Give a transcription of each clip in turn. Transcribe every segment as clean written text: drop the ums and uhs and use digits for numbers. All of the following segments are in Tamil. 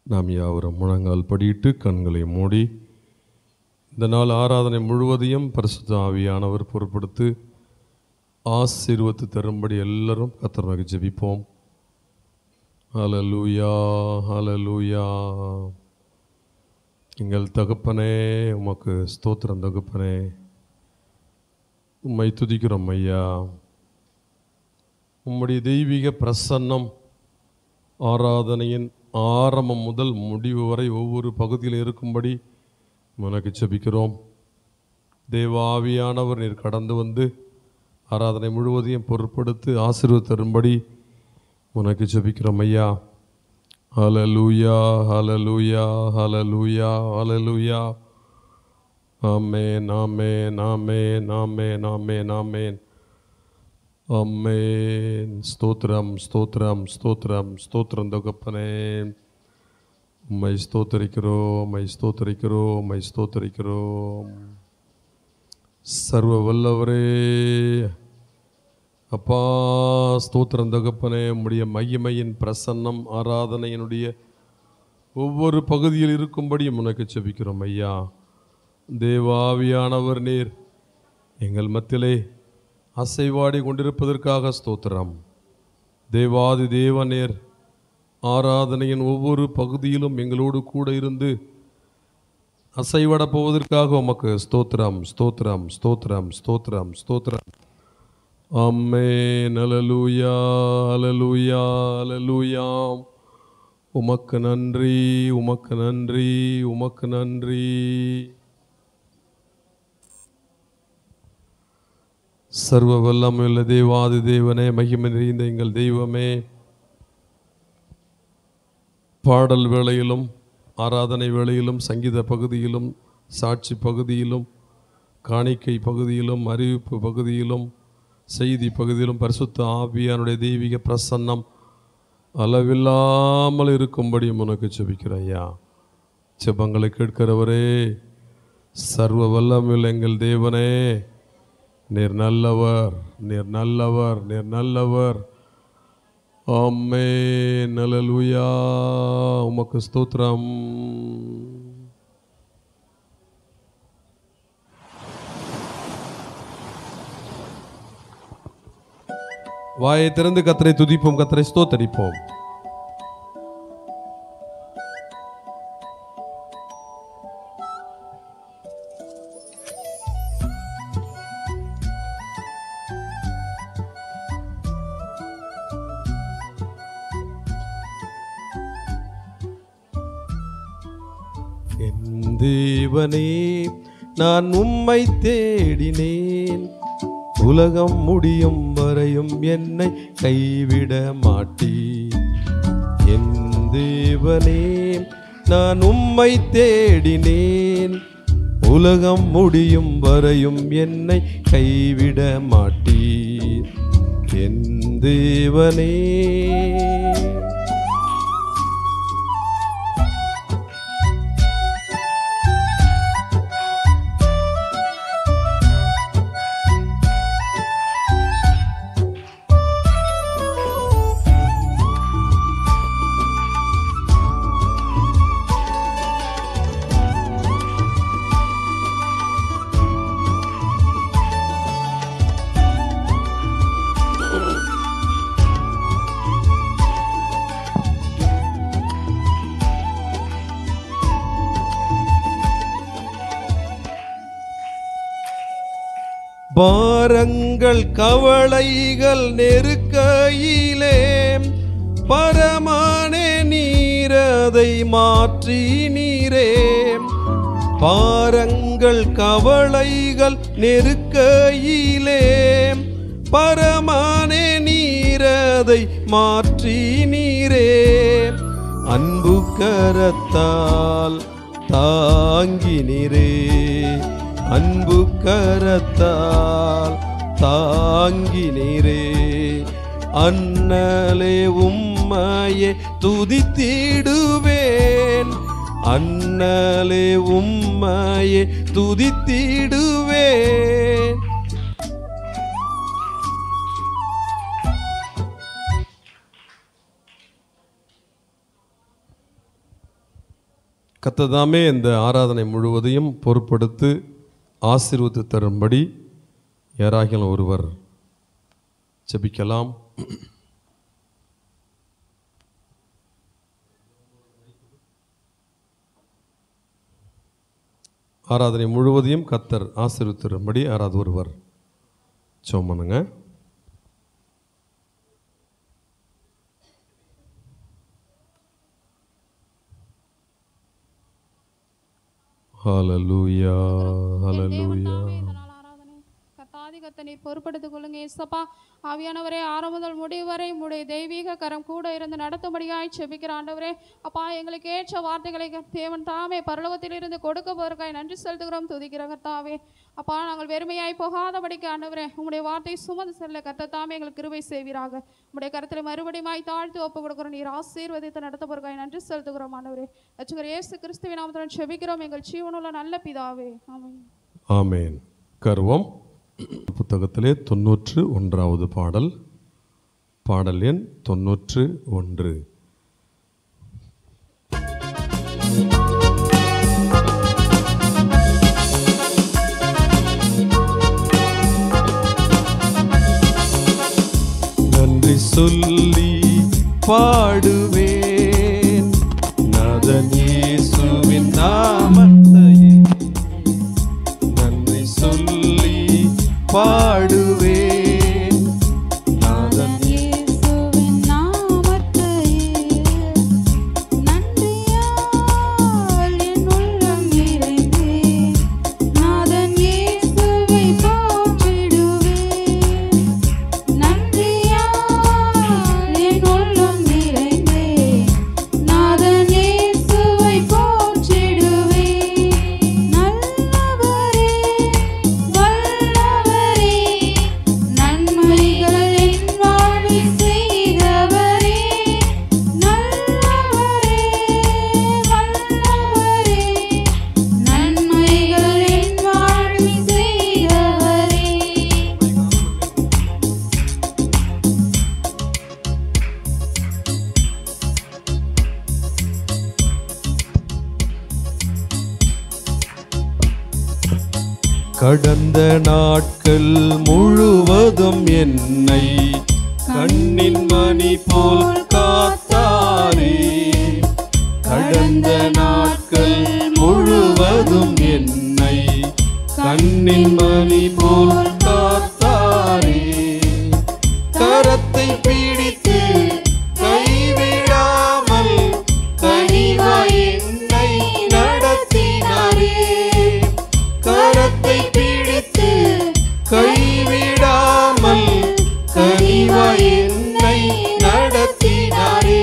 நாம் யாவரும் முழங்கால் படியிட்டு கண்களை மூடி இந்த நாள் ஆராதனை முழுவதையும் பரிசுத்த ஆவியானவர் பொறுப்படுத்து ஆசீர்வத்து தரும்படி எல்லாரும் கர்த்தருக்கு ஜெபிப்போம். ஹல்லேலூயா, ஹல்லேலூயா. எங்கள் தகப்பனே, உமக்கு ஸ்தோத்திரம் தகப்பனே. உம்மை துதிக்கிறோம் ஐயா. உம்முடைய தெய்வீக பிரசன்னம் ஆராதனையின் ஆரம்பம் முதல் முடிவு வரை ஒவ்வொரு பகுதியில் இருக்கும்படி உனக்கு ஜெபிக்கிறோம். தேவ ஆவியானவர் நீர் கடந்து வந்து ஆராதனை முழுவதையும் பொருட்படுத்தி ஆசீர்வாதம் தரும்படி உனக்கு ஜெபிக்கிறோம் ஐயா. ஹல்லேலூயா, ஹல்லேலூயா, ஹல்லேலூயா, ஹல்லேலூயா. ஆமென், ஆமென், ஆமென், ஆமென், ஆமென், ஆமென், ஆமென். ஸ்தோத்திரம், ஸ்தோத்திரம், ஸ்தோத்திரம், ஸ்தோத்திரம் தகப்பனே. உம்மை ஸ்தோத்தரிக்கிறோம், உம்மை ஸ்தோத்தரிக்கிறோம், உம்மை ஸ்தோத்தரிக்கிறோம். சர்வ வல்லவரே அப்பா, ஸ்தோத்திரம் தகப்பனே. உம்முடைய மகிமையின் பிரசன்னம் ஆராதனையினுடைய ஒவ்வொரு பகுதியில் இருக்கும்படி உனக்கு ஜெபிக்கிறோம் ஐயா. தேவாவியானவர் நீர் எங்கள் மத்தியிலே அசைவாடி கொண்டிருப்பதற்காக ஸ்தோத்திரம். தேவாதி தேவநேர் ஆராதனையின் ஒவ்வொரு பகுதியிலும் எங்களோடு கூட இருந்து அசைவட போவதற்காக உமக்கு ஸ்தோத்திரம், ஸ்தோத்திரம், ஸ்தோத்திரம், ஸ்தோத்திரம், ஸ்தோத்திரம். ஆமென். ஹல்லேலூயா, ஹல்லேலூயா, ஹல்லேலூயா. உமக்கு நன்றி, உமக்கு நன்றி, உமக்கு நன்றி. சர்வ வல்லமையுள்ள தேவாதி தேவனே, மகிமை நிறைந்த எங்கள் தெய்வமே, பாடல் வேளையிலும் ஆராதனை வேளையிலும் சங்கீத பகுதியிலும் சாட்சி பகுதியிலும் காணிக்கை பகுதியிலும் அறிவிப்பு பகுதியிலும் செய்தி பகுதியிலும் பரிசுத்த ஆவியானுடைய தெய்வீக பிரசன்னம் அளவில்லாமல் இருக்கும்படி உனக்கு ஜெபிக்கிறேன் ஐயா. ஜெபங்களை கேட்கிறவரே, சர்வ வல்லமையுள்ள எங்கள் தேவனே, நீர் நல்லவர், நீர் நல்லவர், நீர் நல்லவர். ஆமென். ஹல்லேலூயா. உமக்கு ஸ்தோத்திரம். வாயை திறந்து கர்த்தரை துதிப்போம், கர்த்தரை ஸ்தோத்தரிப்போம். என் தேவனே, நான் உம்மை தேடினேன், உலகம் முடியும் வரையும் என்னை கைவிட மாட்டீர். என் தேவனே, நான் உம்மை தேடினேன், உலகம் முடியும் வரையும் என்னை கைவிட மாட்டீர். என் தேவனே, பாரங்கள் கவலைகள் நெருக்கையிலே பரமானே நீரதை மாற்றி நீரே. பாரங்கள் கவலைகள் நெருக்கையிலே பரமானே நீரதை மாற்றி நீரே. அன்பு கரத்தால் தாங்கி நீரே, அன்பு கரத்தால் தாங்கி நீரே. அண்ணலே உம்மையே துதித்திடுவேன், அண்ணலே உம்மையே துதித்திடுவேன். கர்த்தர் இந்த ஆராதனை முழுவதையும் பொறுப்படுத்து ஆசீர்வதித்து தரும்படி யாராகிலும் ஒருவர் ஜெபிக்கலாம். ஆராதனை முழுவதையும் கர்த்தர் ஆசீர்வதித்து தரும்படி யாராவது ஒருவர் ஜெபம் பண்ணுங்க. ஹல்லேலூயா, ஹல்லேலூயா. கர்த்தனை பொறுப்படுத்திக் கொள்ளுங்க ஏசப்பா. ஆவியானவரே, ஆரம்ப முதல் முடிவு வரை உம்முடைய தெய்வீக கரம் கூட இருந்து நடத்தும்படியாய் செபிக்கிற ஆண்டவரே, அப்பா எங்களுக்கு ஏற்ற வார்த்தைகளை தேவன் தாமே பரலோகத்திலிருந்து கொடுக்க போறக்காய் நன்றி செலுத்துகிறோம், துதிக்கிறோம் கர்த்தாவே. அப்பா நாங்கள் வெறுமையாய் போகாதபடிக்கு ஆண்டவரே உம்முடைய வார்த்தை சுமந்து செல்ல கர்த்தர் தாமே எங்களுக்கு கிருபை செய்வீராக. உம்முடைய கருத்தில் மறுபடியும் தாழ்த்து ஒப்பு கொடுக்கிறோம். நீர் ஆசீர்வதித்து நடத்த போறக்காய் நன்றி செலுத்துகிறோம் ஆண்டவரே. ரட்சகர் இயேசு கிறிஸ்துவின் நாமத்துடன் செபிக்கிறோம் எங்கள் ஜீவனுள்ள நல்ல பிதாவே, ஆமென். ஆமென். கர்வம் புத்தகத்திலே 91வது பாடல், பாடல் எண் 91. நன்றி சொல்லி பாடுவேன் நாதன் இயேசுவின் நாமத்தையே, நன்றி சொல்லி பாடுவேன் நாதன் இயேசுவின் நாமத்தையே, நன்றியால் என் உள்ளம் நிறைந்தே நாதன் இயேசுவை போற்றிடுவேன். நன்றியால் என் உள்ளம் நிறைந்தே நாதன் இயேசுவை போற்றிடுவேன். நல்லவரே, வல்லவரே, நன்மைகள் என் வாழ்வில் செய்தவரே. நல்லவரே, வல்லவரே, நன்மைகள் என் வாழ்வில் செய்தவரே. கடந்த நாட்கள் முழுவதும் என்னை கண்ணின் மணி போல் காத்தாரே, கடந்த நாட்கள் முழுவதும் என்னை கண்ணின் மணி போல் காத்தாரே, கரத்தை பிடித்து கைவிடாமல் கனிவாய் என்னை நடத்தினாரே, கரத்தை பிடித்து கைவிடாமல் கனிவாய் என்னை நடத்தினாரே.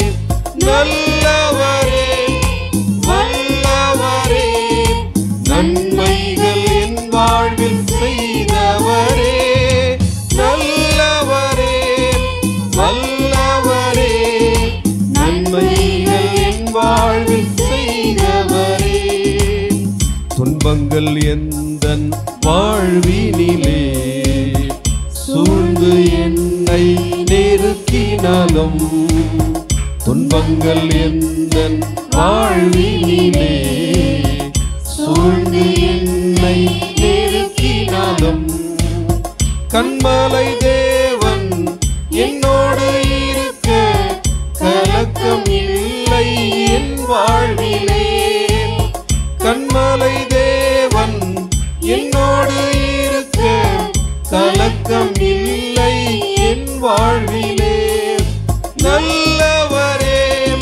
நல்லவரே, வல்லவரே, நன்மைகள் என் வாழ்வில் செய்தவரே. நல்லவரே, வல்லவரே, நன்மைகள் என் வாழ்வில் செய்தவரே. துன்பங்கள் எந்தன் வாழ்வினிலே சூழ்ந்து என்னை நெருக்கினாலும், துன்பங்கள் எந்தன் வாழ்வினிலே சூழ்ந்து என்னை நெருக்கினாலும், கண்மலை தேவன் என்னோடு இருக்க கலக்கம் இல்லை என் வாழ்விலே. கண்மலை தேவன் என்னோடு இருக்க கலக்கம் இல்லை என் வாழ்விலே. நல்லவரே,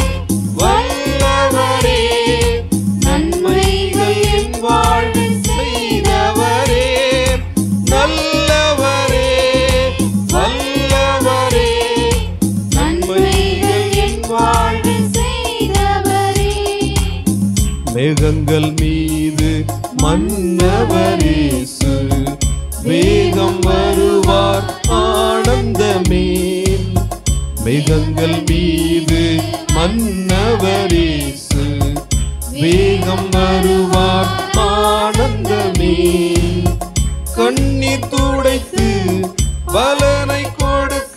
வல்லவரே, நன்மைகள் என் வாழ்வில் செய்தவரே. நல்லவரே, வல்லவரே, நன்மைகள் என் வாழ்வில் செய்தவரே. மேகங்கள் மீது மன்னவரேசு வேகம் வருவார் ஆனந்தமே. மேகங்கள் மீது மன்னவரேசு வேகம் வருவார் ஆனந்தமே. கண்ணீர் துடைத்து பலனை கொடுக்க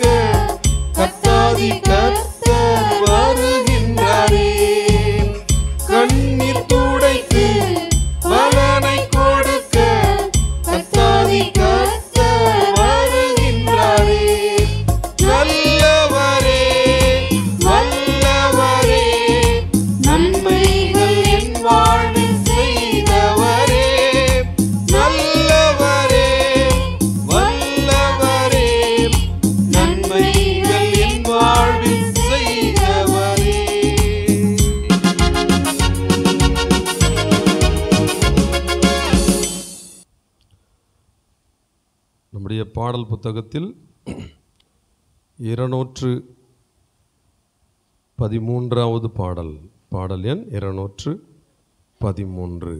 கர்த்தாதி கர்த்தர் வருகின்றாரே. கண்ணீர் பாடல் புத்தகத்தில் 213வது பாடல், பாடல் எண் 213.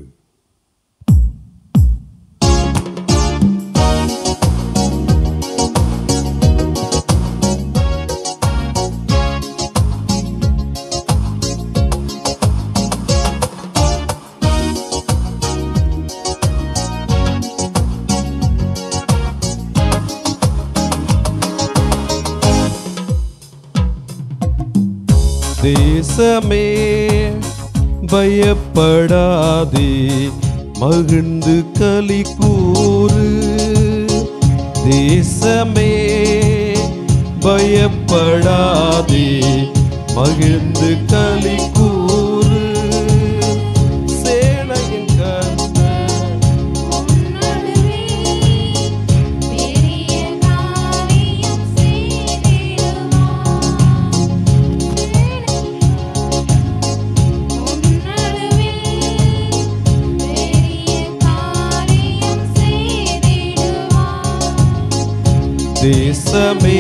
தேசமே பயப்படாதே, மகிழ்ந்து களி கூறு. தேசமே பயப்படாதே, மகிழ்ந்து களி கூறு. சேனையின் கர்த்தர் தேசமே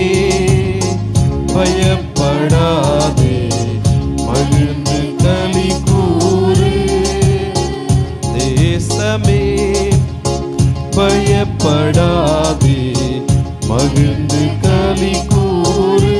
பயப்படாதே, மகிழ்ந்து களி கூறு. தேசமே பயப்படாதே, மகிழ்ந்து களி கூறு.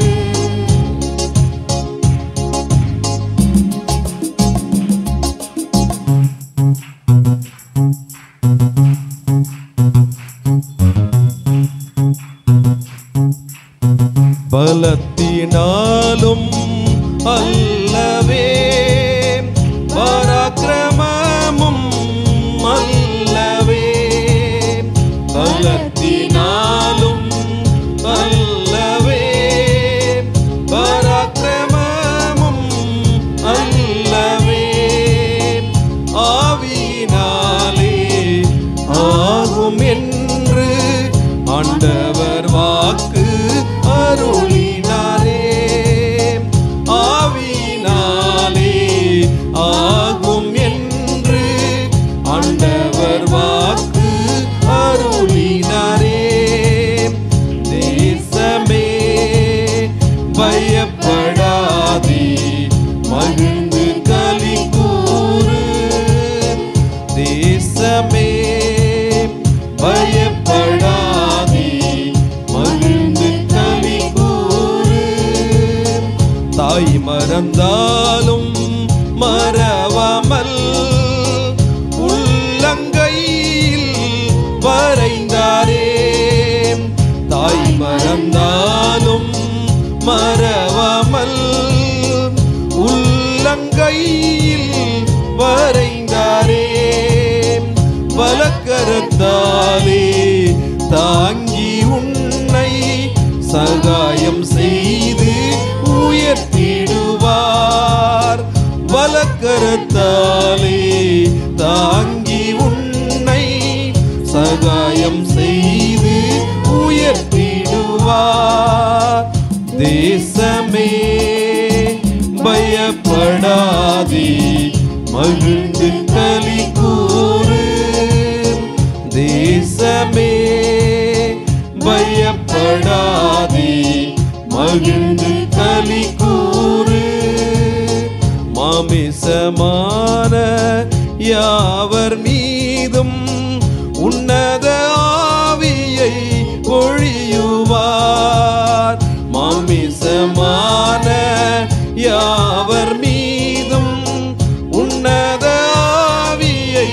பலத்தினாலும் அல்லவே, பராக்கிரமமும் அல்லவே. பலத்தினாலும் அல்லவே, பராக்கிரமமும் அல்லவே. ஆவியினாலே ஆகும் என்று ஆண்டவர் வாக்கு அருளினாரே. ஆவியினாலே ஆகும் என்று ஆண்டவர் வாக்கு அருளினாரே. தேசமே பயப்படாதே, மகிழ்ந்து களி கூறு. தேசமே பயப்படாதே, மகிழ்ந்து களி கூறு. தாய் மறந்தாலும் மறவாமல் உள்ளங்கையில் வரைந்தாரே. தாய் மறந்தாலும் மறவாமல் உள்ளங்கையில் வரைந்தாரே. வலக்கரத்தாலே தாங்கி உன்னை சகாயம் செய்து உயர்த்திடுவார். வலக்கரத்தாலே தாங்கி உன்னை சகாயம் செய்து உயர்த்திடுவார். தேசமே பயப்படாதே, மகிழ்ந்து களி கூறு. தேசமே பயப்படாதே, மகிழ்ந்து களி கூறு. மாமிசமான யாவர் மீதும் உன்னத ஆவியை பொழியுவார். மாமிசமான யாவர் மீதும் உன்னத ஆவியை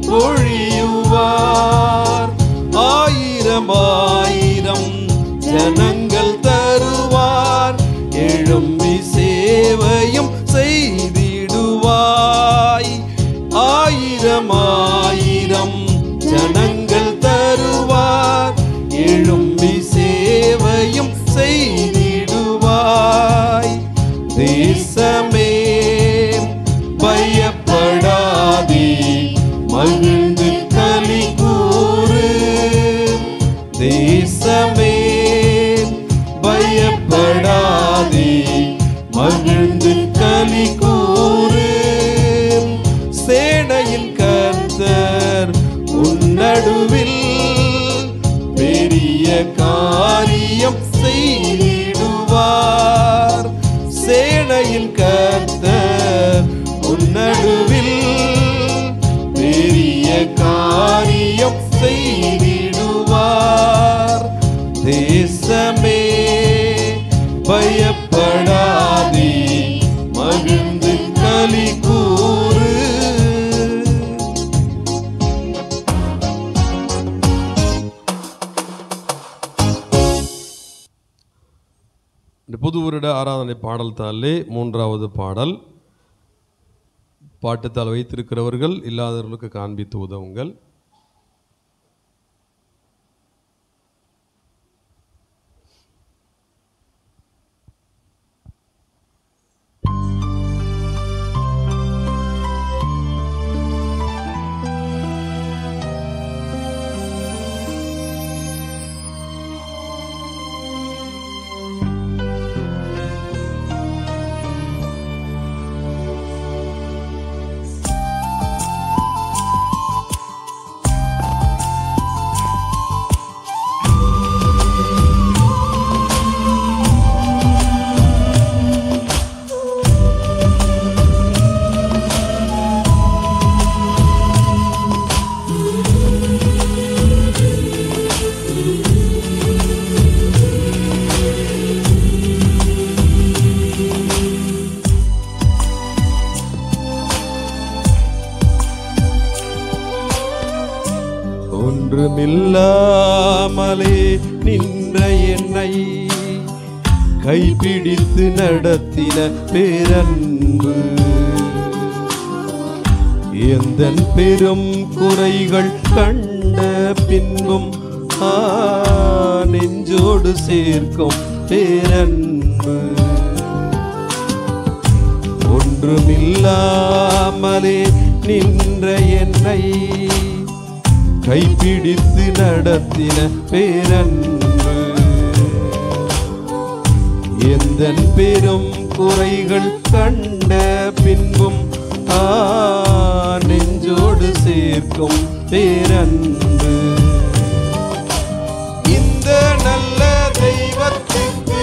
பொழியுவார். ஆயிரம் ஆயிரம் ஜனங்கள் தருவார், எழும்பி சேவையும் செய்திடுவாய். ஆயிரம் காரியம் செய்திடுவார். சேனையின் கர்த்தர் உன்னடுவில் பெரிய காரியம் செய்திடுவார். தேசமே பயப்படாதே, மகிழ்ந்து களி கூறு. புது வருட ஆராதனை பாடல் தாளிலே 3வது பாடல். பாட்டுத்தாள் வைத்திருக்கிறவர்கள் இல்லாதவர்களுக்கு காண்பித்து உதவுங்கள். ஒன்றுமில்லாமலே நின்ற என்னை கைப்பிடித்து நடத்தின பேரன்பு, எந்தன் பெரும் குறைகள் கண்ட பின்பும் நெஞ்சோடு சேர்க்கும் பேரன்பு. ஒன்றுமில்லாமலே நின்ற என்னை கைப்பிடித்து நடத்தின பேரன்பு, எந்தன் பெரும் குறைகள் கண்ட பின்பும் நெஞ்சோடு சேர்க்கும் பேரன்பு. இந்த நல்ல தெய்வத்துக்கு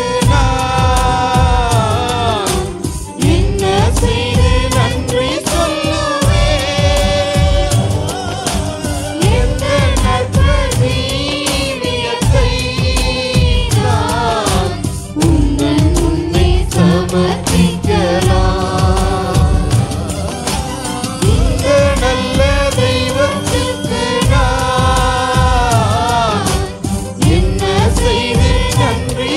நான் என்ன செய்து நன்றி சொல்லுவேன். எந்த நற்பதீவியத்தை நான் உந்தன் முன்னே சமர்ப்பிக்கலாம். இந்த நல்ல தெய்வத்துக்கு நான் என்ன செய்து நன்றி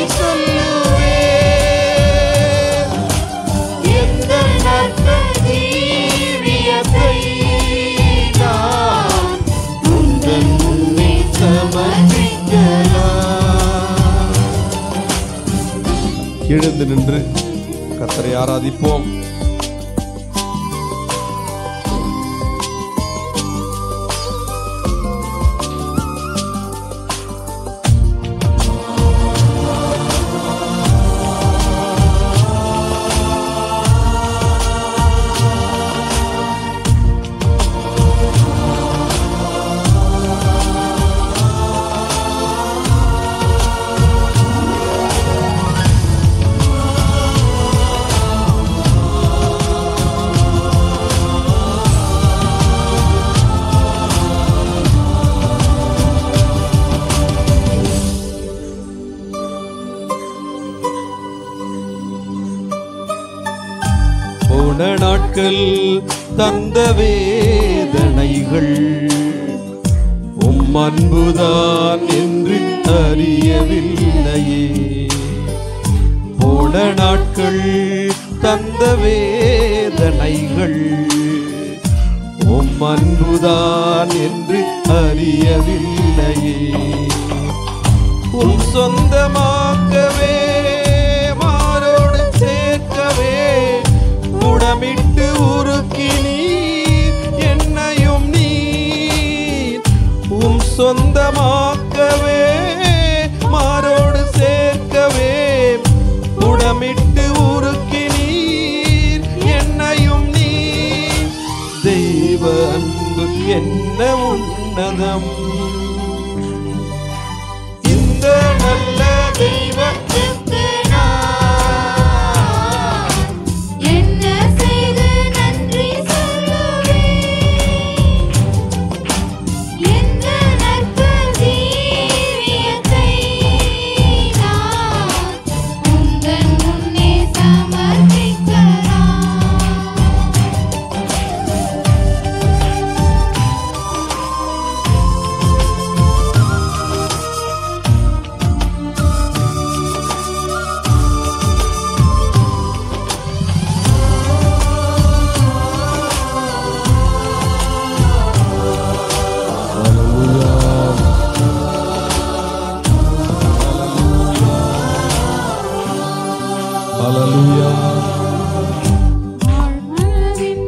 சொல்லுவேன். எந்த நற்பதீவியத்தை நான் உந்தன் முன்னே சமர்ப்பிக்கலாம். எழுந்து நின்று கர்த்தரை ஆராதிப்போம். போன நாட்கள் தந்த வேதனைகள் உம் அன்புதான் என்று அறியவில்லையே. போன நாட்கள் தந்த வேதனைகள் உம் அன்புதான் என்று அறியவில்லையே. உம் சொந்தமாக்கவே மாரோடு சேர்க்கவே உடமிட்டு உருக்கினீர் என்னையும் நீர். உம் சொந்தமாக்கவே மாரோடு சேர்க்கவே உடமிட்டு உருக்கினீர் என்னையும் நீர். தெய்வ அன்பு என்ன உன்னதம். இந்த நல்ல தெய்வத்துக்கு நான் என்ன செய்து நன்றி சொல்லுவேன்? எந்த நற்பதீவியத்தை நான் உந்தன் முன்னே சமர்ப்பிக்கலாம். ஹalleluya ஆழ்மனதின்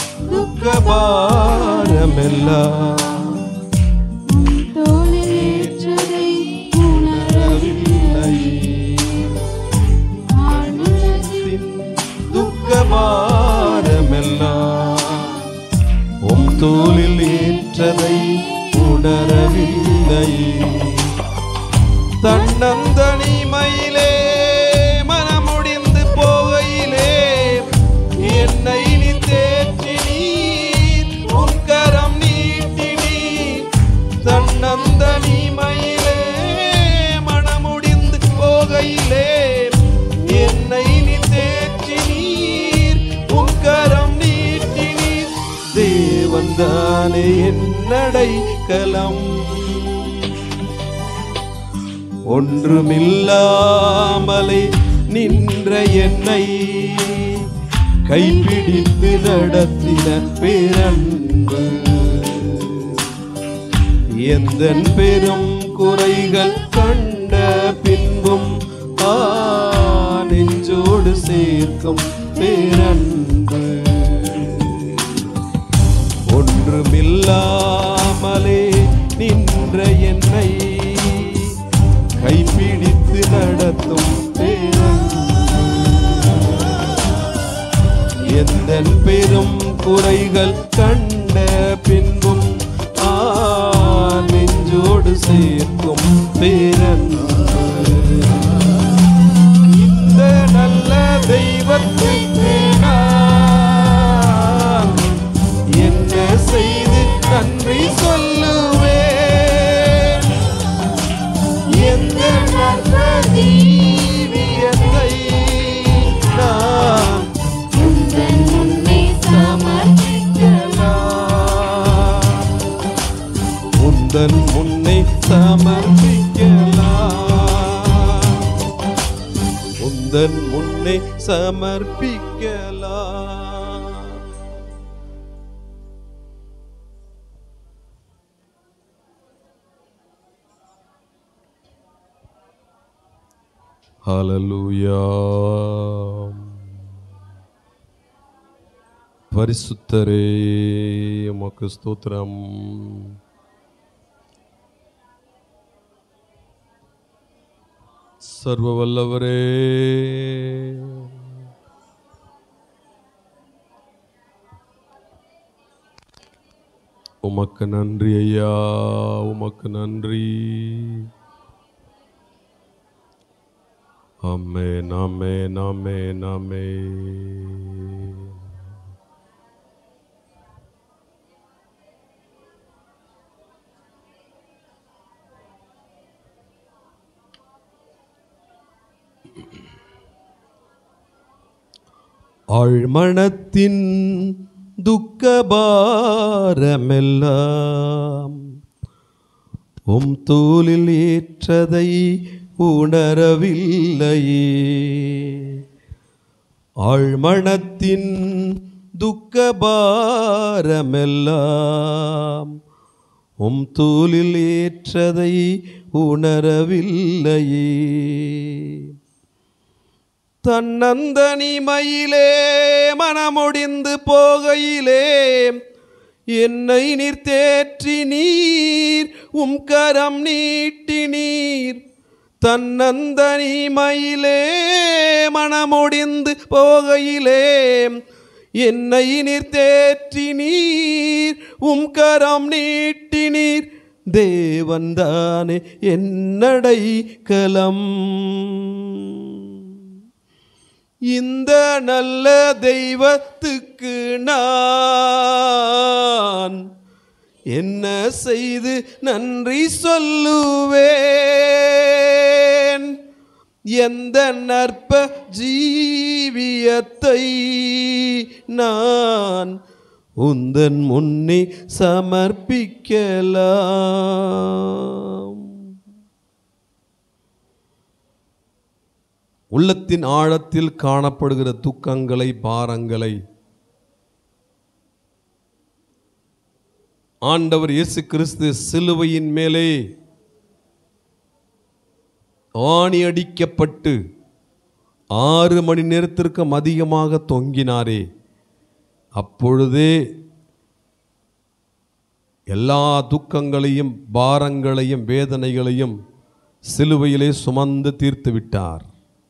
துக்கபாரமெல்லாம் உன் தோளில் ஏற்றதை உணரவில்லை. ஆழ்மனதின் துக்கபாரமெல்லாம் உம் தோளில் ஏற்றதை உணரவில்லை. தன்னந்தனிமையிலே மனமுடிந்து போகையிலே என்னை நீ தேற்றினீர், உம் கரம் நீட்டினீர். தன்னந்தனிமையிலே மனமுடிந்து போகையிலே என்னை நீ தேற்றினீர், உம் கரம் நீட்டினீர். தேவன்தானே என்னடைக்கலம், ஒன்றுமில்லாமலே நின்ற என்னை கைப்பிடித்து நடத்தின பேரன்பு. எந்தன் பெரும் குறைகள் கண்ட பின்பும் நெஞ்சோடு சேர்க்கும் பேரன்பு. ஒன்றுமில்லாமலே நின்ற என்னை கைப்பிடித்து நடத்தும் பேரன்பு. எந்தன் பெரும் குறைகள் கண்ட பின்பும் நெஞ்சோடு சேர்க்கும் பேரன்பு. இந்த நல்ல தெய்வத்துக்கு நான் என்ன செய்து நன்றி சொல்லுவேன்? எந்த நற்பதீவியத்தை நான் உந்தன் முன்னே சமர்ப்பிக்கலாம். உந்தன் முன்னே சமர்ப்பிக்கலாம். உந்தன் முன்னே சமர்ப்பிக்கலாம். ஹalleluya. பரிசுத்தரே உமக்கு ஸ்தோத்திரம். சர்வ வல்லவரே உமக்கு நன்றி ஐயா, உமக்கு நன்றி. ஆமென், ஆமென், ஆமென், ஆமென். ஆழ்மனத்தின் துக்கபாரமெல்லாம் உம் தோளில் ஏற்றதை உணரவில்லையே. ஆழ்மனத்தின் துக்கபாரமெல்லாம் உம் தோளில் ஏற்றதை உணரவில்லையே. தன்னந்தனிமையிலே மனமுடிந்து போகையிலே என்னை நீர் தேற்றினீர், உம் கரம் நீட்டினீர். தன்னந்தனிமையிலே மனமுடிந்து போகையிலே என்னை நீர் தேற்றினீர், உம் கரம் நீட்டினீர். தேவன்தானே என்னடைக்கலம். இந்த நல்ல தெய்வத்துக்கு நான் என்ன செய்து நன்றி சொல்லுவேன்? எந்த நற்ப ஜீவியத்தை நான் உந்தன் முன்னே சமர்ப்பிக்கலாம். உள்ளத்தின் ஆழத்தில் காணப்படுகிற துக்கங்களை, பாரங்களை ஆண்டவர் இயேசு கிறிஸ்து சிலுவையின் மேலே ஆணி அடிக்கப்பட்டு 6 மணி நேரத்திற்கும் அதிகமாக தொங்கினாரே, அப்பொழுதே எல்லா துக்கங்களையும், பாரங்களையும், வேதனைகளையும் சிலுவையிலே சுமந்து தீர்த்து விட்டார்.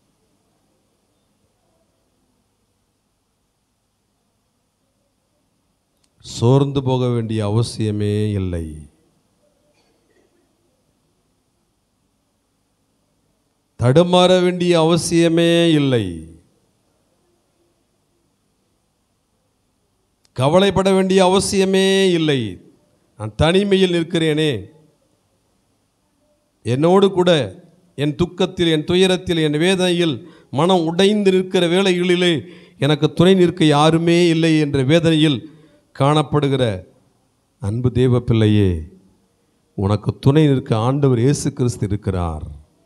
சோர்ந்து போக வேண்டிய அவசியமே இல்லை. தடுமாற வேண்டிய அவசியமே இல்லை. கவலைப்பட வேண்டிய அவசியமே இல்லை. நான் தனிமையில் நிற்கிறேனே, என்னோடு கூட என் துக்கத்தில், என் துயரத்தில், என் வேதனையில் மனம் உடைந்து நிற்கிற வேளைகளிலே எனக்கு துணை நிற்க யாருமே இல்லை என்ற வேதனையில் காணப்படுகிற அன்பு தேவ பிள்ளையே, உனக்கு துணை நிற்க ஆண்டவர் இயேசு கிறிஸ்து இருக்கிறார்.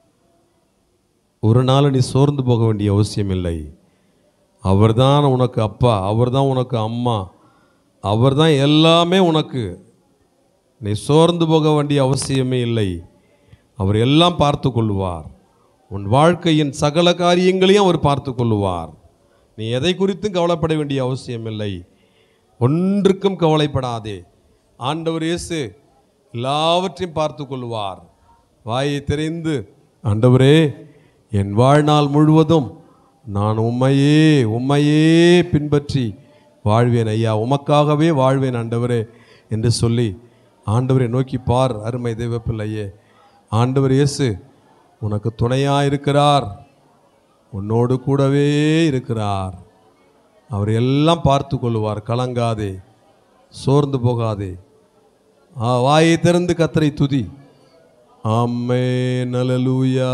ஒரு நாள் நீ சோர்ந்து போக வேண்டிய அவசியம் இல்லை. அவர்தான் உனக்கு அப்பா, அவர்தான் உனக்கு அம்மா, அவர்தான் எல்லாமே உனக்கு. நீ சோர்ந்து போக வேண்டிய அவசியமே இல்லை. அவர் எல்லாம் பார்த்து கொள்வார். உன் வாழ்க்கையின் சகல காரியங்களையும் அவர் பார்த்து கொள்வார். நீ எதை குறித்தும் கவலைப்பட வேண்டிய அவசியம் இல்லை. ஒன்றுக்கும் கவலைப்படாதே. ஆண்டவர் இயேசு எல்லாவற்றையும் பார்த்து கொள்வார். வாயை தெரிந்து, ஆண்டவரே, என் வாழ்நாள் முழுவதும் நான் உம்மையே பின்பற்றி வாழ்வேன் ஐயா, உமக்காகவே வாழ்வேன் ஆண்டவரே என்று சொல்லி ஆண்டவரை நோக்கி பார். அருமை தெய்வ பிள்ளையே, ஆண்டவர் இயேசு உனக்கு துணையாக இருக்கிறார், உன்னோடு கூடவே இருக்கிறார். அவர் எல்லாம் பார்த்து கொள்வார். கலங்காதே, சோர்ந்து போகாதே. வாயை திறந்து கர்த்தரை துதி. ஆமென், ஹல்லேலூயா,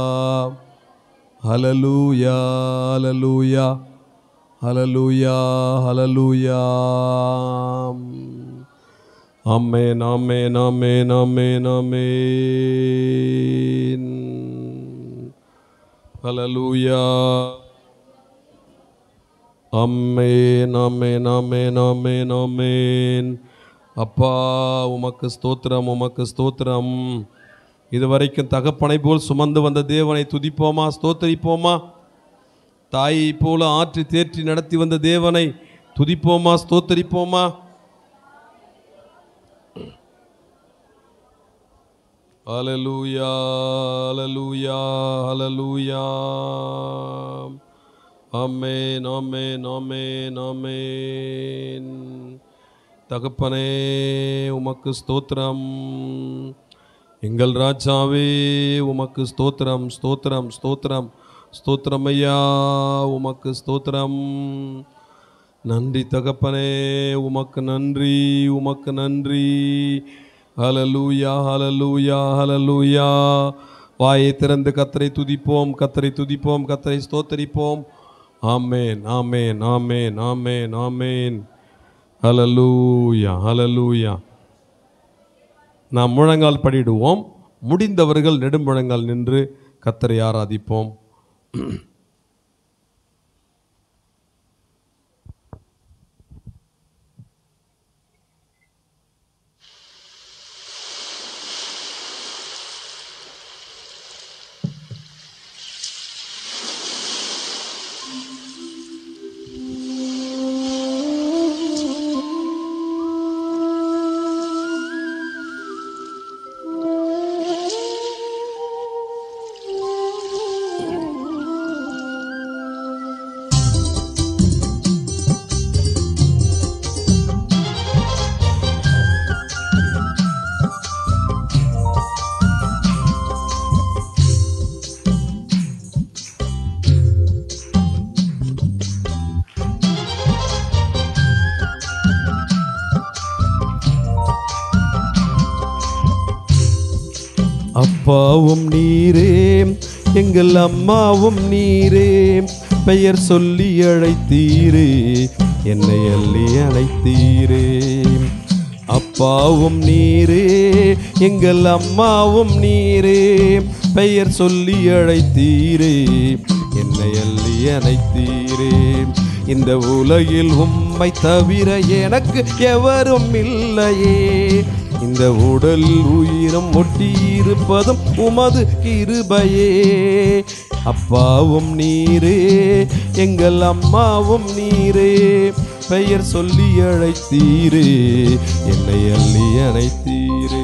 ஹல்லேலூயா, ஹல்லேலூயா, ஹல்லேலூயா, ஹல்லேலூயா. ஆமென், ஆமென், ஆமென், ஆமென், ஆமென். ஹல்லேலூயா. ஆமென், ஆமென், ஆமென், ஆமென், ஆமென். அப்பா, உமக்கு ஸ்தோத்திரம், உமக்கு ஸ்தோத்திரம். இதுவரைக்கும் தகப்பனை போல் சுமந்து வந்த தேவனை துதிப்போமா, ஸ்தோத்தரிப்போமா? தாயை போல ஆற்றி தேற்றி நடத்தி வந்த தேவனை துதிப்போமா, ஸ்தோத்தரிப்போமா? ஹல்லேலூயா, ஹல்லேலூயா, ஹல்லேலூயா. ஆமென், ஆமென், ஆமென், ஆமென். தகப்பனே, உமக்கு ஸ்தோத்திரம். எங்கள் ராஜாவே, உமக்கு ஸ்தோத்திரம், ஸ்தோத்திரம், ஸ்தோத்திரம், ஸ்தோத்திரம் ஐயா, உமக்கு ஸ்தோத்திரம். நன்றி தகப்பனே, உமக்கு நன்றி, உமக்கு நன்றி. ஹல்லேலூயா, ஹல்லேலூயா, ஹல்லேலூயா. வாயை திறந்து கர்த்தரை துதிப்போம், கர்த்தரை துதிப்போம், கர்த்தரை ஸ்தோத்தரிப்போம். ஆமென், ஆமென், ஆமென், ஆமென், ஆமென். ஹல்லேலூயா, ஹல்லேலூயா. நாம் முழங்கால் படிடுவோம். முடிந்தவர்கள் நெடுமுழங்கால் நின்று கர்த்தரை ஆராதிப்போம். அப்பாவும் நீரே எங்கள் அம்மாவும் நீரே, பெயர் சொல்லி அழைத்தீரே என்னை அள்ளி அழைத்தீரே. அப்பாவும் நீரே எங்கள் அம்மாவும் நீரே, பெயர் சொல்லி அழைத்தீரே என்னை அள்ளி அழைத்தீரே. இந்த உலகில் உம்மை தவிர எனக்கு எவரும் இல்லையே, இந்த உடல் உயிரும் ஒட்டியிருப்பதும் உமது கிருபையே. அப்பாவும் நீரே எங்கள் அம்மாவும் நீரே, பெயர் சொல்லி அழைத்தீரே என்னை அள்ளி அழைத்தீரே.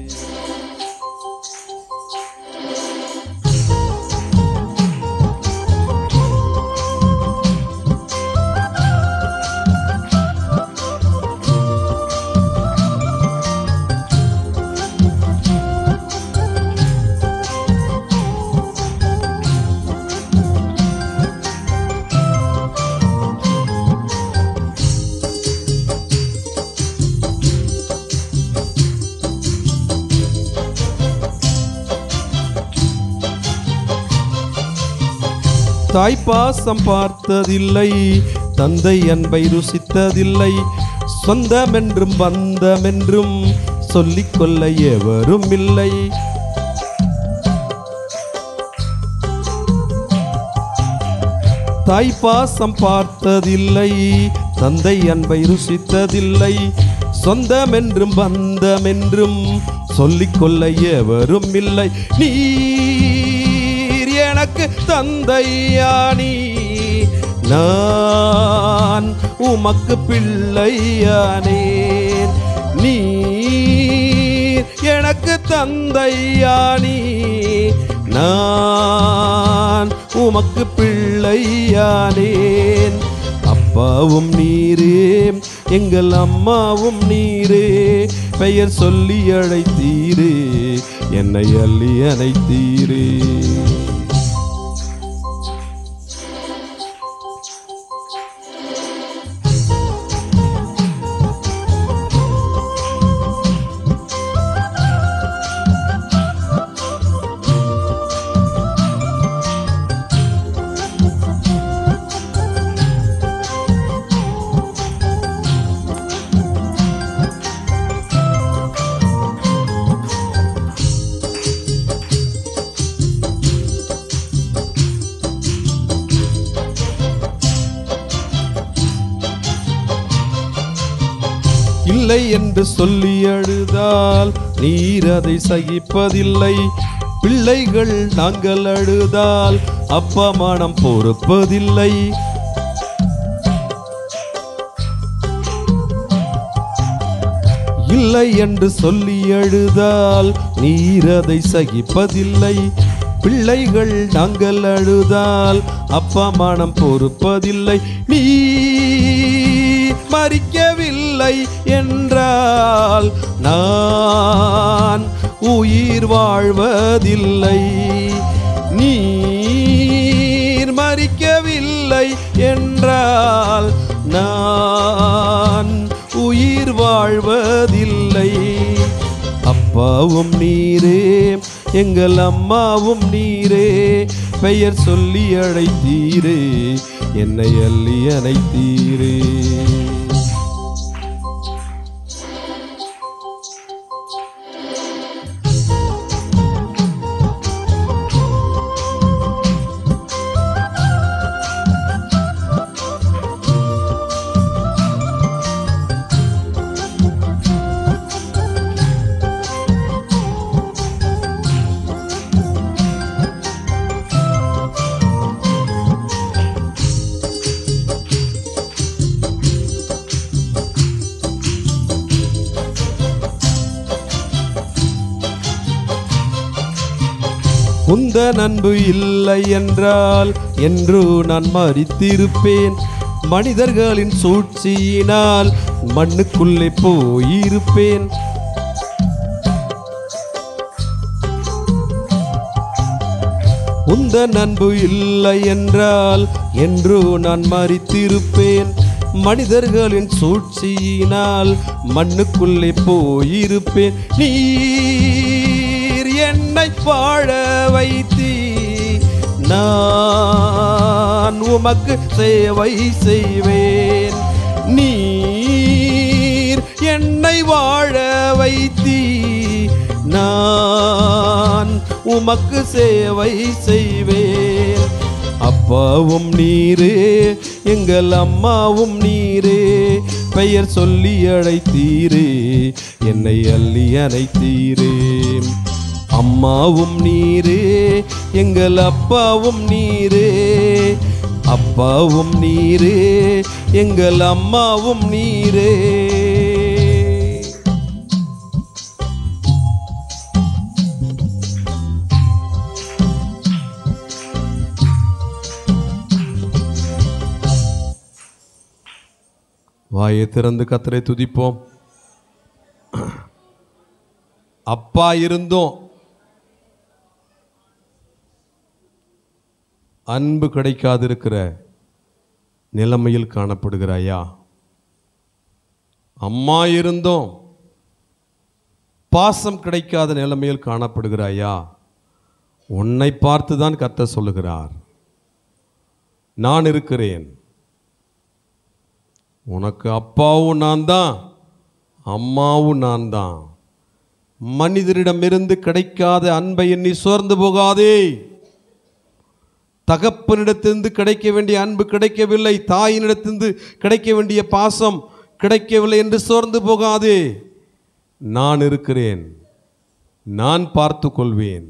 தாய்ப்பாசம் பார்த்ததில்லை, தந்தை அன்பை ருசித்ததில்லை, சொந்தமென்றும் பந்தமென்றும் சொல்லிக்கொள்ள எவரும் இல்லை. தாய்ப்பாசம் பார்த்ததில்லை, தந்தை அன்பை ருசித்ததில்லை, சொந்தமென்றும் பந்தமென்றும் சொல்லிக்கொள்ள எவரும் இல்லை. நீர் எனக்கு தந்தையானி, நான் உமக்கு பிள்ளையானேன். நீர் எனக்கு தந்தையானி, நான் உமக்கு பிள்ளையானேன். அப்பாவும் நீரே எங்கள் அம்மாவும் நீரே, பெயர் சொல்லி அழைத்தீரே என்னை அள்ளி அழைத்தீரே. இல்லை என்று சொல்லி அழுதால் நீர் அதை சகிப்பதில்லை. பிள்ளைகள் நாங்கள் அழுதால் அப்பா மனம் பொறுப்பதில்லை. இல்லை என்று சொல்லி அழுதால் நீர் அதை சகிப்பதில்லை. பிள்ளைகள் நாங்கள் அழுதால் அப்பா மனம் பொறுப்பதில்லை. நீ மரிக்கவில்லை என்றால் நான் உயிர் வாழ்வதில்லை. நீர் மரிக்கவில்லை என்றால் நான் உயிர் வாழ்வதில்லை. அப்பாவும் நீரே எங்கள் அம்மாவும் நீரே, பெயர் சொல்லி அழைத்தீரே என்னை அள்ளி அழைத்தீரே. உந்தன் அன்பு இல்லை என்றால் என்று நான் மரித்திருப்பேன். மனிதர்களின் சூழ்ச்சியினால் மண்ணுக்குள்ளே போயிருப்பேன். உந்தன் அன்பு இல்லை என்றால் என்று நான் மரித்திருப்பேன். மனிதர்களின் சூழ்ச்சியினால் மண்ணுக்குள்ளே போயிருப்பேன். நீர் என்னை வாழ வைத்தீ, நான் உமக்கு சேவை செய்வேன். நீர் என்னை வாழ வைத்தீ, நான் உமக்கு சேவை செய்வேன். அப்பாவும் நீரே, எங்கள் அம்மாவும் நீரே, பெயர் சொல்லி அழைத்தீரே, என்னை அள்ளி அணைத்தீரே. அம்மாவும் நீரே, எங்கள் அப்பாவும் நீரே, அப்பாவும் நீரே, எங்கள் அம்மாவும் நீரே. வாயை திறந்து கர்த்தரை துதிப்போம். அப்பா இருந்தோம் அன்பு கிடைக்காதிருக்கிற நிலைமையில் காணப்படுகிறாயா? அம்மா இருந்தோம் பாசம் கிடைக்காத நிலைமையில் காணப்படுகிறாயா? உன்னை பார்த்து தான் கர்த்தர் சொல்லுகிறார், நான் இருக்கிறேன், உனக்கு அப்பாவும் நான் தான், அம்மாவும் நான் தான். மனிதரிடமிருந்து கிடைக்காத அன்பை எண்ணி சோர்ந்து போகாதே. தகப்பனிடத்திலிருந்து கிடைக்க வேண்டிய அன்பு கிடைக்கவில்லை, தாயினிடத்திலிருந்து கிடைக்க வேண்டிய பாசம் கிடைக்கவில்லை என்று சோர்ந்து போகாதே. நான் இருக்கிறேன், நான் பார்த்து கொள்வேன்,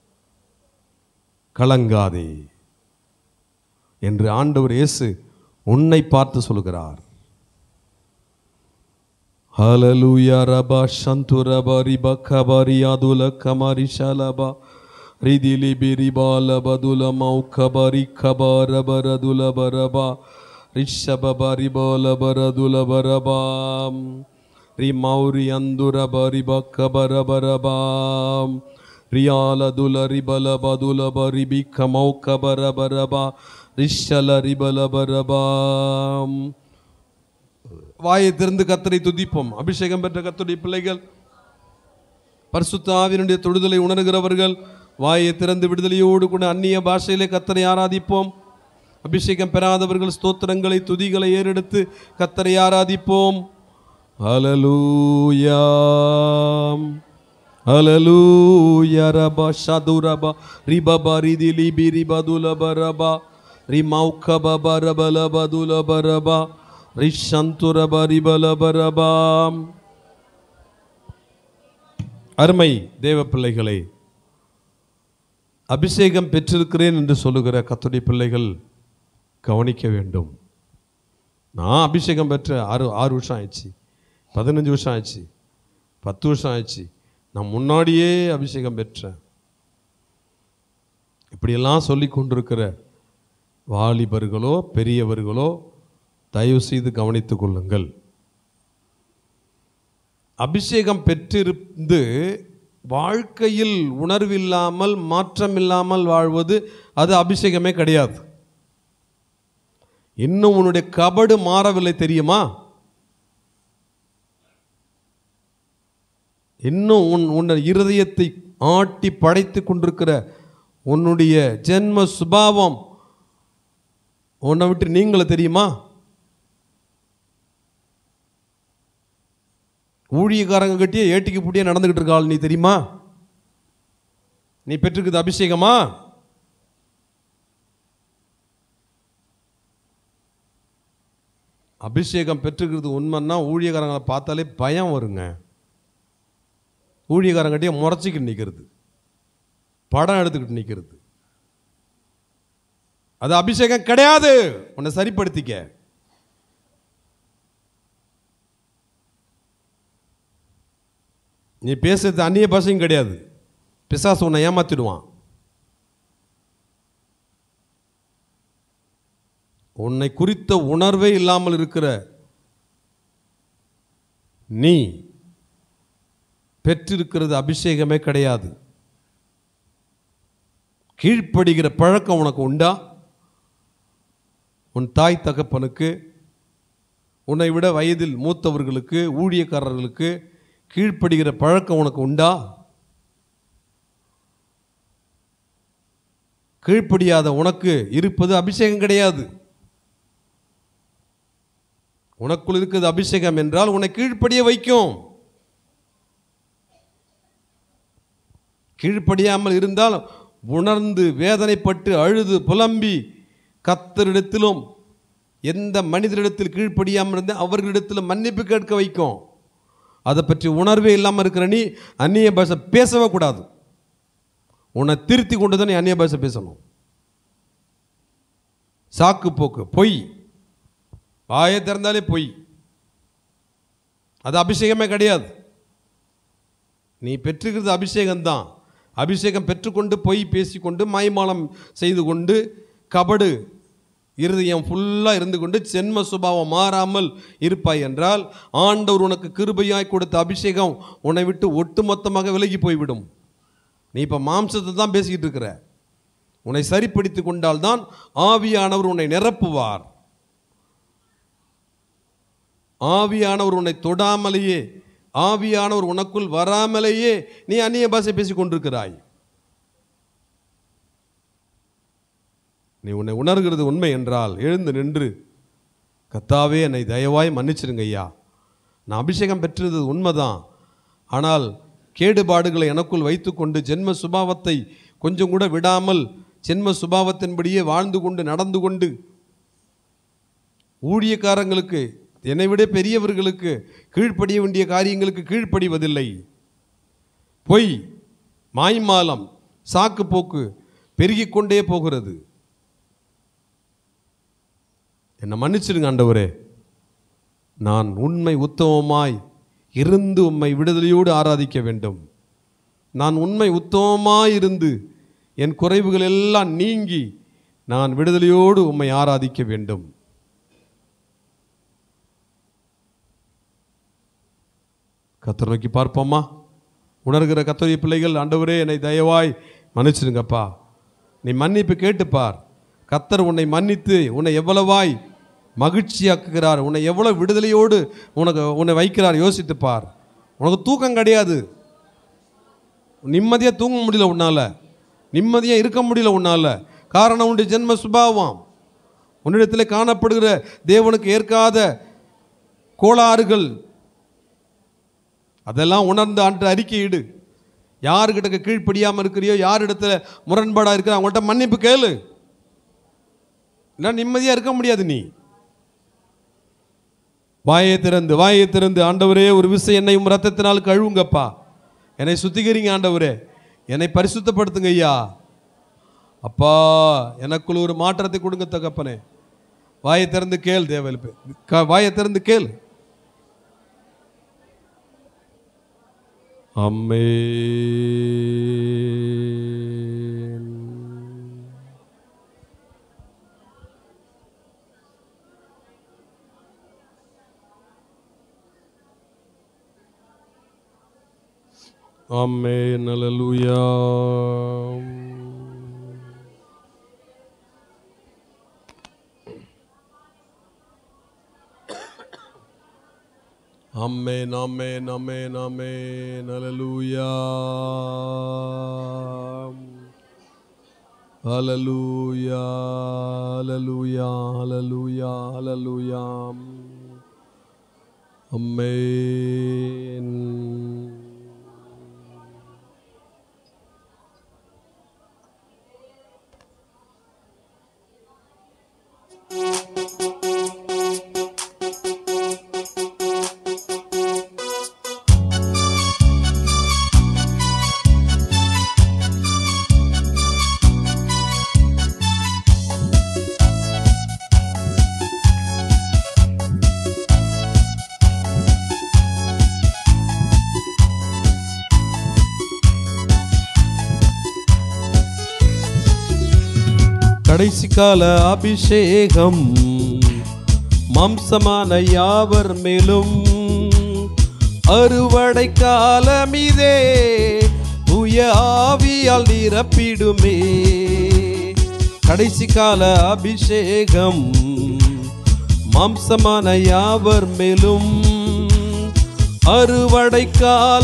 கலங்காதே என்று ஆண்டவர் இயேசு உன்னை பார்த்து சொல்கிறார். ஹalleluya ரபா சந்துரபா ரிபா கபரி அதுல கமரி ஷலபா ரிதிலி பிரிபால பதுல மௌகபரி கபரபரதுல பரபா ரிஷபபரி பால பரதுல பரபா ரிமௌரி அந்துர பரிபா கபரபரபா ரியாலதுல ரிபல பதுல பரிபி கமௌகபரபரபா ரிஷல ரிபல பரபா. வாயை திறந்து கர்த்தரை துதிப்போம். அபிஷேகம் பெற்ற கர்த்தருடைய பிள்ளைகள், பரிசுத்த ஆவியினுடைய தொடுதலை உணர்கிறவர்கள், வாயை திறந்து விடுதலையோடு கூட அந்நிய பாஷையிலே கர்த்தரை ஆராதிப்போம். அபிஷேகம் பெறாதவர்கள் ஸ்தோத்திரங்களை துதிகளை ஏறெடுத்து கர்த்தரை ஆராதிப்போம். ஹல்லேலூயா ஹல்லேலூயா ரபா ஷதுரபா ரிபபா ரிதிலி பிரிபதுலபரபா ரிமௌகபபா ரபலபதுலபரபா ரிஷந்துரபரிபலபரபாம். அருமை தேவ பிள்ளைகளை, அபிஷேகம் பெற்றிருக்கிறேன் என்று சொல்லுகிற கர்த்தருடைய பிள்ளைகள் கவனிக்க வேண்டும். நான் அபிஷேகம் பெற்ற 6 வருஷம் ஆயிடுச்சு, 15 வருஷம் ஆயிடுச்சு, 10 வருஷம் ஆயிடுச்சு, நான் முன்னாடியே அபிஷேகம் பெற்றேன். இப்படியெல்லாம் சொல்லி கொண்டிருக்கிற வாலிபர்களோ பெரியவர்களோ தயவு செய்து கவனித்துக் கொள்ளுங்கள். அபிஷேகம் பெற்றிருந்து வாழ்க்கையில் உணர்வில்லாமல் மாற்றமில்லாமல் வாழ்வது அது அபிஷேகமே கிடையாது. இன்னும் உன்னுடைய கபடு மாறவில்லை தெரியுமா? இன்னும் உன்னுடைய இருதயத்தை ஆட்டி படைத்து கொண்டிருக்கிற உன்னுடைய ஜென்ம சுபாவம் உன்னை விட்டு நீங்கள தெரியுமா? ஊழியக்காரங்க கிட்டே ஏட்டிக்கு பூட்டியே நடந்துகிட்டு இருக்காள் நீ தெரியுமா? நீ பெற்றிருக்குது அபிஷேகமா? அபிஷேகம் பெற்றுக்கிறது உண்மைன்னா ஊழியக்காரங்களை பார்த்தாலே பயம் வருங்க. ஊழியக்காரங்கிட்டே முறைச்சிக்கிட்டு நிற்கிறது, படம் எடுத்துக்கிட்டு நிற்கிறது, அது அபிஷேகம் கிடையாது. உன்னை சரிப்படுத்திக்க. நீ பேசுறது அந்நிய பாஷையும் கிடையாது. பிசாசு உன்னை ஏமாத்திடுவான். உன்னை குறித்த உணர்வே இல்லாமல் இருக்கிற நீ பெற்றிருக்கிறது அபிஷேகமே கிடையாது. கீழ்ப்படுகிற பழக்கம் உனக்கு உண்டா? உன் தாய் தகப்பனுக்கு, உன்னை விட வயதில் மூத்தவர்களுக்கு, ஊழியக்காரர்களுக்கு கீழ்ப்படுகிற பழக்கம் உனக்கு உண்டா? கீழ்ப்படியாத உனக்கு இருப்பது அபிஷேகம் கிடையாது. உனக்குள் இருக்கிறது அபிஷேகம் என்றால் உன்னை கீழ்ப்படிய வைக்கும். கீழ்ப்படியாமல் இருந்தால் உணர்ந்து வேதனைப்பட்டு அழுது புலம்பி கர்த்தரிடத்திலும் எந்த மனிதரிடத்தில் கீழ்ப்படியாமல் இருந்தால் அவர்களிடத்தில் மன்னிப்பு கேட்க வைக்கும். அதை பற்றி உணர்வே இல்லாமல் இருக்கிற நீ அந்நிய பாஷை பேசவே கூடாது. உன்னை திருத்தி கொண்டு தான் நீ அந்நிய பாஷை பேசணும். சாக்கு போக்கு, பொய், வாயை திறந்தாலே பொய், அது அபிஷேகமே கிடையாது. நீ பெற்றுக்கிறது அபிஷேகம்தான். அபிஷேகம் பெற்றுக்கொண்டு பொய் பேசிக்கொண்டு மாய்மாலம் செய்து கொண்டு கபடு இருதயம் ஃபுல்லாக இருந்து கொண்டு ஜென்ம சுபாவம் மாறாமல் இருப்பாய் என்றால் ஆண்டவர் உனக்கு கிருபையாய் கொடுத்த அபிஷேகம் உன்னை விட்டு ஒட்டுமொத்தமாக விலகி போய்விடும். நீ இப்போ மாம்சத்தை தான் பேசிக்கிட்டு இருக்கிற. உன்னை சரிப்படுத்தி கொண்டால்தான் ஆவியானவர் உன்னை நிரப்புவார். ஆவியானவர் உன்னை தொடாமலேயே, ஆவியானவர் உனக்குள் வராமலேயே நீ அந்நிய பாஷை பேசி கொண்டிருக்கிறாய். நீ உன்னை உணர்கிறது உண்மை என்றால் எழுந்து நின்று, கர்த்தாவே என்னை தயவாய் மன்னிச்சிருங்க ஐயா, நான் அபிஷேகம் பெற்றது உண்மைதான், ஆனால் கேடுபாடுகளை எனக்குள் வைத்துக்கொண்டு ஜென்ம சுபாவத்தை கொஞ்சம் கூட விடாமல் ஜென்ம சுபாவத்தின்படியே வாழ்ந்து கொண்டு நடந்து கொண்டு ஊழியக்காரங்களுக்கு என்னை விட பெரியவர்களுக்கு கீழ்ப்படிய வேண்டிய காரியங்களுக்கு கீழ்ப்படிவதில்லை. பொய், மாய்மாலம், சாக்கு போக்கு பெருகிக்கொண்டே போகிறது. என்னை மன்னிச்சிடுங்க ஆண்டவரே, நான் உண்மை உத்தமமாய் இருந்து உம்மை விடுதலையோடு ஆராதிக்க வேண்டும். நான் உண்மை உத்தமமாய் இருந்து என் குறைவுகள் எல்லாம் நீங்கி நான் விடுதலையோடு உம்மை ஆராதிக்க வேண்டும். கர்த்தரை நோக்கி பார்ப்போமா? உணர்கிற கர்த்தருடைய பிள்ளைகள், ஆண்டவரே என்னை தயவாய் மன்னிச்சிடுங்கப்பா. நீ மன்னிப்பு கேட்டுப்பார். கர்த்தர் உன்னை மன்னித்து உன்னை எவ்வளவாய் மகிழ்ச்சியாக்குகிறார், உன்னை எவ்வளோ விடுதலையோடு உன்னை வைக்கிறார் யோசித்துப்பார். உனக்கு தூக்கம் கிடையாது, நிம்மதியாக தூங்க முடியல, உன்னால் நிம்மதியாக இருக்க முடியல உன்னால். காரணம் உன்னுடைய ஜென்ம சுபாவம், உன்னிடத்தில் காணப்படுகிற தேவனுக்கு ஏற்காத கோளாறுகள். அதெல்லாம் உணர்ந்து ஆண்டு அறிக்கையிடு. யாருக்கிட்ட கீழ்ப்படியாமல் இருக்கிறியோ, யாரிடத்துல முரண்பாடாக இருக்கிற அவங்கள்ட்ட மன்னிப்பு கேளு. இல்லை நிம்மதியாக இருக்க முடியாது. நீ வாயை திறந்து ஆண்டவரே ஒரு விஷயம் என்னை ரத்தத்தினால் கழுவுங்கப்பா, என்னை சுத்திகரிங்க ஆண்டவரே, என்னை பரிசுத்தப்படுத்துங்க ஐயா, அப்பா எனக்குள்ள ஒரு மாற்றத்தை கொடுங்க தகப்பனே. வாயை திறந்து கேள், தேவ வாயை திறந்து கேள். அம்மே ஆமென். அல்லேலூயா. ஆமென் ஆமென் ஆமென் ஆமென். அல்லேலூயா அல்லேலூயா அல்லேலூயா அல்லேலூயா அல்லேலூயா. ஆமென். கடைசி கால அபிஷேகம் மாம்சமான யாவர் மேலும் அறுவடை காலமிதே தூய ஆவியால் நிரப்பிடுமே. கடைசி கால அபிஷேகம் மாம்சமான யாவர் மேலும் அறுவடை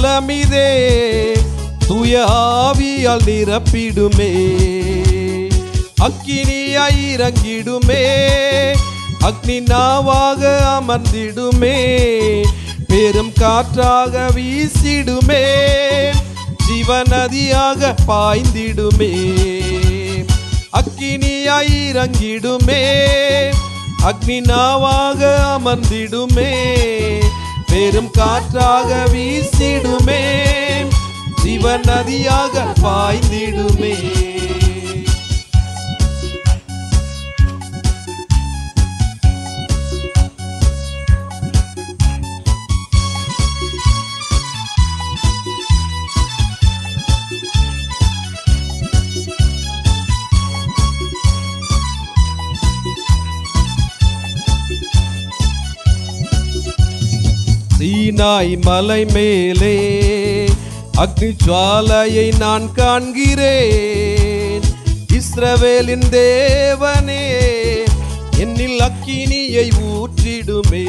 காலமிதே தூய ஆவியால் நிரப்பிடுமே. அக்கினியாய் இறங்கிடுமே, அக்னி நாவாக அமர்ந்திடுமே, பெரும் காற்றாக வீசிடுமே, ஜீவநதியாக பாய்ந்திடுமே. அக்கினியாய் இறங்கிடுமே, அக்னி நாவாக அமர்ந்திடுமே, பெரும் காற்றாக வீசிடுமே, ஜீவநதியாக பாய்ந்திடுமே. சீனாய் மலை மேலே அக்னி ஜுவாலையை நான் காண்கிறேன். இஸ்ரவேலின் தேவனே, என்னில் அக்கினியை ஊற்றிடுமே.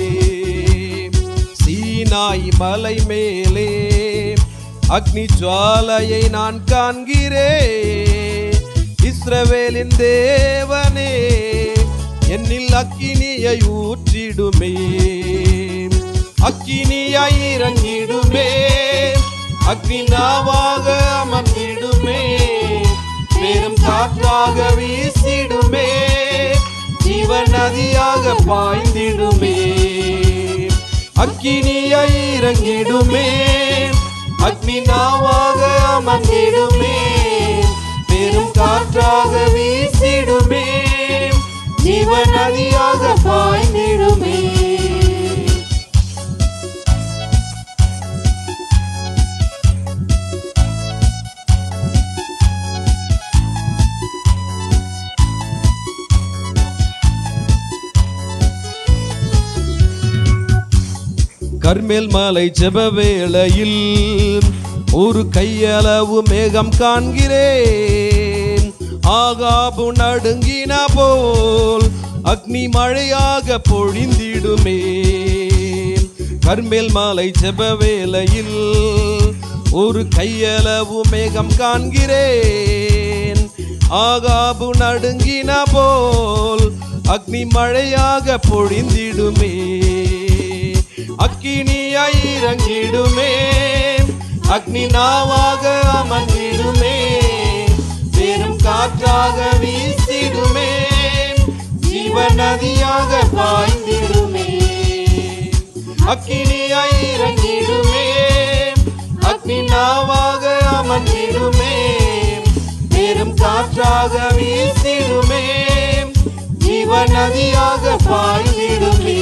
சீனாய் மலை மேலே அக்னி ஜுவாலையை நான் காண்கிறேன். இஸ்ரவேலின் தேவனே, என்னில் அக்கினியை ஊற்றிடுமே. அக்கினியாய் இறங்கிடுமே, அக்னி நாவாக அமர்ந்திடுமே, பெரும் காற்றாக வீசிடுமே, ஜீவநதியாக பாய்ந்திடுமே. அக்கினியாய் இறங்கிடுமே, அக்னி நாவாக அமர்ந்திடுமே, பெரும் காற்றாக வீசிடுமே, ஜீவநதியாக பாய்ந்திடுமே. கர்மேல் மலை ஜெப வேளையில் ஒரு கையளவு மேகம் காண்கிறேன். ஆகாபு நடுங்கின போல் அக்னி மழையாக பொழிந்திடுமே. கர்மேல் மலை ஜெப வேளையில் ஒரு கையளவு மேகம் காண்கிறேன். ஆகாபு நடுங்கின போல் அக்னி மழையாக பொழிந்திடுமே. அக்கினியாய் இறங்கிடுமே, அக்னி நாவாக அமர்ந்திடுமே, பெரும் காற்றாக வீசிடுமே, ஜீவநதியாக பாய்ந்திடுமே. அக்கினியாய் இறங்கிடுமே, அக்னி நாவாக அமர்ந்திடுமே, பெரும் காற்றாக வீசிடுமே, ஜீவநதியாக பாய்ந்திடுமே.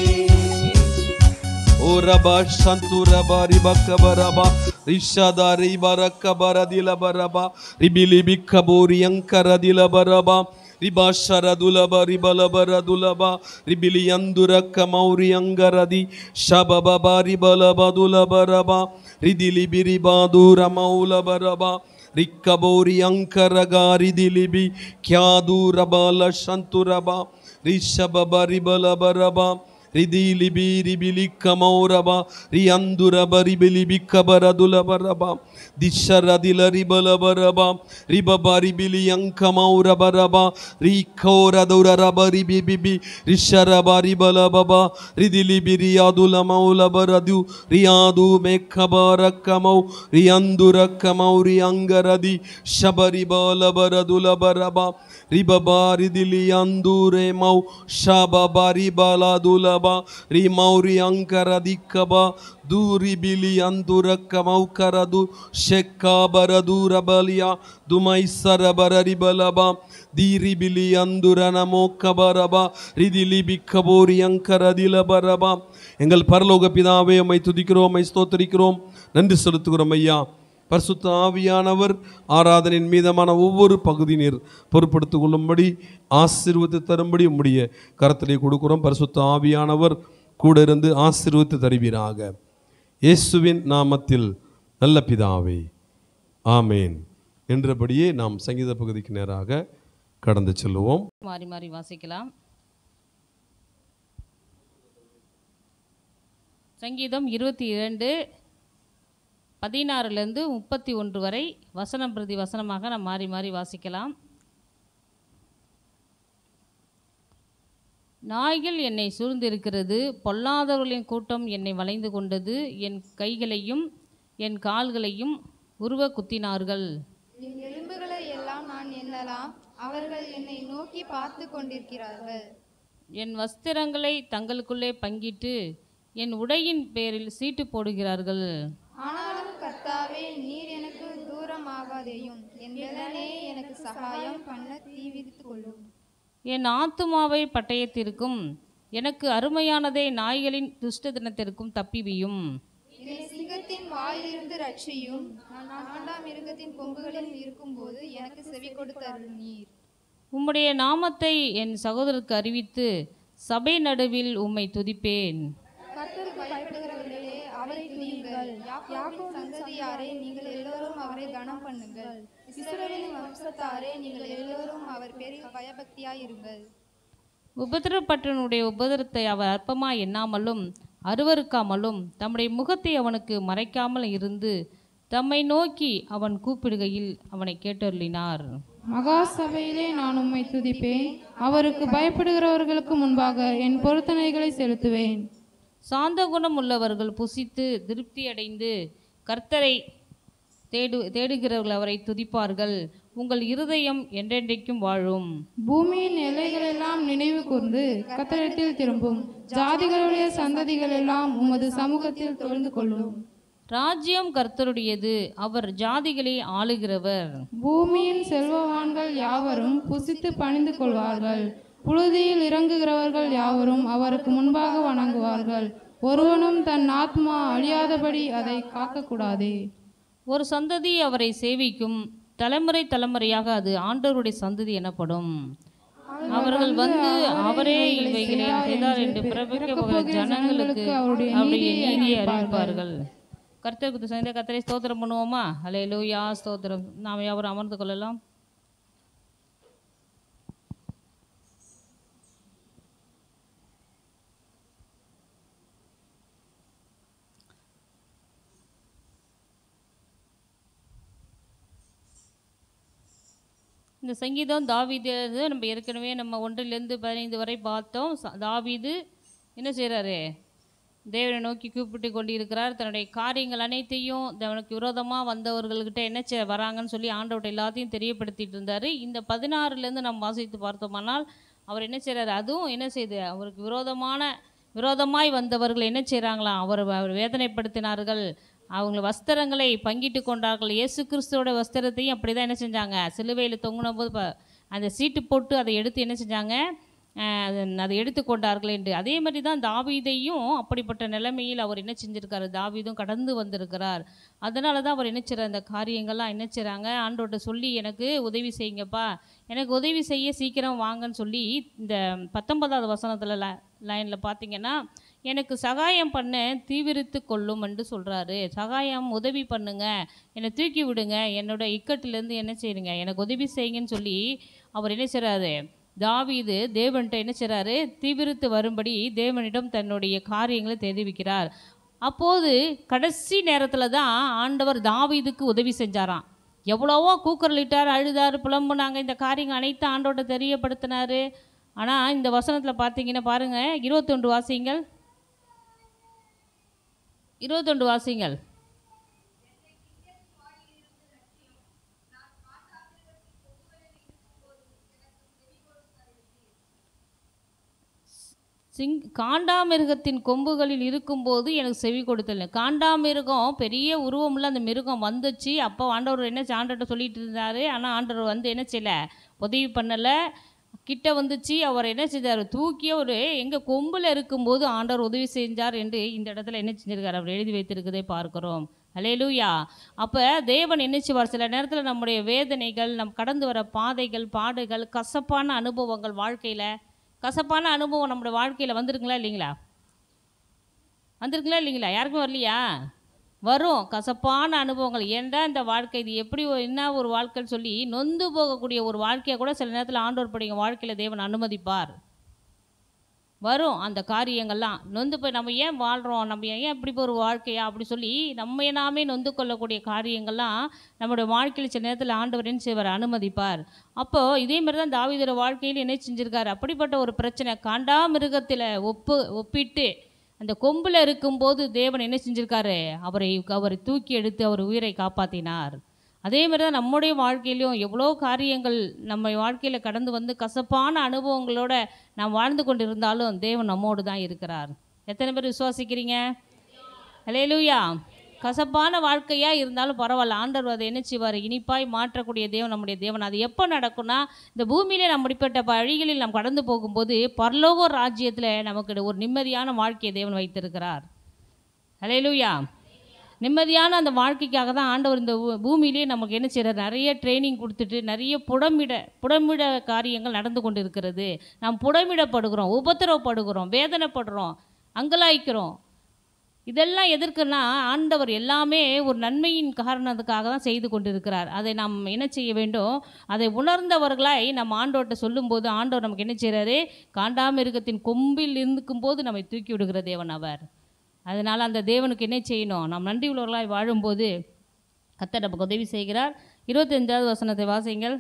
Oraba Shanturaba Ribakabaraba Rishada Ribarakabara Dilabaraba Ribilibi Kabori Yankara Dilabaraba Ribasharadulaba Ribalabaradulaba Ribiliandura Kamauri Angaradi Shababa Ribalaba Dulabaraba Ridilibiribadura Maulabaraba Rikabori Ankaragari Dilibi Kyadurabala Shanturaba Rishababa Ribalabaraba ரிதிலிபி ரிபிலி கமௌரபா ரிஅந்துரப ரிபிலிபி கபரதுலபரபா திஷரதில ரிபலபரபா ரிபபா ரிபிலி யங்கமௌரபரபா ரிகோரதுரப ரிபிபிபி ரிஷரபா ரிபலபபா ரிதிலிபி ரியாதுலமௌலபரது ரியாது மேக்கபரக்கமௌ ரிஅந்துரக்கமௌ ரிஅங்கரதி ஷபரிபலபரதுலபரபா ரிபபா ரிதிலி Andure மௌ ஷபபா ரிபலதுலபா ரிமௌரி அங்கரதிக்கபா தூரிபிலி அந்துரக்கமௌகரது ஷெக்காபரதுரபலியா துமைசரபரரிபலபா தீரிபிலி அந்துரனமோக்கபரபா ரிதிலிபி கபோரி அங்கரதிலபரபா. எங்கள் பரலோக பிதாவே, உம்மை துதிக்கிறோம், உம்மை ஸ்தோத்திரிக்கிறோம், நன்றி செலுத்துகிறோம் ஐயா. பரிசுத்த ஆவியானவர் ஆராதனையின் மீதமான ஒவ்வொரு பகுதி நீர் பொறுப்படுத்திக் கொள்ளும்படி ஆசீர்வதித்து தரும்படி உம்முடைய கரத்திலே கொடுக்கிறோம். பரிசுத்த ஆவியானவர் கூட இருந்து ஆசீர்வதித்து தருவீராக. இயேசுவின் நாமத்தில் நல்ல பிதாவே, ஆமேன் என்றபடியே நாம் சங்கீத பகுதிக்கு நேராக கடந்து செல்லுவோம். மாறி மாறி வாசிக்கலாம். சங்கீதம் 22:16 வரை வசனம் பிரதி வசனமாக நாம் மாறி மாறி வாசிக்கலாம். நாய்கள் என்னை சூழ்ந்திருக்கிறது, பொல்லாதவர்களின் கூட்டம் என்னை வளைந்து கொண்டது, என் கைகளையும் என் கால்களையும் உருவ குத்தினார்கள். என் எலும்புகளை எல்லாம் நான் எண்ணலாம், அவர்கள் என்னை நோக்கி பார்த்து கொண்டிருக்கிறார்கள். என் வஸ்திரங்களை தங்களுக்குள்ளே பங்கிட்டு என் உடையின் பேரில் சீட்டு போடுகிறார்கள். ஆனாலும் கர்த்தாவே, நீர் எனக்கு தூரமாகாதேயும், என் பெலனே எனக்கு சகாயம் பண்ண தீவிரித்துக் கொள்ளும். என் ஆத்துமாவை பட்டயத்திற்கும் எனக்கு அருமையானதை நாய்களின் துஷ்ட தினத்திற்கும் தப்பிவியும். என்னை சிங்கத்தின் வாயிலிருந்து ரட்சியும், நான் ஆண்டாம் மிருகத்தின் கொம்புகளில் இருக்கும்போது எனக்கு செவி கொடுத்தருள் நீர். உம்முடைய நாமத்தை என் சகோதரருக்கு அறிவித்து சபை நடுவில் உம்மை துதிப்பேன். கர்த்தருக்கு பயப்படுகிறவர்களே, அவரை துதியுங்கள். யாக்கோபின் சந்ததியாரே, நீங்கள் எல்லோரும் அவரை கனம் பண்ணுங்கள். இஸ்ரவேலின் வம்சத்தாரே, நீங்கள் எல்லோரும் அவர் பேரில் பயபக்தியாயிருங்கள். உபத்திரப்பட்டவனுடைய உபத்திரத்தை அவர் அற்பமாய் எண்ணாமலும் அருவருக்காமலும் தம்முடைய முகத்தை அவனுக்கு மறைக்காமல் இருந்து தம்மை நோக்கி அவன் கூப்பிடுகையில் அவனை கேட்டருளினார். மகா சபையிலே நான் உம்மை துதிப்பேன். அவருக்கு பயப்படுகிறவர்களுக்கு முன்பாக என் பொருத்தனைகளை செலுத்துவேன். சாந்த குணம் உள்ளவர்கள் புசித்து திருப்தியடைந்து கர்த்தரை தேடுகிறவர்கள் அவரை துதிப்பார்கள். உங்கள் இருதயம் என்றென்றைக்கும் வாழும். பூமியின் எல்லைகளெல்லாம் நினைவு கூர்ந்து கர்த்தரிடத்தில் திரும்பும். ஜாதிகளுடைய சந்ததிகள் எல்லாம் உமது சமூகத்தில் தொழுந்து கொள்ளும். ராஜ்யம் கர்த்தருடையது, அவர் ஜாதிகளை ஆளுகிறவர். பூமியின் செல்வவான்கள் யாவரும் புசித்து பணிந்து கொள்வார்கள். புழுதியில் இறங்குகிறவர்கள் யாவரும் அவருக்கு முன்பாக வணங்குவார்கள். ஒருவனும் தன் ஆத்மா அழியாதபடி அதை காக்கக்கூடாதே. ஒரு சந்ததி அவரை சேவிக்கும், தலைமுறை தலைமுறையாக அது ஆண்டவருடைய சந்ததி எனப்படும். அவர்கள் வந்து அவரே இவைகளை செய்தார் என்று பிறப்பிக்க போகிற ஜனங்களுக்கு அவருடைய நீதியை அறிவிப்பார்கள். கர்த்தருக்கு சந்த கர்த்தரை ஸ்தோத்திரம் பண்ணுவோமா? அல்லேலூயா, ஸ்தோத்திரம். நாம் யாவரும் அமர்ந்து கொள்ளலாம். இந்த சங்கீதம் தாவீது, நம்ம ஏற்கனவே நம்ம 1லிருந்து 15 வரை பார்த்தோம். தாவீது என்ன செய்கிறாரு? தேவனை நோக்கி கூப்பிட்டு கொண்டிருக்கிறார். தன்னுடைய காரியங்கள் அனைத்தையும் அவனுக்கு விரோதமாக வந்தவர்கள்கிட்ட என்ன வராங்கன்னு சொல்லி ஆண்டவர்கிட்ட எல்லாத்தையும் தெரியப்படுத்திட்டு இருந்தார். இந்த 16லேருந்து நம்ம வாசித்து பார்த்தோமானால் அவர் என்ன செய்கிறார்? அதுவும் என்ன செய்யுது? அவருக்கு விரோதமாய் வந்தவர்கள் என்ன செய்கிறாங்களாம்? அவர் வேதனைப்படுத்தினார்கள். அவங்க வஸ்திரங்களை பங்கிட்டு கொண்டார்கள். இயேசு கிறிஸ்துவோட வஸ்திரத்தையும் அப்படி தான் என்ன செஞ்சாங்க? சிலுவையில் தொங்கின போது அந்த சீட்டு போட்டு அதை எடுத்து என்ன செஞ்சாங்க? அதை எடுத்து கொண்டார்கள் என்று. அதே மாதிரி தான் தாவீதையும் அப்படிப்பட்ட நிலைமையில் அவர் என்ன செஞ்சுருக்காரு? தாவீதும் கடந்து வந்திருக்கிறார். அதனால தான் அவர் என்ன செய்கிறார்? அந்த காரியங்கள்லாம் என்ன செய்கிறாங்க? ஆண்டோட்ட சொல்லி எனக்கு உதவி செய்யுங்கப்பா, எனக்கு உதவி செய்ய சீக்கிரம் வாங்கன்னு சொல்லி இந்த 19வது வசனத்தில் லைனில் பார்த்தீங்கன்னா, எனக்கு சகாயம் பண்ண தீவிரித்து கொள்ளும் என்று சொல்கிறாரு. சகாயம், உதவி பண்ணுங்க, என்னை தூக்கி விடுங்க, என்னோட இக்கட்டிலேருந்து என்ன செய்யுங்க, எனக்கு உதவி செய்யுங்கன்னு சொல்லி அவர் என்ன செய்கிறாரு? தாவீது தேவன்கிட்ட என்ன செய்கிறாரு? தீவிரித்து வரும்படி தேவனிடம் தன்னுடைய காரியங்களை தெரிவிக்கிறார். அப்போது கடைசி நேரத்தில் தான் ஆண்டவர் தாவீதுக்கு உதவி செஞ்சாராம். எவ்வளவோ கூக்குரலிட்டார், அழுதார், புலம்புனாங்க. இந்த காரியங்கள் அனைத்து ஆண்டோட தெரியப்படுத்தினார். ஆனால் இந்த வசனத்தில் பார்த்தீங்கன்னா பாருங்கள், 21 வாசிங்கள். 21 வாசிங்கள். காண்டாமிருகத்தின் கொம்புகளில் இருக்கும்போது எனக்கு செவி கொடுத்தல. காண்டாமிருகம் பெரிய உருவமுள்ள அந்த மிருகம் வந்துச்சு. அப்போ ஆண்டவர் என்ன ஆண்டவர்கிட்ட சொல்லிட்டு இருந்தார். ஆனால் ஆண்டவர் வந்து என்ன செய்யலை? உதவி பண்ணலை. கிட்ட வந்துச்சு. அவர் என்ன செய்தார்? தூக்கி ஒரு எங்கள் கொம்பில் இருக்கும்போது ஆண்டவர் உதவி செஞ்சார் என்று இந்த இடத்துல என்ன செஞ்சிருக்கார்? அவர் எழுதி வைத்திருக்கதை பார்க்கிறோம். அல்லேலூயா. அப்போ தேவன் என்ன செய்வார்? சில நேரத்தில் நம்முடைய வேதனைகள், நம் கடந்து வர பாதைகள், பாடுகள், கசப்பான அனுபவங்கள், வாழ்க்கையில் கசப்பான அனுபவம் நம்முடைய வாழ்க்கையில் வந்திருக்குங்களா இல்லைங்களா? வந்திருக்குங்களா இல்லைங்களா? யாருக்கும் வரலையா? வரும் கசப்பான அனுபவங்கள். ஏன்டா இந்த வாழ்க்கை, இது எப்படி என்ன ஒரு வாழ்க்கைன்னு சொல்லி நொந்து போகக்கூடிய ஒரு வாழ்க்கையை கூட சில நேரத்தில் ஆண்டவர் படிங்க வாழ்க்கையில் தேவன் அனுமதிப்பார். வரும் அந்த காரியங்கள்லாம். நொந்து போய் நம்ம ஏன் வாழ்கிறோம், நம்ம ஏன் இப்படி ஒரு வாழ்க்கையா அப்படி சொல்லி நம்ம நாமே நொந்து கொள்ளக்கூடிய காரியங்கள்லாம் நம்மளுடைய வாழ்க்கையில் சில நேரத்தில் ஆண்டவர் என்ன செய்வார், அனுமதிப்பார். அப்போது இதே மாதிரி தான் தாவீதோட வாழ்க்கையில் என்ன செஞ்சுருக்காரு, அப்படிப்பட்ட ஒரு பிரச்சனை காண்டாமிருகத்தில் ஒப்பிட்டு அந்த கொம்பில் இருக்கும்போது தேவன் என்ன செஞ்சுருக்காரு, அவரை தூக்கி எடுத்து அவர் உயிரை காப்பாற்றினார். அதே மாதிரி தான் நம்முடைய வாழ்க்கையிலையும் எவ்வளோ காரியங்கள் நம்ம வாழ்க்கையில் கடந்து வந்து கசப்பான அனுபவங்களோட நாம் வாழ்ந்து கொண்டு இருந்தாலும் தேவன் நம்மோடு தான் இருக்கிறார். எத்தனை பேர் விசுவாசிக்கிறீங்க? அல்லேலூயா. கசப்பான வாழ்க்கையாக இருந்தாலும் பரவாயில்ல, ஆண்டவர் அதை என்ன செய்வார், இனிப்பாய் மாற்றக்கூடிய தேவன் நம்முடைய தேவன். அது எப்போ நடக்கும்னா, இந்த பூமியிலே நம்ம இப்படிப்பட்ட வழிகளில் நாம் கடந்து போகும்போது பரலோக ராஜ்யத்தில் நமக்கு ஒரு நிம்மதியான வாழ்க்கையை தேவன் வைத்திருக்கிறார். அல்லேலூயா. நிம்மதியான அந்த வாழ்க்கைக்காக தான் ஆண்டவர் இந்த பூமியிலே நமக்கு என்ன செய்கிறார், நிறைய ட்ரைனிங் கொடுத்துட்டு நிறைய புடமிட காரியங்கள் நடந்து கொண்டு இருக்கிறது. நாம் புடமிடப்படுகிறோம், உபத்திரவப்படுகிறோம், வேதனைப்படுறோம், அங்கலாய்க்கிறோம். இதெல்லாம் எதற்குன்னா ஆண்டவர் எல்லாமே ஒரு நன்மையின் காரணத்துக்காக தான் செய்து கொண்டு இருக்கிறார். அதை நாம் என்ன செய்ய வேண்டும், அதை உணர்ந்தவர்களாய் நம்ம ஆண்டவர்கிட்ட சொல்லும்போது ஆண்டவர் நமக்கு என்ன செய்கிறாரு, காண்டாமிருகத்தின் கொம்பில் இருக்கும்போது நம்மை தூக்கி விடுகிற தேவன் அவர். அதனால் அந்த தேவனுக்கு என்ன செய்யணும், நாம் நன்றி உள்ளவர்களாய் வாழும்போது கர்த்தர் நமக்கு உதவி செய்கிறார். 25வது வசனத்தை வாசிங்கள்.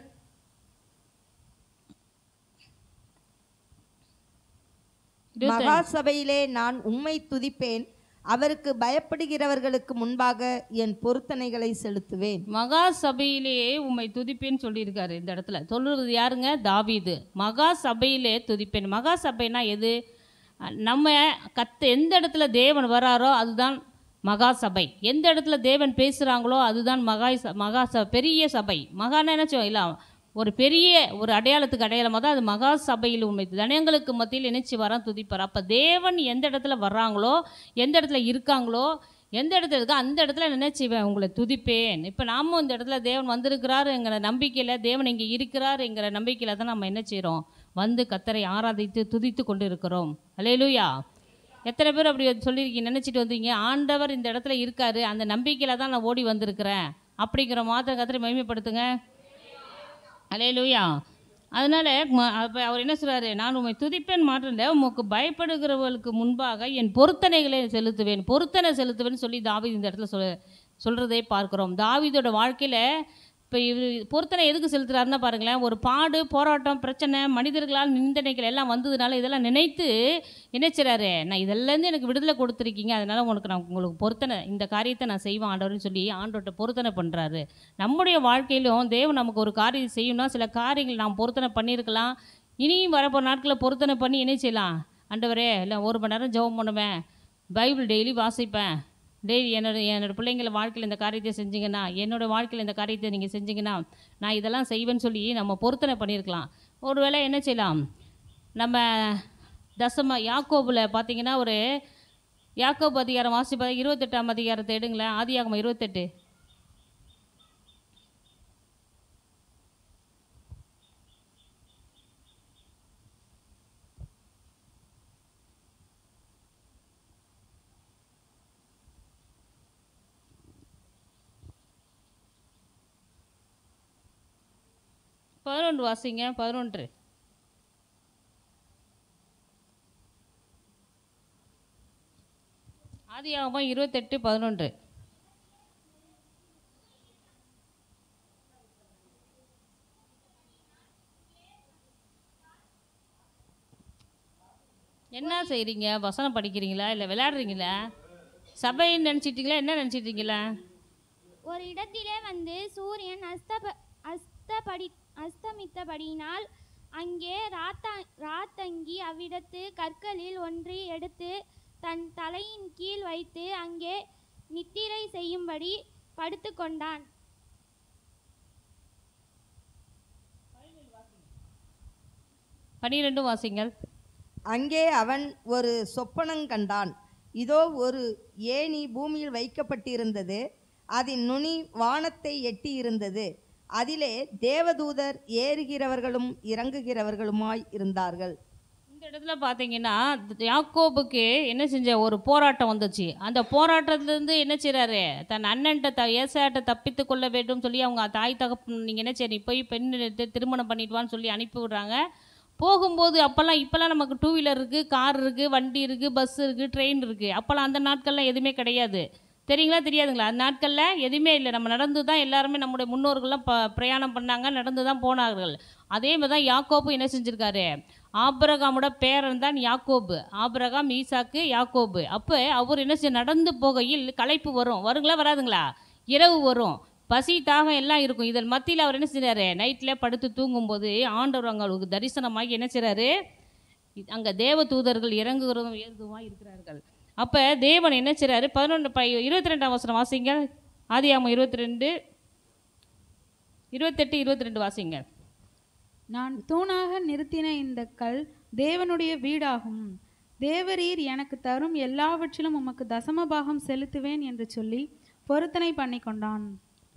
மகா சபையிலே நான் உம்மை துதிப்பேன், அவருக்கு பயப்படுகிறவர்களுக்கு முன்பாக என் பொருத்தனைகளை செலுத்துவேன். மகா சபையிலேயே உம்மை துதிப்பேன்னு சொல்லியிருக்காரு. இந்த இடத்துல சொல்லுறது யாருங்க, தாவீது. மகா சபையிலே துதிப்பேன். மகா சபைனா எது, நம்ம எந்த இடத்துல தேவன் வராரோ அதுதான் மகா சபை. எந்த இடத்துல தேவன் பேசுகிறாங்களோ அதுதான் பெரிய சபை. மகானா என்ன இல்லை, ஒரு பெரிய ஒரு அடையாளத்துக்கு அடையாளமாக தான் அது மகா சபையில் உண்மை ஜனங்களுக்கு மத்தியில் நினைச்சு வர துதிப்பார். அப்போ தேவன் எந்த இடத்துல வர்றாங்களோ, எந்த இடத்துல இருக்காங்களோ, எந்த இடத்துல இருக்கோ அந்த இடத்துல நினைச்சுவேன் உங்களை துதிப்பேன். இப்போ நாமும் இந்த இடத்துல தேவன் வந்திருக்கிறாருங்கிற நம்பிக்கையில், தேவன் இங்கே இருக்கிறாருங்கிற நம்பிக்கையில் தான் நம்ம என்ன செய்கிறோம், வந்து கர்த்தரை ஆராதித்து துதித்து கொண்டு இருக்கிறோம். அல்லேலூயா. எத்தனை பேர் அப்படி சொல்லியிருக்கீங்க, நினச்சிட்டு வந்தீங்க, ஆண்டவர் இந்த இடத்துல இருக்காரு, அந்த நம்பிக்கையில் தான் நான் ஓடி வந்திருக்கிறேன் அப்படிங்கிற மாத்திரம் கர்த்தரை மகிமைப்படுத்துங்க. அல்லேலூயா. அதனால் அப்போ அவர் என்ன சொல்கிறாரு, நான் உம்மை துதிப்பேன் மாற்றல, உமக்கு பயப்படுகிறவர்களுக்கு முன்பாக என் பொருத்தனைகளை செலுத்துவேன்னு சொல்லி தாவீது இந்த இடத்துல சொல்கிறதே பார்க்குறோம். தாவீதோட வாழ்க்கையில் இப்போ இவர் பொருத்தனை எதுக்கு செலுத்துறாருன்னா பாருங்களேன், ஒரு பாடு, போராட்டம், பிரச்சனை, மனிதர்களால் நிந்தனைகள் எல்லாம் வந்ததுனால இதெல்லாம் நினைத்து நினைச்சிறாரு, நான் இதெல்லாம் எனக்கு விடுதலை கொடுத்துருக்கீங்க, அதனால் உங்களுக்கு பொருத்தனை, இந்த காரியத்தை நான் செய்வேன் ஆண்டவர்னு சொல்லி ஆண்டவர்கிட்ட பொருத்தனை பண்ணுறாரு. நம்முடைய வாழ்க்கையிலும் தேவன் நமக்கு ஒரு காரியம் செய்யணும்னா சில காரியங்கள் நாம் பொருத்தனை பண்ணியிருக்கலாம். இனியும் வரப்போகிற நாட்களில் பொருத்தனை பண்ணி என்ன செய்யலாம், ஆண்டவரே இல்லை 1 மணி நேரம் ஜெபம் பண்ணுவேன், பைபிள் டெய்லி வாசிப்பேன், டெய்லி என்னோடய பிள்ளைங்கள வாழ்க்கையில் இந்த காரியத்தை செஞ்சிங்கன்னா, என்னோடய வாழ்க்கையில் இந்த காரியத்தை நீங்கள் செஞ்சிங்கன்னா நான் இதெல்லாம் செய்வேன்னு சொல்லி நம்ம பொருத்தனை பண்ணியிருக்கலாம். ஒரு வேளை என்ன செய்யலாம், நம்ம யாக்கோபில் பார்த்தீங்கன்னா ஒரு யாக்கோபு அதிகாரம் வாசிப்பா 28ஆம் அதிகாரத்தை எடுங்களேன். ஆதியாகமம் 28. வாசிங்க. 11. ஆதியாகமம் 28:11. என்ன செய்கிறீங்க, வசனம் படிக்கிறீங்களா இல்லை விளையாடுறீங்களா, சபைன்னு நினச்சிட்டீங்களா, என்ன நினச்சிட்டீங்களா? ஒரு இடத்திலே வந்து சூரியன் அஸ்தமித்தபடியினால் அங்கே ராத்தங்கி அவ்விடத்து கற்களில் ஒன்றை எடுத்து தன் தலையின் கீழ் வைத்து அங்கே நித்திரை செய்யும்படி படுத்து கொண்டான். வாசிங்கள். அங்கே அவன் ஒரு சொப்பனங் கண்டான். இதோ ஒரு ஏணி பூமியில் வைக்கப்பட்டிருந்தது, அதன் நுனி வானத்தை எட்டி இருந்தது, அதிலே தேவதூதர் ஏறுகிறவர்களும் இறங்குகிறவர்களுமாய் இருந்தார்கள். இந்த இடத்துல பார்த்தீங்கன்னா யாக்கோபுக்கு என்ன செஞ்ச ஒரு போராட்டம் வந்துச்சு. அந்த போராட்டத்திலேருந்து என்ன செய்கிறாரு, தன் அண்ணன்ட்ட ஏசாட்ட தப்பித்து கொள்ள வேண்டும் சொல்லி அவங்க தாய் தகப்பு நீங்கள் என்ன சரி போய் பெண் திருமணம் பண்ணிடுவான்னு சொல்லி அனுப்பி விடுறாங்க. போகும்போது அப்போல்லாம் இப்போல்லாம் நமக்கு டூ வீலர் இருக்குது, கார் இருக்குது, வண்டி இருக்குது, பஸ் இருக்குது, ட்ரெயின் இருக்குது. அப்போல்லாம் அந்த நாட்கள்லாம் எதுவுமே கிடையாது. தெரியுங்களா தெரியாதுங்களா? அந்த நாட்களில் எதுவுமே இல்லை. நம்ம நடந்து தான் எல்லாருமே நம்முடைய முன்னோர்கள்லாம் பிரயாணம் பண்ணாங்க, நடந்து தான் போனார்கள். அதே மாதிரி தான் யாக்கோபு என்ன செஞ்சுருக்காரு? ஆபிரகாமோட பேரன் தான் யாக்கோபு. ஆபிரகாம், ஈசாக்கு, யாக்கோபு. அப்போ அவர் என்ன செய்ய, நடந்து போகையில் களைப்பு வருங்களா வராதுங்களா? இரவு வரும், பசி தாகம் எல்லாம் இருக்கும். இதன் மத்தியில் அவர் என்ன செய்கிறாரு? நைட்டில் படுத்து தூங்கும்போது ஆண்டவர் அவங்களுக்கு தரிசனமாகி என்ன செய்கிறாரு? அங்கே தேவ தூதர்கள் இறங்குகிறதும் ஏறுதுமாக இருக்கிறார்கள். அப்போ தேவன் என்ன செய்கிறாரு? 22ஆம் வசனம் வாசிங்க. ஆதியாகமம் 22, 28, 22 வாசிங்க. நான் தூணாக நிறுத்தின இந்த கல் தேவனுடைய வீடாகும். தேவரீர் எனக்கு தரும் எல்லாவற்றிலும் உமக்கு தசமபாகம் செலுத்துவேன் என்று சொல்லி பொருத்தனை பண்ணி கொண்டான்.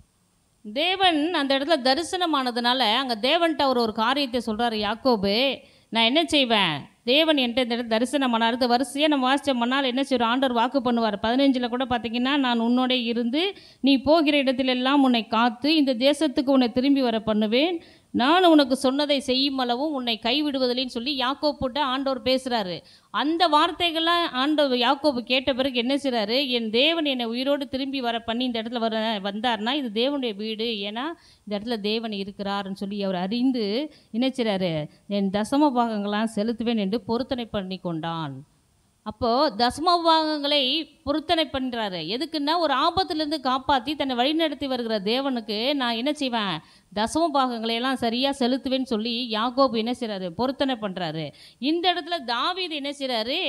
தேவன் அந்த இடத்துல தரிசனமானதுனால அங்கே தேவன்கிட்ட அவர் ஒரு காரியத்தை சொல்கிறாரு. யாக்கோபு, நான் என்ன செய்வேன்? தேவன் என்கிட்ட இந்த இடத்துல தரிசனமான அடுத்த வரிசையாக நம்ம வாசித்தோம்னால் என்ன செய்வோம்? ஆண்டவர் வாக்கு பண்ணுவார். 15 கூட பார்த்தீங்கன்னா, நான் உன்னோட இருந்து நீ போகிற இடத்திலெல்லாம் உன்னை காத்து இந்த தேசத்துக்கு உன்னை திரும்பி வர பண்ணுவேன், நான் உனக்கு சொன்னதை செய்யும் அளவும் உன்னை கைவிடுவதில்லைன்னு சொல்லி யாக்கோப்புட்ட ஆண்டவர் பேசுகிறாரு. அந்த வார்த்தைகள்லாம் ஆண்டவர் யாக்கோபு கேட்ட பிறகு என்ன செய்கிறாரு? என் தேவன் என்னை உயிரோடு திரும்பி வர பண்ணி இந்த இடத்துல வந்தார்னா இது தேவனுடைய வீடு, ஏன்னா இந்த இடத்துல தேவன் இருக்கிறாருன்னு சொல்லி அவர் அறிந்து என்ன செய்கிறாரு? என் தசம பாகங்களாம் செலுத்துவேன் என்று பொருத்தனை பண்ணி கொண்டான். அப்போது தசமபாகங்களை பொருத்தனை பண்ணுறாரு. எதுக்குன்னா ஒரு ஆபத்துலேருந்து காப்பாற்றி தன்னை வழிநடத்தி வருகிற தேவனுக்கு நான் என்ன செய்வேன்? தசமபாகங்களையெல்லாம் சரியாக செலுத்துவேன்னு சொல்லி யாக்கோபு என்ன செய்கிறாரு? பொருத்தனை பண்ணுறாரு. இந்த இடத்துல தாவீது என்ன செய்கிறாரு?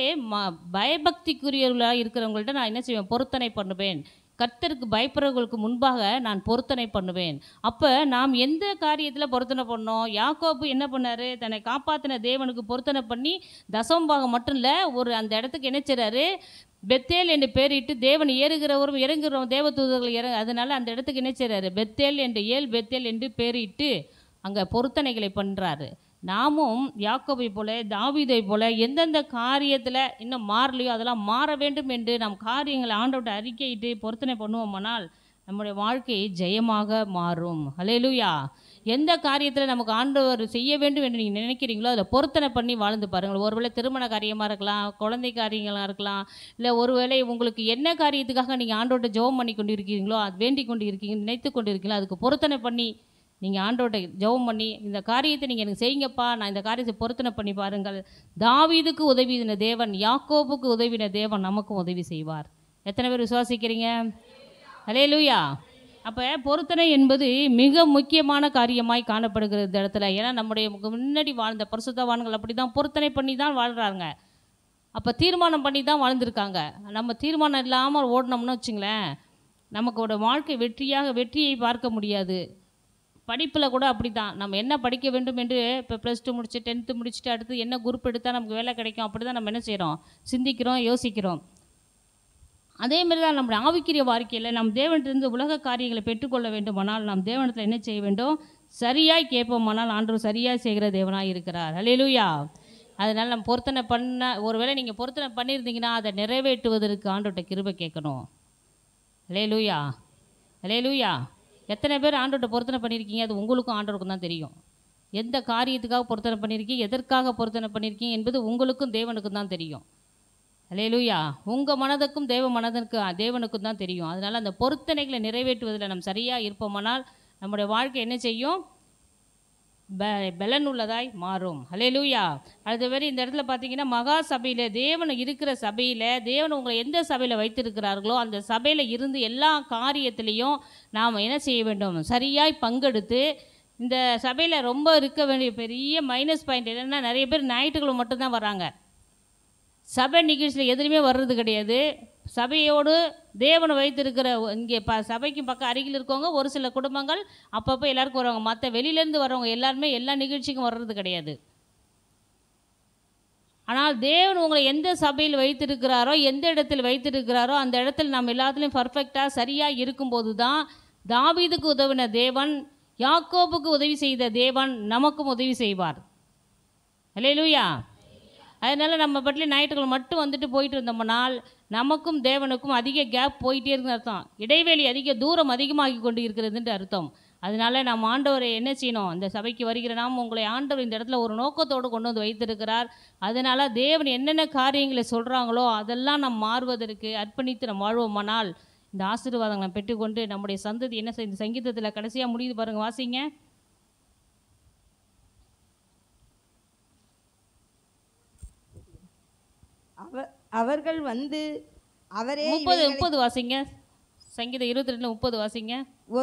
பயபக்திக்குரியவர்களாக இருக்கிறவங்கள்ட்ட நான் என்ன செய்வேன்? பொருத்தனை பண்ணுவேன். கர்த்தருக்கு பயப்படுறவர்களுக்கு முன்பாக நான் பொருத்தனை பண்ணுவேன். அப்போ நாம் எந்த காரியத்தில் பொருத்தனை பண்ணோம்? யாக்கோபு என்ன பண்ணார்? தன்னை காப்பாற்றின தேவனுக்கு பொருத்தனை பண்ணி தசமபாகம் மட்டும் இல்லை, ஒரு அந்த இடத்துக்கு என்ன செய்கிறாரு? பெத்தேல் என்று பேரிட்டு தேவன் ஏறுகிறவரும் இறங்குகிறவரும் தேவ தூதர்கள் அதனால் அந்த இடத்துக்கு என்ன செய்கிறாரு? பெத்தேல் என்று பெத்தேல் என்று பேரிட்டு அங்கே பொருத்தனைகளை பண்ணுறாரு. நாமும் யாக்கோபை போல தாவீதை போல எந்தெந்த காரியத்தில் இன்னும் மாறலையோ அதெல்லாம் மாற வேண்டும் என்று நாம் காரியங்களை ஆண்டவர்கிட்ட அறிக்கையிட்டு பொருத்தனை பண்ணுவோமானால் நம்முடைய வாழ்க்கை ஜெயமாக மாறும். ஹல்லேலூயா. எந்த காரியத்தில் நமக்கு ஆண்டவர் செய்ய வேண்டும் என்று நீங்கள் நினைக்கிறீங்களோ அதில் பொருத்தனை பண்ணி வாழ்ந்து பாருங்கள். ஒருவேளை திருமண காரியமாக இருக்கலாம், குழந்தை காரியங்களாக இருக்கலாம், இல்லை ஒருவேளை உங்களுக்கு என்ன காரியத்துக்காக நீங்கள் ஆண்டவர்கிட்ட ஜெபம் பண்ணி கொண்டு இருக்கிறீங்களோ அது வேண்டிக் கொண்டு இருக்கீங்க, நினைத்து கொண்டு இருக்கீங்களோ அதுக்கு பொருத்தனை பண்ணி நீங்கள் ஆண்டவர்கிட்ட ஜெபம் பண்ணி இந்த காரியத்தை நீங்கள் எனக்கு செய்யுங்கப்பா, நான் இந்த காரியத்தை பொருத்தனை பண்ணி பாருங்கள். தாவீதுக்கு உதவின தேவன், யாக்கோபுக்கு உதவின தேவன் நமக்கும் உதவி செய்வார். எத்தனை பேர் விசுவாசிக்கிறீங்க? ஹல்லேலூயா. அப்போ பொருத்தனை என்பது மிக முக்கியமான காரியமாய் காணப்படுகிறது இந்த இடத்துல. ஏன்னா நம்முடைய முன்னாடி வாழ்ந்த பரிசுத்தவான்கள் அப்படி தான் பொருத்தனை பண்ணி தான் வாழ்கிறாங்க. அப்போ தீர்மானம் பண்ணி தான் வாழ்ந்துருக்காங்க. நம்ம தீர்மானம் இல்லாமல் ஓடினோம்னு வச்சுங்களேன், நமக்கோட வாழ்க்கை வெற்றியை பார்க்க முடியாது. படிப்பில் கூட அப்படி தான். நம்ம என்ன படிக்க வேண்டும் என்று இப்போ +2 முடிச்சு 10th முடிச்சுட்டு அடுத்து என்ன குரூப் எடுத்தால் நமக்கு வேலை கிடைக்கும் அப்படி தான் நம்ம என்ன செய்கிறோம்? சிந்திக்கிறோம், யோசிக்கிறோம். அதேமாதிரி தான் நம்முடைய ஆவிக்குரிய வாழ்க்கையில் நம் தேவனிடத்திலிருந்து உலக காரியங்களை பெற்றுக்கொள்ள வேண்டுமானால் நாம் தேவனிடத்தில் என்ன செய்ய வேண்டும்? சரியாய் கேட்போமானால் ஆண்டவர் சரியாக செய்கிற தேவனாக இருக்கிறார். ஹல்லேலூயா. அதனால் நம்ம பொருத்தனை ஒருவேளை நீங்கள் பொருத்தனை பண்ணியிருந்தீங்கன்னா அதை நிறைவேற்றுவதற்கு ஆண்டவர்கிட்ட கிருபை கேட்கணும். ஹல்லேலூயா. ஹல்லேலூயா. எத்தனை பேர் ஆண்டவர்கிட்ட பொருத்தனை பண்ணியிருக்கீங்க? அது உங்களுக்கும் ஆண்டவருக்கும் தான் தெரியும். எந்த காரியத்துக்காக பொருத்தனை பண்ணியிருக்கீங்க, எதற்காக பொருத்தனை பண்ணியிருக்கீங்க என்பது உங்களுக்கும் தேவனுக்கும் தான் தெரியும். ஹல்லேலூயா. உங்கள் மனதுக்கும் தேவனுக்கும் தான் தெரியும். அதனால் அந்த பொருத்தனைகளை நிறைவேற்றுவதில் நம்ம சரியாக இருப்போமானால் நம்முடைய வாழ்க்கை என்ன செய்யும்? பலன் உள்ளதாய் மாறும். ஹல்லேலூயா. அதுவரை இந்த இடத்துல பார்த்தீங்கன்னா மகா சபையில் தேவன் இருக்கிற சபையில் தேவன் உங்களை எந்த சபையில் வைத்திருக்கிறார்களோ அந்த சபையில் இருந்து எல்லா காரியத்திலையும் நாம் என்ன செய்ய வேண்டும்? சரியாய் பங்கெடுத்து இந்த சபையில் ரொம்ப இருக்க வேண்டிய பெரிய மைனஸ் பாயிண்ட் என்னென்னா நிறைய பேர் ஞாயிற்றுக்கிழமை மட்டும்தான் வராங்க. சபை நிகழ்ச்சியில் எதுலையுமே வர்றது கிடையாது. சபையோடு தேவனை வைத்திருக்கிற இங்கே சபைக்கும் பக்கம் அருகில் இருக்கவங்க ஒரு சில குடும்பங்கள் அப்பப்போ எல்லாருக்கும் வருவாங்க. மற்ற வெளியிலேருந்து வரவங்க எல்லாருமே எல்லா நிகழ்ச்சிக்கும் வர்றது கிடையாது. ஆனால் தேவன் உங்களை எந்த சபையில் வைத்திருக்கிறாரோ எந்த இடத்தில் வைத்திருக்கிறாரோ அந்த இடத்துல நம்ம எல்லாத்துலேயும் பர்ஃபெக்டாக சரியாக இருக்கும்போது தான் தாவீதுக்கு உதவின தேவன், யாக்கோபுக்கு உதவி செய்த தேவன் நமக்கும் உதவி செய்வார். ஹல்லேலூயா. அதனால் நம்ம பற்றி ஞாயிற்றுக்கிழமை மட்டும் வந்துட்டு போயிட்டு இருந்தோம்னால் நமக்கும் தேவனுக்கும் அதிக கேப் போயிட்டே இருக்குன்னு அர்த்தம். இடைவெளி தூரம் அதிகமாகி கொண்டு இருக்கிறதுன்ட்டு அர்த்தம். அதனால நாம் ஆண்டவரை என்ன செய்யணும்? இந்த சபைக்கு வருகிற நாம் உங்களை ஆண்டவர் இந்த இடத்துல ஒரு நோக்கத்தோடு கொண்டு வந்து வைத்திருக்கிறார். அதனால் தேவன் என்னென்ன காரியங்களை சொல்கிறாங்களோ அதெல்லாம் நாம் மாறுவதற்கு அர்ப்பணித்து நம்ம வாழ்வோமானால் இந்த ஆசீர்வாதங்களை பெற்றுக்கொண்டு நம்முடைய சந்ததி என்ன இந்த சங்கீதத்தில் கடைசியாக முடியுது பாருங்கள், வாசிங்க. அவர்கள் வந்து அவரே 30 வாசிங்க. சங்கீதம் 22:30 வாசிங்க.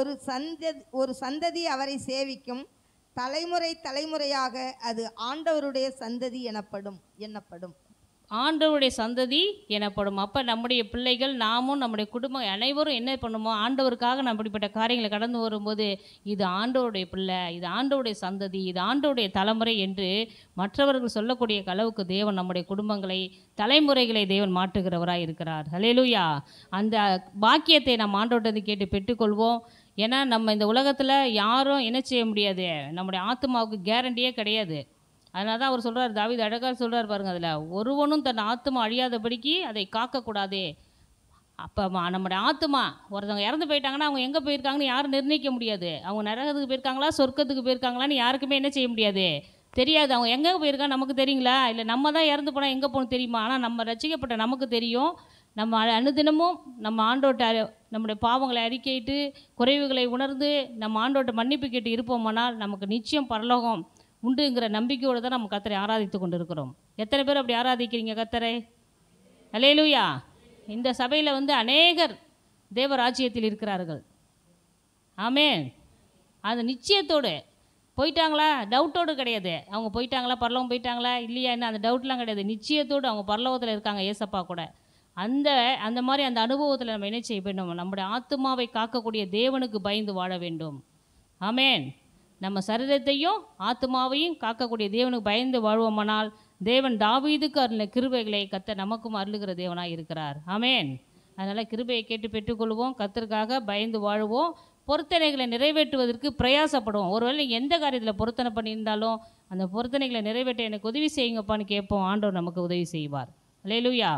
ஒரு சந்ததி அவரை சேவிக்கும், தலைமுறை தலைமுறையாக அது ஆண்டவருடைய சந்ததி எண்ணப்படும். ஆண்டவருடைய சந்ததி எனப்படும். அப்போ நம்முடைய பிள்ளைகள், நாமும் நம்முடைய குடும்பம் அனைவரும் என்ன பண்ணுமோ, ஆண்டவருக்காக நம்ம இப்படிப்பட்ட காரியங்களை கடந்து வரும்போது இது ஆண்டவருடைய பிள்ளை, இது ஆண்டவருடைய சந்ததி, இது ஆண்டவருடைய தலைமுறை என்று மற்றவர்கள் சொல்லக்கூடிய அளவுக்கு தேவன் நம்முடைய குடும்பங்களை, தலைமுறைகளை தேவன் மாற்றுகிறவராக இருக்கிறார். ஹல்லேலூயா. அந்த பாக்கியத்தை நம்ம ஆண்டவர்கிட்ட கேட்டு பெற்றுக்கொள்வோம். ஏன்னா நம்ம இந்த உலகத்தில் யாரும் என்ன செய்ய முடியாது, நம்முடைய ஆத்மாவுக்கு கேரண்டியே கிடையாது. அதனால தான் அவர் சொல்கிறார், தாவீது அழகாக சொல்கிறார் பாருங்கள், அதில் ஒருவனும் தன் ஆத்மா அழியாதபடிக்கு அதை காக்கக்கூடாதே. அப்போ நம்முடைய ஆத்மா ஒருத்தவங்க இறந்து போயிட்டாங்கன்னா அவங்க எங்கே போயிருக்காங்கன்னு யாரும் நிர்ணயிக்க முடியாது. அவங்க நரகத்துக்கு போயிருக்காங்களா சொர்க்கத்துக்கு போயிருக்காங்களான்னு யாருக்குமே என்ன செய்ய முடியாது, தெரியாது. அவங்க எங்கே போயிருக்காங்க நமக்கு தெரியுங்களா? இல்லை நம்ம தான் இறந்து போனால் எங்கே போகணும் தெரியுமா? ஆனால் நம்ம ரட்சிக்கப்பட்ட நமக்கு தெரியும். நம்ம அனுதினமும் நம்ம ஆண்டோட்ட நம்முடைய பாவங்களை அறிக்கையிட்டு குறைவுகளை உணர்ந்து நம்ம ஆண்டோட்ட மன்னிப்பு கேட்டு இருப்போமானால் நமக்கு நிச்சயம் பரலோகம் உண்டுங்கிற நம்பிக்கையோடு தான் நம்ம கர்த்தரை ஆராதித்து கொண்டு இருக்கிறோம். எத்தனை பேர் அப்படி ஆராதிக்கிறீங்க கர்த்தரை? அல்லேலூயா. இந்த சபையில் வந்து அநேகர் தேவராஜ்யத்தில் இருக்கிறார்கள். ஆமென். அது நிச்சயத்தோடு போயிட்டாங்களா, டவுட்டோடு கிடையாது. அவங்க போயிட்டாங்களா, பரலோகம் போயிட்டாங்களா இல்லையா, என்ன அந்த டவுட்லாம் கிடையாது. நிச்சயத்தோடு அவங்க பரலோகத்தில் இருக்காங்க ஏசப்பா கூட. அந்த மாதிரி அந்த அனுபவத்தில் நம்ம என்ன செய்ய வேண்டும்? நம்முடைய ஆத்மாவை காக்கக்கூடிய தேவனுக்கு பயந்து வாழ வேண்டும். ஆமென். நம்ம சரீரத்தையும் ஆத்மாவையும் காக்கக்கூடிய தேவனுக்கு பயந்து வாழ்வோமானால் தேவன் தாவீதுக்கு அருளின கிருபைகளை கர்த்தர் நமக்கும் அருளுகிற தேவனாக இருக்கிறார். ஆமென். அதனால் கிருபையை கேட்டு பெற்றுக்கொள்வோம். கர்த்தருக்காக பயந்து வாழுவோம். பொருத்தனைகளை நிறைவேற்றுவதற்கு பிரயாசப்படுவோம். ஒருவேளை நீங்கள் எந்த காரியத்தில் பொருத்தனை பண்ணியிருந்தாலும் அந்த பொருத்தனைகளை நிறைவேற்ற எனக்கு உதவி செய்யுங்கப்பான்னு கேட்போம். ஆண்டவர் நமக்கு உதவி செய்வார். அல்லேலூயா.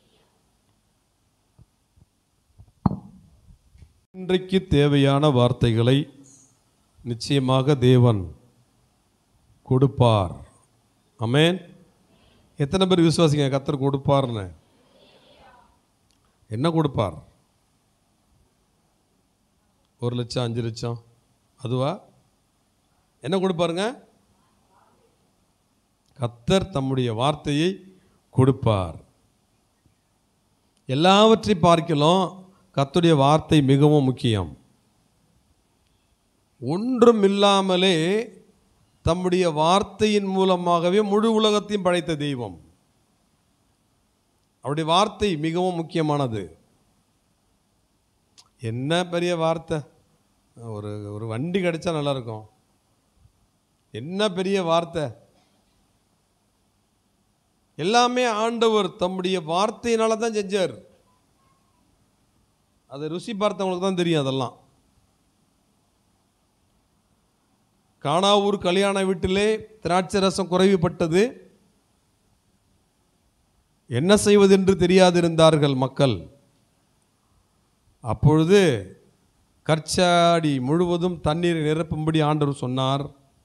இன்றைக்கு தேவையான வார்த்தைகளை நிச்சயமாக தேவன் கொடுப்பார். ஆமென். எத்தனை பேர் விசுவாசிங்க கர்த்தர் கொடுப்பார்னு? என்ன கொடுப்பார்? 1 லட்சம் 5 லட்சம் அதுவா? என்ன கொடுப்பாருங்க? கர்த்தர் தம்முடைய வார்த்தையை கொடுப்பார். எல்லாவற்றையும் பார்க்கலாம் கர்த்தருடைய வார்த்தை மிகவும் முக்கியம். ஒன்றும் இல்லாமலே தம்முடைய வார்த்தையின் மூலமாகவே முழு உலகத்தையும் படைத்த தெய்வம். அவருடைய வார்த்தை மிகவும் முக்கியமானது. என்ன பெரிய வார்த்தை, ஒரு வண்டி கிடைச்சா நல்லா இருக்கும். என்ன பெரிய வார்த்தை. எல்லாமே ஆண்டவர் தம்முடைய வார்த்தையினால தான் செஞ்சார். அதை ருசி பார்த்தவங்களுக்கு தான் தெரியும். அதெல்லாம் கானாவூர் கல்யாண வீட்டிலே திராட்சை ரசம் குறைவுபட்டது. என்ன செய்வதென்று தெரியாதிருந்தார்கள் மக்கள். அப்பொழுது கற்சாடி முழுவதும் தண்ணீரை நிரப்பும்படி ஆண்டவர் சொன்னார்.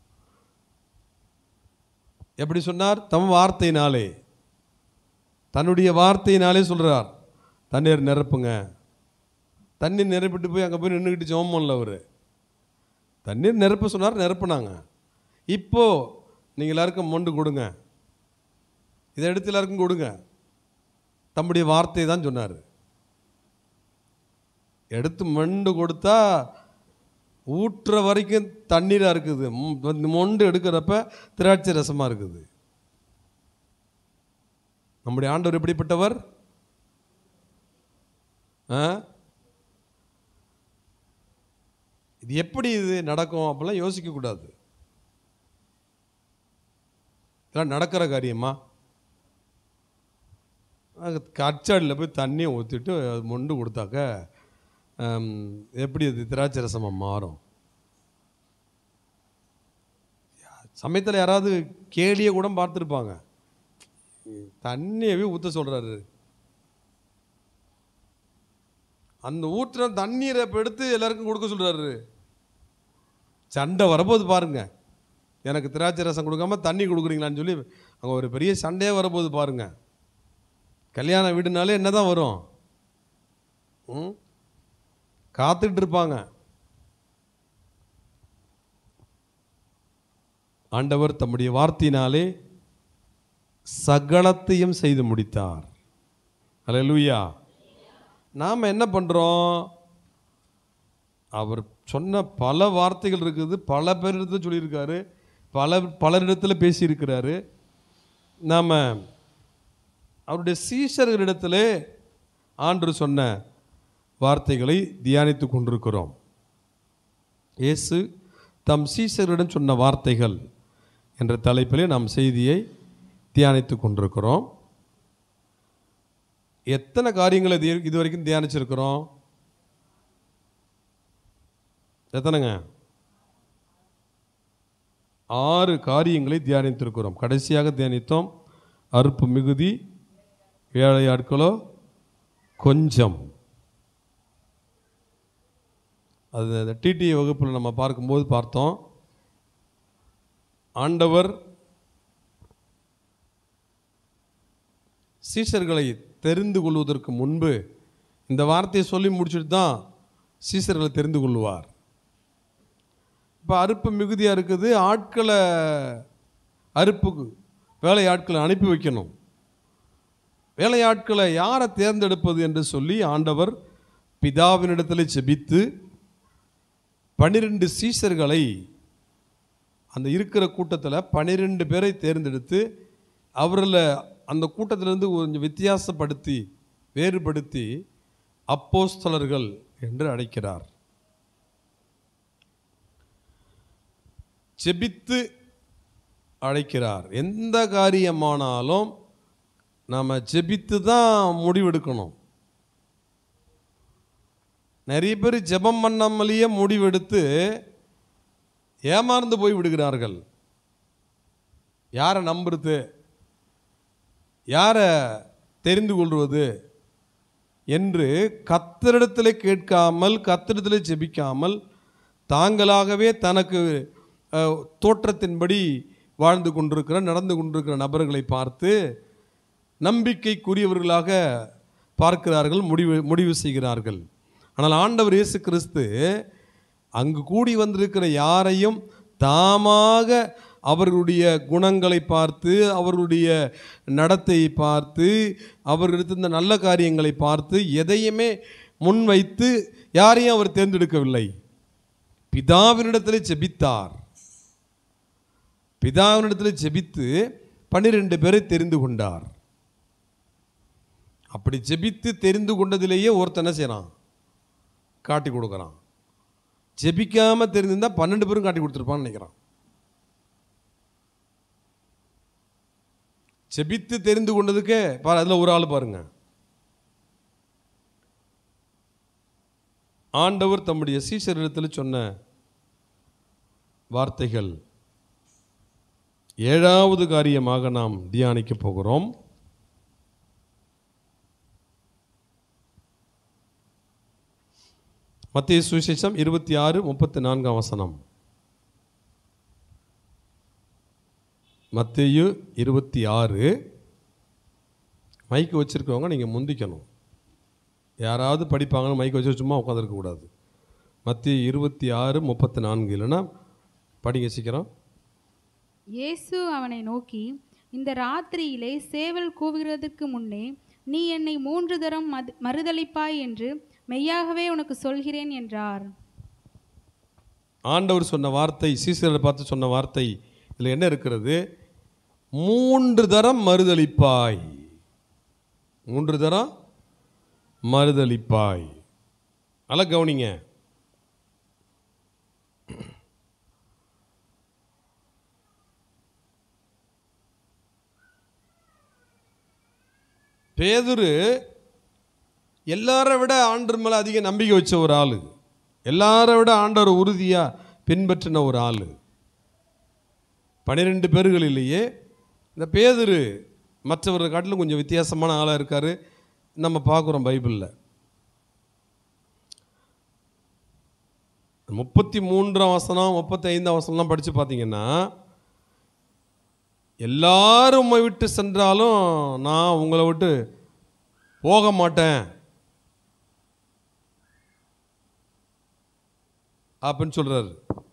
எப்படி சொன்னார்? தம் வார்த்தையினாலே, தன்னுடைய வார்த்தையினாலே சொல்கிறார், தண்ணீர் நிரப்புங்க. தண்ணீர் நிரப்பிட்டு போய் அங்கே போய் நின்றுக்கிட்டு ஜெபம் பண்ணல. அவர் தண்ணீர் நிரப்ப சொன்னார், நிரப்புனாங்க. இப்போது நீங்கள் எல்லாருக்கும் மொண்டு கொடுங்க, இதை எடுத்து எல்லாருக்கும் கொடுங்க. தம்முடைய வார்த்தை தான் சொன்னார். எடுத்து மொண்டு கொடுத்தா ஊற்றுற வரைக்கும் தண்ணீராக இருக்குது. மொண்டு எடுக்கிறப்ப திராட்சை ரசமாக இருக்குது. நம்முடைய ஆண்டவர் எப்படிப்பட்டவர்? இது எப்படி இது நடக்கும் அப்படிலாம் யோசிக்கக்கூடாது. இதெல்லாம் நடக்கிற காரியமா? கச்சாடியில் போய் தண்ணியை ஊற்றிட்டு அது மொண்டு கொடுத்தாக்க எப்படி அது திராட்சை ரசமாக மாறும்? சமயத்தில் யாராவது கேலியை கூட பார்த்துருப்பாங்க. தண்ணியவே ஊற்ற சொல்கிறாரு. அந்த ஊற்றுற தண்ணீரை இப்போ எடுத்து எல்லாருக்கும் கொடுக்க சொல்கிறாரு. சண்டை வரப்போது பாருங்க. எனக்கு திராட்சை ரசம் கொடுக்காம தண்ணி கொடுக்குறீங்களான்னு சொல்லி அங்கே ஒரு பெரிய சண்டையே வரப்போது பாருங்க. கல்யாண வீடுனாலே என்ன தான் வரும்? காத்துட்டு இருப்பாங்க. ஆண்டவர் தம்முடைய வார்த்தையினாலே சகலத்தையும் செய்து முடித்தார். அல்லேலூயா. நாம் என்ன பண்ணுறோம்? அவர் சொன்ன பல வார்த்தைகள் இருக்குது, பல பேரிடத்துல சொல்லியிருக்காரு, பலரிடத்தில் பேசியிருக்கிறாரு. நாம் அவருடைய சீஷர்களிடத்தில் ஆண்டவர் சொன்ன வார்த்தைகளை தியானித்து கொண்டிருக்கிறோம். இயேசு தம் சீஷர்களிடம் சொன்ன வார்த்தைகள் என்ற தலைப்பிலே நாம் செய்தியை தியானித்து கொண்டிருக்கிறோம். எத்தனை காரியங்களை இதுவரைக்கும் தியானிச்சிருக்கிறோம்? எத்தனைங்க? 6 காரியங்களை தியானித்திருக்கிறோம். கடைசியாக தியானித்தோம் அறுப்பு மிகுதி, வேலையாட்களோ கொஞ்சம். அது டிடி வகுப்பில் நம்ம பார்க்கும்போது பார்த்தோம். ஆண்டவர் சீஷர்களை தெரிந்து கொள்வதற்கு முன்பு இந்த வார்த்தையை சொல்லி முடிச்சுட்டு தான் சீஷர்களை தெரிந்து கொள்வார். இப்போ அறுப்பு மிகுதியாக இருக்குது, ஆட்களை அறுப்புக்கு வேலையாட்களை அனுப்பி வைக்கணும். வேலையாட்களை யாரை தேர்ந்தெடுப்பது என்று சொல்லி ஆண்டவர் பிதாவினிடத்தில் செபித்து 12 சீஷர்களை அந்த இருக்கிற கூட்டத்தில் 12 பேரை தேர்ந்தெடுத்து அவர்களை அந்த கூட்டத்திலிருந்து கொஞ்சம் வித்தியாசப்படுத்தி வேறுபடுத்தி அப்போஸ்தலர்கள் என்று அழைக்கிறார். செபித்து அழைக்கிறார். எந்த காரியமானாலும் நாம் ஜெபித்து தான் முடிவெடுக்கணும். நிறைய பேர் ஜெபம் பண்ணாமலேயே முடிவெடுத்து ஏமாந்து போய் விடுகிறார்கள். யாரை நம்புறது, யாரை தெரிந்து கொள்வது என்று கர்த்தரிடத்தில் கேட்காமல், கர்த்தரிடத்தில் ஜெபிக்காமல், தாங்களாகவே தனக்கு தோற்றத்தின்படி வாழ்ந்து கொண்டிருக்கிற நடந்து கொண்டிருக்கிற நபர்களை பார்த்து நம்பிக்கைக்குரியவர்களாக பார்க்கிறார்கள், முடிவு செய்கிறார்கள். ஆனால் ஆண்டவர் இயேசு கிறிஸ்து அங்கு கூடி வந்திருக்கிற யாரையும் தாமாக அவர்களுடைய குணங்களை பார்த்து, அவர்களுடைய நடத்தையை பார்த்து, அவர்களுக்கு இந்த நல்ல காரியங்களை பார்த்து எதையுமே முன்வைத்து யாரையும் அவர் தேர்ந்தெடுக்கவில்லை. பிதாவினிடத்தில் ஜெபித்தார். பிதாவினிடத்தில் ஜெபித்து 12 பேரை தெரிந்து கொண்டார். அப்படி ஜெபித்து தெரிந்து கொண்டதிலேயே ஒருத்தனை செய்யறான், காட்டி கொடுக்குறான். ஜெபிக்காம தெரிந்திருந்தா 12 பேரும் காட்டி கொடுத்துருப்பான்னு நினைக்கிறான். ஜெபித்து தெரிந்து கொண்டதுக்கே பாரு, அதில் ஒரு ஆள் பாருங்க. ஆண்டவர் தம்முடைய சீஷரிடத்தில் சொன்ன வார்த்தைகள் 7வது காரியமாக நாம் தியானிக்க போகிறோம். மத்தேயு சுவிசேஷம் 26:34 மத்தேயு 26. மைக்கு வச்சுருக்கவங்க நீங்கள் முந்திக்கணும். யாராவது படிப்பாங்கன்னு மைக்கு வச்சு சும்மா உட்காந்துருக்கக்கூடாது. மத்தேயு 26:34. இல்லைன்னா படிங்க சீக்கிரம். இயேசு அவனை நோக்கி, இந்த ராத்திரியிலே சேவல் கூவுகிறதற்கு முன்னே நீ என்னை 3 தரம் மறுதலிப்பாய் என்று மெய்யாகவே உனக்கு சொல்கிறேன் என்றார். ஆண்டவர் சொன்ன வார்த்தை, சீசரை பார்த்து சொன்ன வார்த்தை இதில் என்ன இருக்கிறது? 3 தரம் மறுதலிப்பாய். 3 தரம் மறுதலிப்பாய். நல்லா கவனிங்க. பேதுரு எல்லாரை விட ஆண்டவர் மேலே அதிக நம்பிக்கை வச்ச ஒரு ஆள், எல்லாரை விட ஆண்டவர் உறுதியாக பின்பற்றின ஒரு ஆள். 12 பேர்களிலேயே இந்த பேதுரு மற்றவர்கள் காட்டிலும் கொஞ்சம் வித்தியாசமான ஆளாக இருக்கார். நம்ம பார்க்குறோம் பைபிளில். 33ஆம் வசனம் 35ஆம் வசனம்லாம் படித்து பார்த்தீங்கன்னா, எல்லாரும் உம்மை விட்டு சென்றாலும் நான் உங்களை விட்டு போக மாட்டேன் அப்படின்னு சொல்றாரு.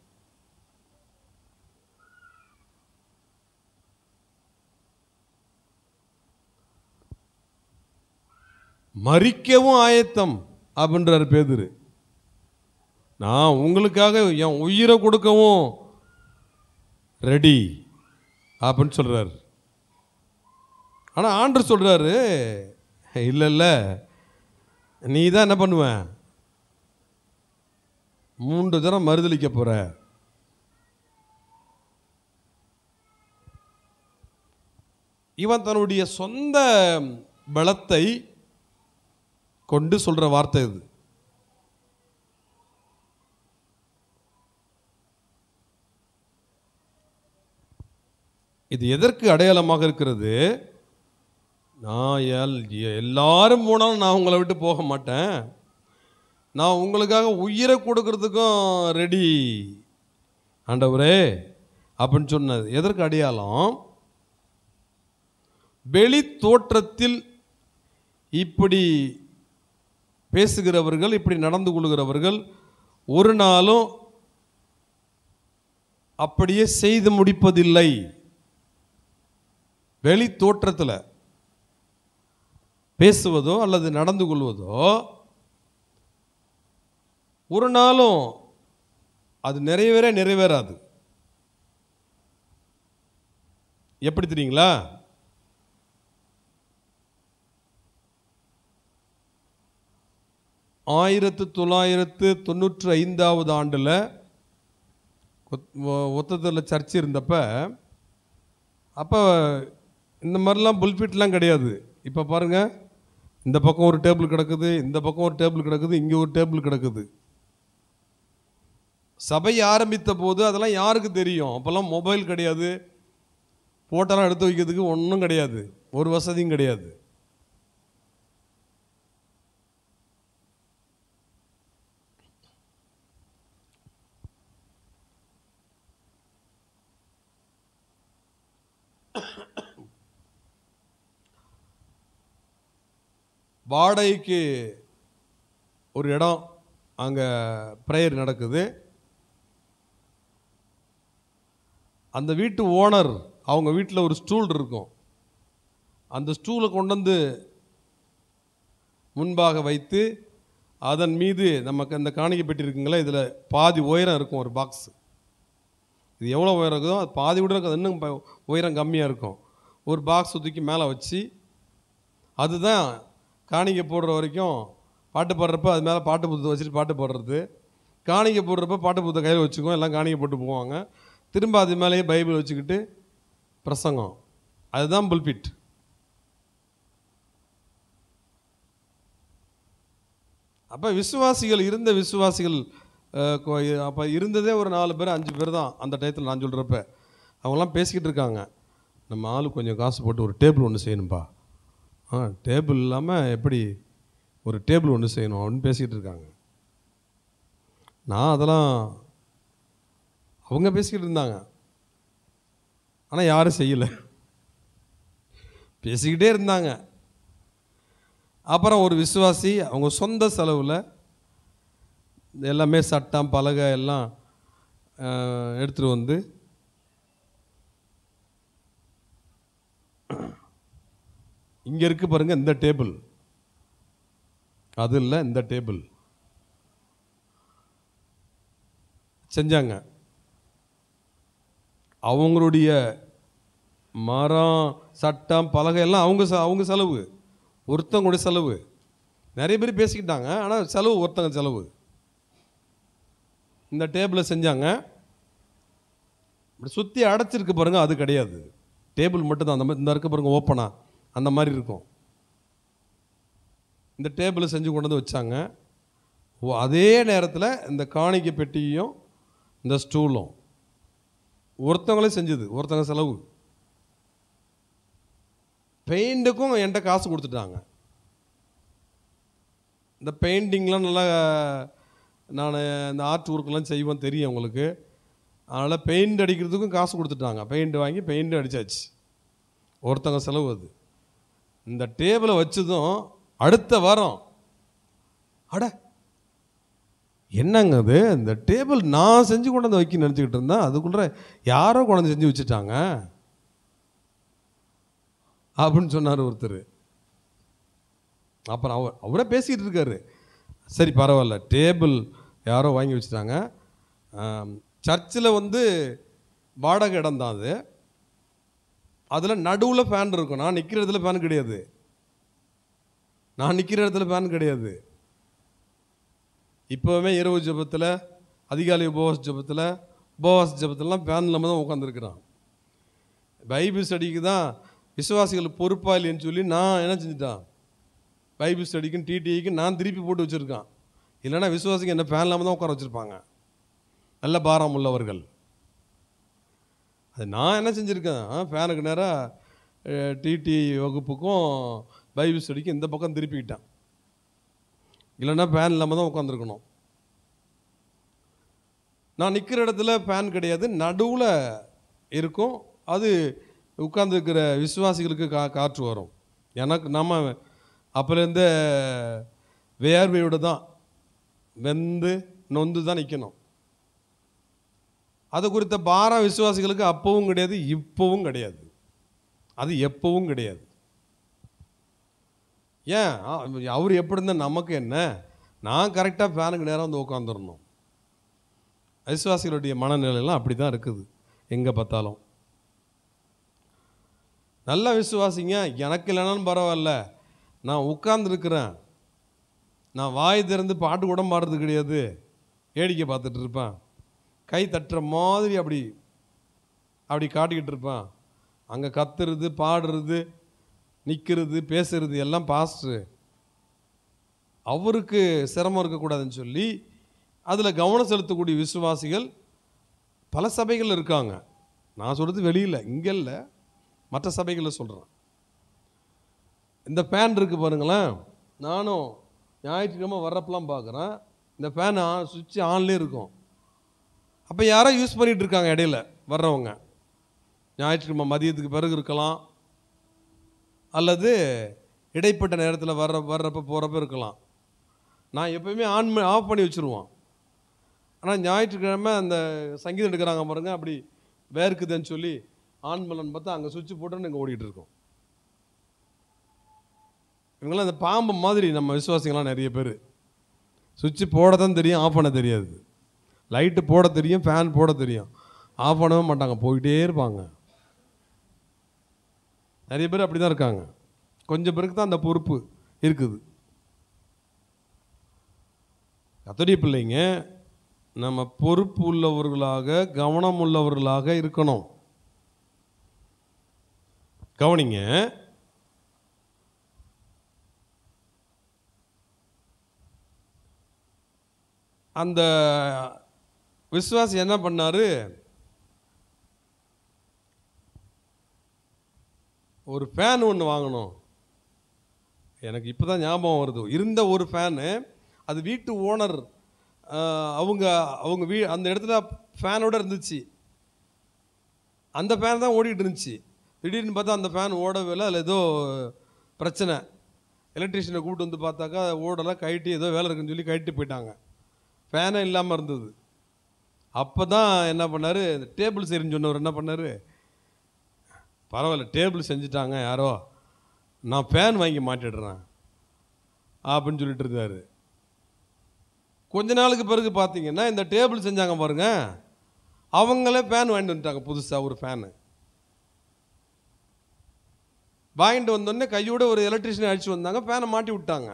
மரிக்கவும் ஆயத்தம் அப்படின்றார் பேதுரு. நான் உங்களுக்காக என் உயிரை கொடுக்கவும் ரெடி அப்படின்னு சொல்றாரு. ஆனால் ஆண்டவர் சொல்றாரு, இல்லை இல்லை, நீ தான் என்ன பண்ணுவ, 3 தடவை மறுதலிக்க போற. இவன் தன்னுடைய சொந்த பலத்தை கொண்டு சொல்ற வார்த்தை இது. இது எதற்கு அடையாளமாக இருக்கிறது? நான் எல்லாரும் போனாலும் நான் உங்களை விட்டு போக மாட்டேன், நான் உங்களுக்காக உயிரை கொடுக்கறதுக்கும் ரெடி ஆண்டவரே அப்படின்னு சொன்னது எதற்கு அடையாளம்? வெளி தோற்றத்தில் இப்படி பேசுகிறவர்கள், இப்படி நடந்து கொள்கிறவர்கள் ஒரு நாளும் அப்படியே செய்து முடிப்பதில்லை. வெளி தோற்றத்தில் பேசுவதோ அல்லது நடந்து கொள்வதோ ஒரு நாளும் அது நிறைவேறாது. எப்படி தெரியுங்களா? ஆயிரத்து 1995 ஆண்டில் ஒத்தத்தில் சர்ச் இருந்தப்ப, அப்போ இந்த மாதிரிலாம் புல்பிட்லாம் கிடையாது. இப்போ பாருங்கள், இந்த பக்கம் ஒரு டேபிள் கிடக்குது, இந்த பக்கம் ஒரு டேபிள் கிடக்குது, இங்கே ஒரு டேபிள் கிடக்குது. சபை ஆரம்பித்த போது அதெல்லாம் யாருக்கு தெரியும்? அப்போல்லாம் மொபைல் கிடையாது, ஃபோட்டோலாம் எடுத்து வைக்கிறதுக்கு ஒன்றும் கிடையாது, ஒரு வசதியும் கிடையாது. வாடகைக்கு ஒரு இடம், அங்கே ப்ரேயர் நடக்குது. அந்த வீட்டு ஓனர், அவங்க வீட்டில் ஒரு ஸ்டூல் இருக்கும், அந்த ஸ்டூலை கொண்டு வந்து முன்பாக வைத்து அதன் மீது நமக்கு இந்த காணிக்கை பெட்டி இருக்குங்களே, இதில் பாதி உயரம் இருக்கும் ஒரு பாக்ஸ். இது எவ்வளோ உயரம் இருக்குதோ அது பாதி விட இருக்குது, இன்னும் உயரம் கம்மியாக இருக்கும். ஒரு பாக்ஸ் தூக்கி மேலே வச்சு, அதுதான் காணிக்கை போடுற வரைக்கும் பாட்டு பாடுறப்ப அது மேலே பாட்டு புத்தகத்தை வச்சுட்டு பாட்டு பாடுறது, காணிக்கை போடுறப்ப பாட்டு புத்தகம் கையில் வச்சுக்குவோம், எல்லாம் காணிக்கை போட்டு போவாங்க. திரும்ப அது மேலேயே பைபிள் வச்சுக்கிட்டு பிரசங்கம். அதுதான் புல்பிட். அப்போ விசுவாசிகள் அப்போ இருந்ததே ஒரு 4 பேர் 5 பேர் தான் அந்த டயத்தில். நான் சொல்கிறப்ப அவங்களாம் பேசிக்கிட்டு இருக்காங்க, நம்ம ஆளு கொஞ்சம் காசு போட்டு ஒரு டேபிள் ஒன்று செய்யணும்பா, டேபிள் இல்லாமல் எப்படி ஒரு டேபிள் ஒன்று செய்யணும் அப்படின்னு பேசிக்கிட்டு இருக்காங்க. நான் அதெல்லாம் அவங்க பேசிக்கிட்டு இருந்தாங்க, ஆனால் யாரும் செய்யலை, பேசிக்கிட்டே இருந்தாங்க. அப்புறம் ஒரு விசுவாசி அவங்க சொந்த செலவில் எல்லாமே சட்டம் பலகை எல்லாம் எடுத்துகிட்டு வந்து இங்கே இருக்கு பாருங்கள், இந்த டேபிள், அது இல்லை இந்த டேபிள் செஞ்சாங்க. அவங்களுடைய மரம் சட்டம் பலகை எல்லாம் அவங்க செலவு, ஒருத்தவங்களுடைய செலவு. நிறைய பேர் பேசிக்கிட்டாங்க, ஆனால் செலவு ஒருத்தங்க செலவு. இந்த டேபிளை செஞ்சாங்க. இப்படி சுற்றி அடைச்சிருக்கு பாருங்கள், அது கிடையாது, டேபிள் மட்டும்தான். அந்த மாதிரி இந்த இருக்க பாருங்கள், ஓப்பனாக அந்த மாதிரி இருக்கும். இந்த டேபிளை செஞ்சு கொண்டு வந்து வச்சாங்க. அதே நேரத்தில் இந்த காணிக்கை பெட்டியும் இந்த ஸ்டூலும் ஒருத்தவங்களே செஞ்சது, ஒருத்தவங்க செலவு. பெயிண்ட்டுக்கும் என்கிட்ட காசு கொடுத்துட்டாங்க. இந்த பெயிண்டிங்லாம் நல்லா நான் இந்த ஆர்ட் ஒர்க்கெலாம் செய்வேன் தெரியும் உங்களுக்கு. அதனால் பெயிண்ட் அடிக்கிறதுக்கும் காசு கொடுத்துட்டாங்க. பெயிண்ட் வாங்கி பெயிண்ட் அடித்தாச்சு. ஒருத்தங்க செலவு அது. இந்த டேபிளை வச்சதும் அடுத்த வாரம் அட என்னங்க அது, இந்த டேபிள் நான் செஞ்சு கொண்டு வந்து வைக்க நினச்சிக்கிட்டு இருந்தேன், அதுக்குள்ள யாரோ கொண்டு வந்து செஞ்சு வச்சுட்டாங்க அப்படின்னு சொன்னார் ஒருத்தர். அப்புறம் அவரே பேசிக்கிட்டு இருக்காரு. சரி பரவாயில்ல, டேபிள் யாரோ வாங்கி வச்சுட்டாங்க. சர்ச்சில் வாடகை இடம் தான் அது. அதில் நடுவில் ஃபேன் இருக்கும். நான் நிற்கிற இடத்துல ஃபேன் கிடையாது. இப்போவுமே இரவு ஜபத்தில், அதிகாலை உபவாச ஜபத்திலலாம் ஃபேன் இல்லாமல் தான் உட்காந்துருக்குறான். பைபிள் ஸ்டடிக்கு தான் விசுவாசிகள் பொறுப்பா இல்லைன்னு சொல்லி நான் என்ன செஞ்சுட்டான், பைபிள் ஸ்டடிக்கும் டிடிஐக்கும் நான் திருப்பி போட்டு வச்சுருக்கான். இல்லைன்னா விசுவாசிக்கு என்ன ஃபேன் இல்லாமல் தான் உட்கார வச்சுருப்பாங்க, நல்ல பாரம் உள்ளவர்கள். அது நான் என்ன செஞ்சுருக்கேன், ஃபேனுக்கு நேராக டிடி வகுப்புக்கும் பைபிள் ஸ்டடிக்கும் இந்த பக்கம் திருப்பிக்கிட்டேன். இல்லைன்னா ஃபேன் இல்லாமல் தான் உட்காந்துருக்கணும். நான் நிற்கிற இடத்துல ஃபேன் கிடையாது, நடுவில் இருக்கும். அது உட்கார்ந்துருக்கிற விசுவாசிகளுக்கு காற்று வரும். எனக்கு நம்ம அப்போலேருந்தே வேர்வையோடு தான் நொந்து தான் நிற்கணும். அது குறித்த பாரம் விசுவாசிகளுக்கு அப்பவும் கிடையாது, இப்போவும் கிடையாது, அது எப்பவும் கிடையாது. ஏன் அவர் எப்படி இருந்தால் நமக்கு என்ன? நான் கரெக்டாக ஃபேனுக்கு நேரம் உட்காந்துடணும். விசுவாசிகளுடைய மனநிலையெல்லாம் அப்படி தான் இருக்குது. எங்கே பார்த்தாலும் நல்ல விசுவாசிங்க, எனக்கு இல்லைனாலும் பரவாயில்ல, நான் உட்கார்ந்துருக்கிறேன், நான் வாய் திறந்து பாட்டு கூட பாடுறது கிடையாது, வேடிக்கை பார்த்துட்டு இருப்பேன், கை தட்டுற மாதிரி அப்படி காட்டிக்கிட்டு இருப்பேன். அங்கே கத்துறது, பாடுறது, நிற்கிறது, பேசுறது எல்லாம் பாஸ்டரு, அவருக்கு சிரமம் இருக்கக்கூடாதுன்னு சொல்லி அதில் கவனம் செலுத்தக்கூடிய விசுவாசிகள் பல சபைகள் இருக்காங்க. நான் சொல்கிறது வெளியில், இங்கே இல்லை, மற்ற சபைகளில் சொல்கிறேன். இந்த ஃபேன் இருக்குது பாருங்களேன், நானும் ஞாயிற்றுக்கிழமை வர்றப்பெல்லாம் பார்க்குறேன், இந்த ஃபேன் சுவிட்ச் ஆன்லேயே இருக்கும். அப்போ யாரோ யூஸ் பண்ணிகிட்டு இருக்காங்க இடையில வர்றவங்க. ஞாயிற்றுக்கிழமை மதியத்துக்கு பிறகு இருக்கலாம், அல்லது இடைப்பட்ட நேரத்தில் வர்றப்ப போகிறப்ப இருக்கலாம். நான் எப்போயுமே ஆஃப் பண்ணி வச்சுருவோம். ஆனால் ஞாயிற்றுக்கிழமை அந்த சங்கீதம் எடுக்கிறாங்க பாருங்கள், அப்படி வேர்க்குதுன்னு சொல்லி ஆன் பண்ணலன்னு பார்த்தா அங்கே சுவிட்ச் போட்டுன்னு இங்கே ஓடிட்டு இருக்கோம். இவங்களாம் அந்த பாம்பு மாதிரி நம்ம விசுவாசிகள்லாம் நிறைய பேர். சுவிட்சு போட தான் தெரியும், ஆஃப் பண்ண தெரியாது. லைட்டு போட தெரியும், ஃபேன் போட தெரியும், ஆஃப் பண்ணவே மாட்டாங்க, போயிட்டே இருப்பாங்க. நிறைய பேர் அப்படி தான் இருக்காங்க. கொஞ்சம் பேருக்கு தான் அந்த பொறுப்பு இருக்குது. கர்த்தருடைய பிள்ளைங்க, நம்ம பொறுப்பு உள்ளவர்களாக, கவனம் உள்ளவர்களாக இருக்கணும். கவனிங்க, அந்த விசுவாசி என்ன பண்ணாரு, ஒரு ஃபேன் ஒன்று வாங்கணும். எனக்கு இப்போ தான் ஞாபகம் வருது. இருந்த ஒரு ஃபேனு, அது வீட்டு ஓனர் அவங்க அந்த இடத்துல ஃபேனோடு இருந்துச்சு. அந்த ஃபேன் தான் ஓடிட்டு இருந்துச்சு. திடீர்னு பார்த்தா அந்த ஃபேன் ஓடவே இல்லை, அதில் ஏதோ பிரச்சனை. எலக்ட்ரிஷியனை கூப்பிட்டு வந்து பார்த்தாக்கா ஓடலாம், கழட்டி ஏதோ வேலை இருக்குன்னு சொல்லி கழட்டி போயிட்டாங்க. ஃபேனே இல்லாமல் இருந்தது. அப்போ தான் என்ன பண்ணார், இந்த டேபிள் சரின்னு சொன்னவர் என்ன பண்ணார், பரவாயில்ல டேபிள் செஞ்சுட்டாங்க யாரோ, நான் ஃபேன் வாங்கி மாட்டிடுறேன் அப்படின்னு சொல்லிட்டு இருந்தார். கொஞ்ச நாளுக்கு பிறகு பார்த்தீங்கன்னா இந்த டேபிள் செஞ்சாங்க பாருங்க, அவங்களே ஃபேன் வாங்கிட்டு வந்துட்டாங்க. புதுசாக ஒரு ஃபேனு வாங்கிட்டு வந்தோடனே கையோட ஒரு எலக்ட்ரிஷியனை அடிச்சு வந்தாங்க, ஃபேனை மாட்டி விட்டாங்க.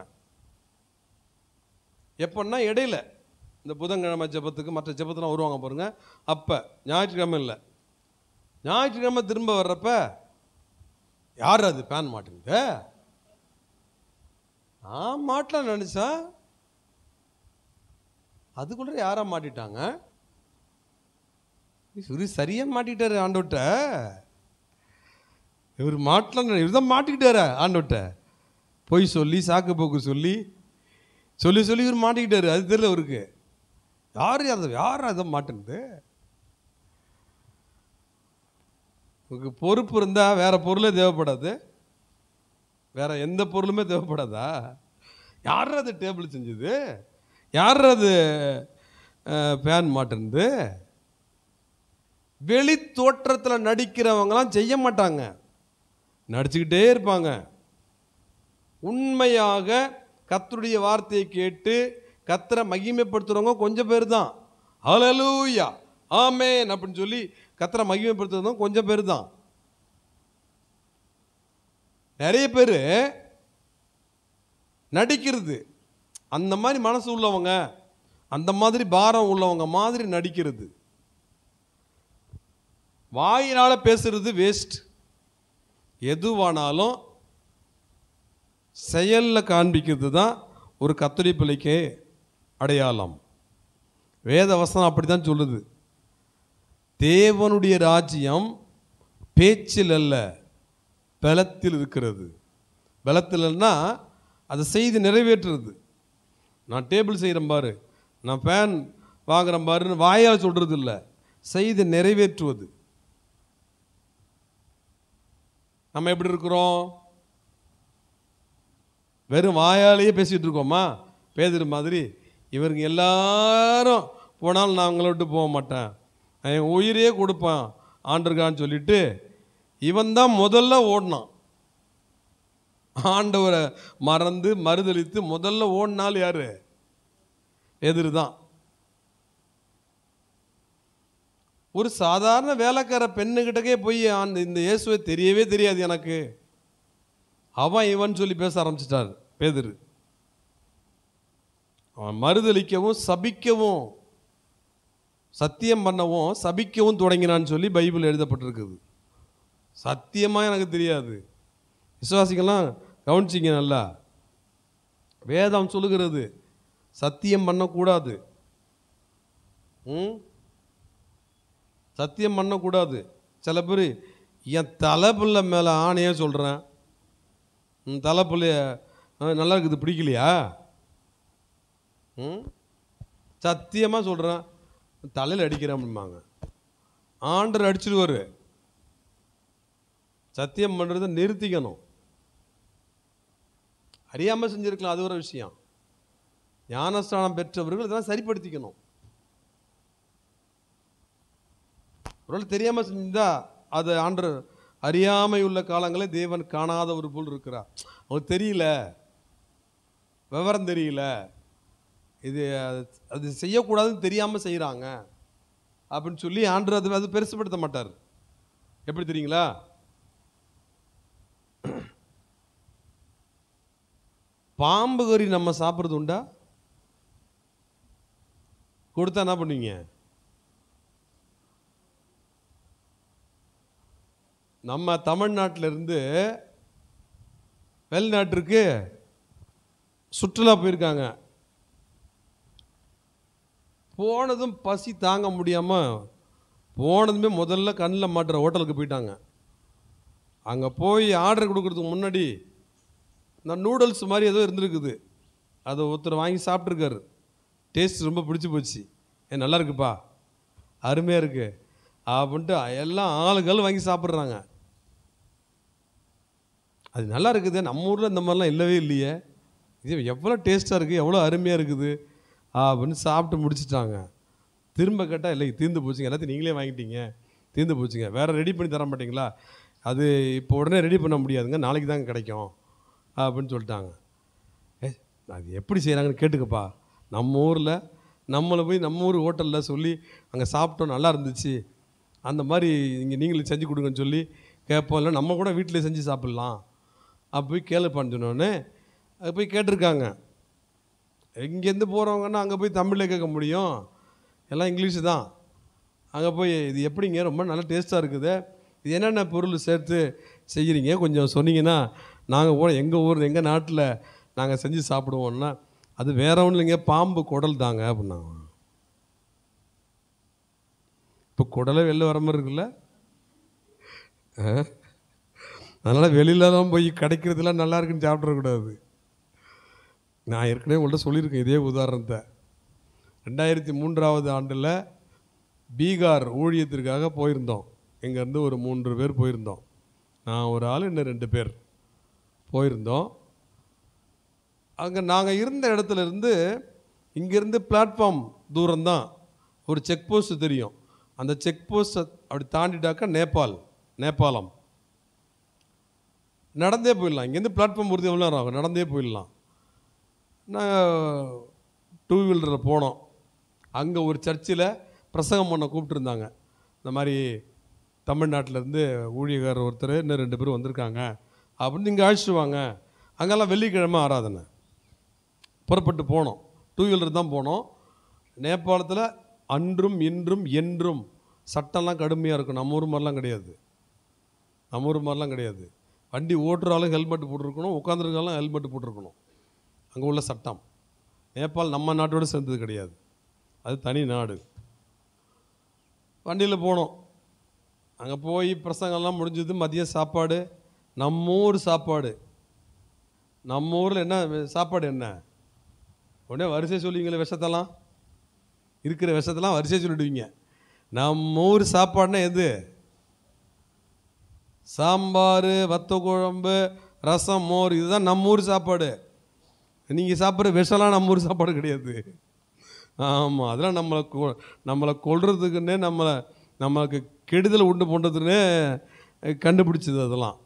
எப்போன்னா இடையில இந்த புதன்கிழமை ஜபத்துக்கு மற்ற ஜபத்துலாம் வருவாங்க பாருங்க, அப்போ ஞாயிற்றுக்கிழமை இல்லை, ஞாயிற்றுக்கிழமை திரும்ப வர்றப்ப யார் அது ஃபேன் மாட்டுங்க, நான் மாட்டலாம் நினச்சா அதுக்குள்ள யாரா மாட்டிட்டாங்க. இவர் சரியாக மாட்டிட்டாரு ஆண்டோட்ட, இவர் மாட்டலாம், இவர் தான் மாட்டிக்கிட்டாரு ஆண்டோட்ட. பொய் சொல்லி சாக்கு போக்கு சொல்லி சொல்லி சொல்லி இவர் மாட்டிக்கிட்டாரு. அது தெரியல இவருக்கு. யார் அதை மாட்டேன்து. உங்களுக்கு பொறுப்பு இருந்தால் வேறு பொருளே தேவைப்படாது, வேற எந்த பொருளுமே தேவைப்படாதா? யார் அது டேபிள் செஞ்சது? யார் அது ஃபேன் மாட்டேன்து? வெளி தோற்றத்தில் நடிக்கிறவங்களாம் செய்ய மாட்டாங்க, நடிச்சுக்கிட்டே இருப்பாங்க. உண்மையாக கர்த்தருடைய வார்த்தையை கேட்டு கர்த்தரை மகிமைப்படுத்துகிறவங்க கொஞ்சம் பேர் தான். ஹல்லேலூயா ஆமென் அப்படின்னு சொல்லி கர்த்தரை மகிமைப்படுத்துறவங்க கொஞ்சம் பேர் தான். நிறைய பேர் நடிக்கிறது, அந்த மாதிரி மனசு உள்ளவங்க, அந்த மாதிரி பாரம் உள்ளவங்க மாதிரி நடிக்கிறது. வாயினால் பேசுறது வேஸ்ட். எதுவானாலும் செயலில் காண்பிக்கிறது தான் ஒரு கர்த்தருடைய பிள்ளைக்கு அடையாளம். வேத வசனம் அப்படி தான் சொல்லுது. தேவனுடைய ராஜ்யம் பேச்சில் அல்ல, பலத்தில் இருக்கிறது. பலத்தில்னா அதை செய்து நிறைவேற்றுறது. நான் டேபிள் செய்கிறேன் பாரு, நான் ஃபேன் வாங்குறேன் பாருன்னு வாயால் சொல்கிறது இல்லை, செய்து நிறைவேற்றுவது. நம்ம எப்படி இருக்கிறோம்? வெறும் வாயாலேயே பேசிகிட்டு இருக்கோமா? பேதுரு மாதிரி, இவருங்க எல்லாரும் போனாலும் நான் அவங்கள விட்டு போக மாட்டேன், என் உயிரையே கொடுப்பான் ஆண்டருக்கான்னு சொல்லிட்டு இவன் தான் முதல்ல ஓடினான். ஆண்டவரை மறந்து மறுதளித்து முதல்ல ஓடினால் யாரு? பேதுரு தான். ஒரு சாதாரண வேலைக்கார பெண்ணுகிட்டக்கே போய் இந்த இயேசுவை தெரியவே தெரியாது எனக்கு, அவன் இவன் சொல்லி பேச ஆரம்பிச்சிட்டார் பேதுரு. அவன் மறுதளிக்கவும் சபிக்கவும், சத்தியம் பண்ணவும் சபிக்கவும் தொடங்கினான்னு சொல்லி பைபிள் எழுதப்பட்டிருக்குது. சத்தியமாக எனக்கு தெரியாது. விசுவாசிகள்லாம் கவனிச்சிங்க நல்லா, வேதம் சொல்லுகிறது சத்தியம் பண்ணக்கூடாது. சத்தியம் பண்ணக்கூடாது. சில பேர் என் தலைப்பிள்ளை மேலே ஆணையே சொல்கிறேன், தலைப்பிள்ளைய நல்லா இருக்குது பிடிக்கலையா? சத்தியமாக சொல்கிறேன் தலையில் அடிக்கிறேன் அப்படிம்பாங்க. ஆண்டர் அடிச்சிடுவார். சத்தியம் பண்ணுறதை நிறுத்திக்கணும். அறியாமல் செஞ்சுருக்கலாம், அது ஒரு விஷயம். ஞானஸ்தானம் பெற்றவர்கள் இதெல்லாம் சரிப்படுத்திக்கணும். ஒரு தெரியாமல் செஞ்சுருந்தா அது ஆண்டர் அறியாமை உள்ள காலங்களே தேவன் காணாத ஒரு போல் இருக்கிறார். அவங்களுக்கு தெரியல, விவரம் தெரியல, இது அது செய்யக்கூடாதுன்னு தெரியாமல் செய்கிறாங்க அப்படின்னு சொல்லி ஆண்டர் அது பெருசுப்படுத்த மாட்டார். எப்படி தெரியுங்களா? பாம்பு கறி நம்ம சாப்பிட்றது உண்டா? கொடுத்தா என்ன பண்ணுவீங்க? நம்ம தமிழ்நாட்டிலிருந்து வெளிநாட்டிற்கு சுற்றுலா போயிருக்காங்க. போனதும் பசி தாங்க முடியாமல் போனதுமே முதல்ல கண்ணில் மாட்டுற ஹோட்டலுக்கு போயிட்டாங்க. அங்கே போய் ஆர்டர் கொடுக்குறதுக்கு முன்னாடி இந்த நூடுல்ஸ் மாதிரி ஏதோ இருந்திருக்குது, அதை ஒருத்தர் வாங்கி சாப்பிட்ருக்காரு. டேஸ்ட் ரொம்ப பிடிச்சி போச்சு, நல்லா இருக்குப்பா, அருமையாக இருக்குது அப்படின்ட்டு எல்லாம் ஆளுகள் வாங்கி சாப்பிட்றாங்க. அது நல்லா இருக்குது, நம்ம ஊரில் இந்த மாதிரிலாம் இல்லவே இல்லையே, இது எவ்வளோ டேஸ்ட்டாக இருக்குது, எவ்வளோ அருமையாக இருக்குது அப்படின்னு சாப்பிட்டு முடிச்சிட்டாங்க. திரும்ப கேட்டால் இல்லை தீர்ந்து போச்சுங்க, எல்லாத்தையும் நீங்களே வாங்கிட்டீங்க, தீர்ந்து போச்சுங்க, வேறு ரெடி பண்ணி தர மாட்டிங்களா? அது இப்போ உடனே ரெடி பண்ண முடியாதுங்க, நாளைக்கு தாங்க கிடைக்கும் அப்படின்னு சொல்லிட்டாங்க. அது எப்படி செய்கிறாங்கன்னு கேட்டுக்கப்பா. நம்ம ஊரில் நம்மளை போய் நம்ம ஊர் ஹோட்டலில் சொல்லி அங்கே சாப்பிட்டோம், நல்லா இருந்துச்சு, அந்த மாதிரி இங்கே நீங்களும் செஞ்சு கொடுங்கன்னு சொல்லி கேட்போம். இல்லை நம்ம கூட வீட்டிலே செஞ்சு சாப்பிட்லாம் அப்போ போய் கேளுப்பான்னு சொன்னோன்னே அது போய் கேட்டிருக்காங்க. இங்கேருந்து போகிறவங்கன்னா அங்கே போய் தமிழில் கேட்க முடியும், எல்லாம் இங்கிலீஷு தான். அங்கே போய் இது எப்படிங்க, ரொம்ப நல்லா டேஸ்ட்டாக இருக்குது, இது என்னென்ன பொருள் சேர்த்து செய்கிறீங்க கொஞ்சம் சொன்னீங்கன்னா நாங்கள் எங்கள் ஊர் எங்கள் நாட்டில் நாங்கள் செஞ்சு சாப்பிடுவோன்னா, அது வேற ஒன்றும் இல்லைங்க, பாம்பு குடல் தாங்க அப்படின்னாங்க. இப்போ குடலை வெளில வர மாதிரி இருக்குல்ல, அதனால் வெளியிலலாம் போய் கிடைக்கிறதுலாம் நல்லா இருக்குன்னு சாப்பிட்றக்கூடாது. நான் ஏற்கனவே உங்கள்கிட்ட சொல்லியிருக்கேன் இதே உதாரணத்தை. 2003ஆவது ஆண்டில் பீகார் ஊழியத்திற்காக போயிருந்தோம். இங்கேருந்து ஒரு 3 பேர் போயிருந்தோம். நான் ஒரு ஆள், இன்னும் 2 பேர் போயிருந்தோம். அங்கே நாங்கள் இருந்த இடத்துல இருந்து இங்கேருந்து பிளாட்ஃபார்ம் தூரம்தான் ஒரு செக் போஸ்ட் தெரியும். அந்த செக் போஸ்ட்டை அப்படி தாண்டிட்டாக்கா நேபாளம். நடந்தே போயிடலாம். இங்கேருந்து பிளாட்ஃபார்ம் பொறுத்து எவ்வளோ நேரம் ஆகும்? நடந்தே போயிடலாம். நாங்கள் 2 வீலரில் போனோம். அங்கே ஒரு சர்ச்சில் பிரசங்கம் பண்ண கூப்பிட்டுருந்தாங்க. இந்த மாதிரி தமிழ்நாட்டிலேருந்து ஊழியக்காரர் ஒருத்தர், இன்னும் 2 பேர் வந்திருக்காங்க அப்படின்னு இங்கே அழைச்சிட்டு வாங்க. அங்கெல்லாம் வெள்ளிக்கிழமை ஆராதனை. புறப்பட்டு போனோம். 2 வீலர் தான் போனோம். நேபாளத்தில் அன்றும் இன்றும் என்றும் சட்டம்லாம் கடுமையாக இருக்கும். நம்ம ஊர் மாதிரிலாம் கிடையாது. வண்டி ஓட்டுறாலும் ஹெல்மெட் போட்டிருக்கணும், உட்காந்துருக்காலும் ஹெல்மெட் போட்டிருக்கணும். அங்கே உள்ள சட்டம். நேபாள் நம்ம நாட்டோடு சேர்ந்தது கிடையாது, அது தனி நாடு. வண்டியில் போனோம். அங்கே போய் பிரசங்கம்லாம் முடிஞ்சது. மதியம் சாப்பாடு நம்ம ஊர் சாப்பாடு. நம்ம ஊரில் என்ன சாப்பாடு? என்ன உடனே வரிசை சொல்லுவீங்களே, விஷத்தெல்லாம் இருக்கிற விஷத்தெல்லாம் வரிசை சொல்லிடுவீங்க. நம்ம ஊர் சாப்பாடுனா எது? சாம்பார், வத்த குழம்பு, ரசம், மோர், இதுதான் நம்ம ஊர் சாப்பாடு. நீங்கள் சாப்பிட்ற விஷம்லாம் நம்ம ஊர் சாப்பாடு கிடையாது. ஆமாம், அதெல்லாம் நம்மளை கொல்றதுக்குன்னே நம்மளுக்கு கெடுதலை உண்டு பண்ணுறதுன்னே கண்டுபிடிச்சது. அதெல்லாம்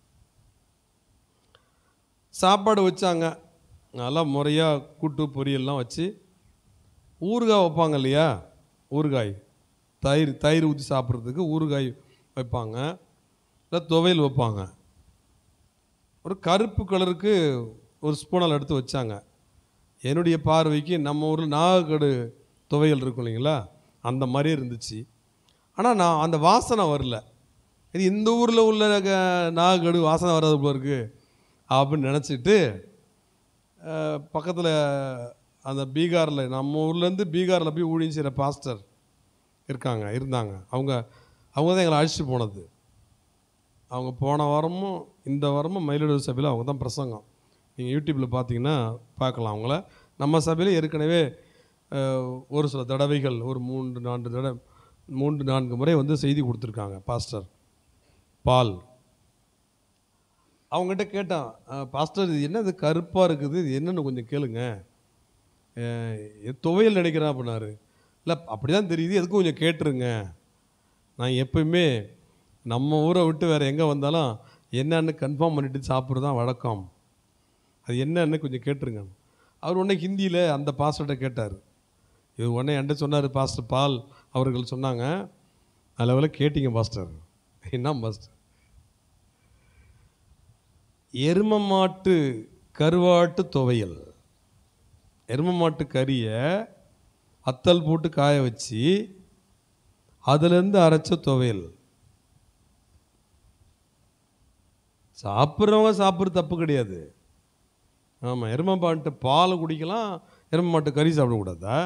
சாப்பாடு வச்சாங்க. நல்லா முறையாக கூட்டு பொரியல்லாம் வச்சு ஊறுகாய் வைப்பாங்க இல்லையா? ஊறுகாய், தயிர் ஊற்றி சாப்பிட்றதுக்கு ஊறுகாய் வைப்பாங்க, இல்லை துவையல் வைப்பாங்க. ஒரு கருப்பு கலருக்கு ஒரு ஸ்பூனால் எடுத்து வச்சாங்க. என்னுடைய பார்வைக்கு நம்ம ஊரில் நாகக்கடு துவையல் இருக்கும் இல்லைங்களா, அந்த மாதிரி இருந்துச்சு. ஆனால் நான் அந்த வாசனை வரல. இது இந்த ஊரில் உள்ள நாகக்கடு வாசனை வராது போல இருக்குது அப்படின்னு நினச்சிட்டு பக்கத்தில் அந்த பீகாரில், நம்ம ஊர்லேருந்து பீகாரில் போய் ஊழியம் செய்கிற பாஸ்டர் இருந்தாங்க. அவங்க தான் எங்களை அழைச்சிட்டு போனது. அவங்க போன வாரமும் இந்த வாரமும் மயிலாடுதுறை சபையில் அவங்க தான் பிரசங்கம். நீங்கள் யூடியூப்பில் பார்த்தீங்கன்னா பார்க்கலாம் அவங்கள. நம்ம சபையில் ஏற்கனவே ஒரு சில தடவைகள் ஒரு 3-4 முறை வந்து செய்தி கொடுத்துருக்காங்க பாஸ்டர் பால். அவங்ககிட்ட கேட்டான், பாஸ்டர் இது என்ன, இது கருப்பாக இருக்குது, இது என்னென்னு கொஞ்சம் கேளுங்க, துவையல் நினைக்கிறேன் அப்படின்னாரு. இல்லை அப்படி தான் தெரியுது, எதுக்கும் கொஞ்சம் கேட்டுருங்க. நான் எப்பயுமே நம்ம ஊரை விட்டு வேறு எங்கே வந்தாலும் என்னன்னு கன்ஃபார்ம் பண்ணிவிட்டு சாப்பிட்றது தான் வழக்கம், அது என்னன்னு கொஞ்சம் கேட்டுருங்க. அவர் உடனே ஹிந்தியில் அந்த பாஸ்டர்கிட்ட கேட்டார். இது உடனே என்கிட்ட சொன்னார், பாஸ்டர் பால் அவர்கள் சொன்னாங்க, அதில் கேட்டிங்க பாஸ்டர். என்ன பாஸ்டர்? எரும மாட்டு கருவாட்டு துவையல், எரும மாட்டு கறியை அத்தல் போட்டு காய வச்சு அதுலேருந்து அரைச்ச துவையல். சாப்பிட்றவங்க சாப்பிட்றது தப்பு கிடையாது. ஆமாம், எரும மாட்டு பால் குடிக்கலாம், எரும மாட்டு கறி சாப்பிடக்கூடாதா?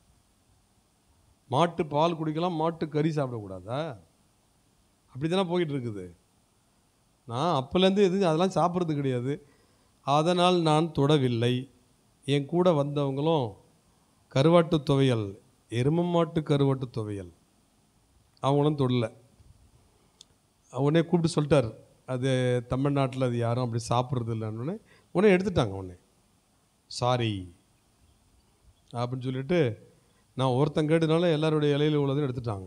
மாட்டு பால் குடிக்கலாம், மாட்டு கறி சாப்பிடக்கூடாதா? அப்படி தானே போயிட்டு இருக்குது. நான் அப்போலேருந்து எதுவும் அதெல்லாம் சாப்பிட்றது கிடையாது, அதனால் நான் தொடவில்லை. என் கூட வந்தவங்களும் கருவாட்டு துவையல், எரும மாட்டு கருவாட்டு துவையல் அவங்களும் தொடலை. உடனே கூப்பிட்டு சொல்லிட்டார், அது தமிழ்நாட்டில் அது யாரும் அப்படி சாப்பிட்றது இல்லைன்னு. உடனே எடுத்துட்டாங்க. உடனே சாரி அப்படின்னு சொல்லிட்டு, நான் ஒருத்தன் கேட்டதுனால எல்லாருடைய இலையில் உள்ளதும் எடுத்துட்டாங்க.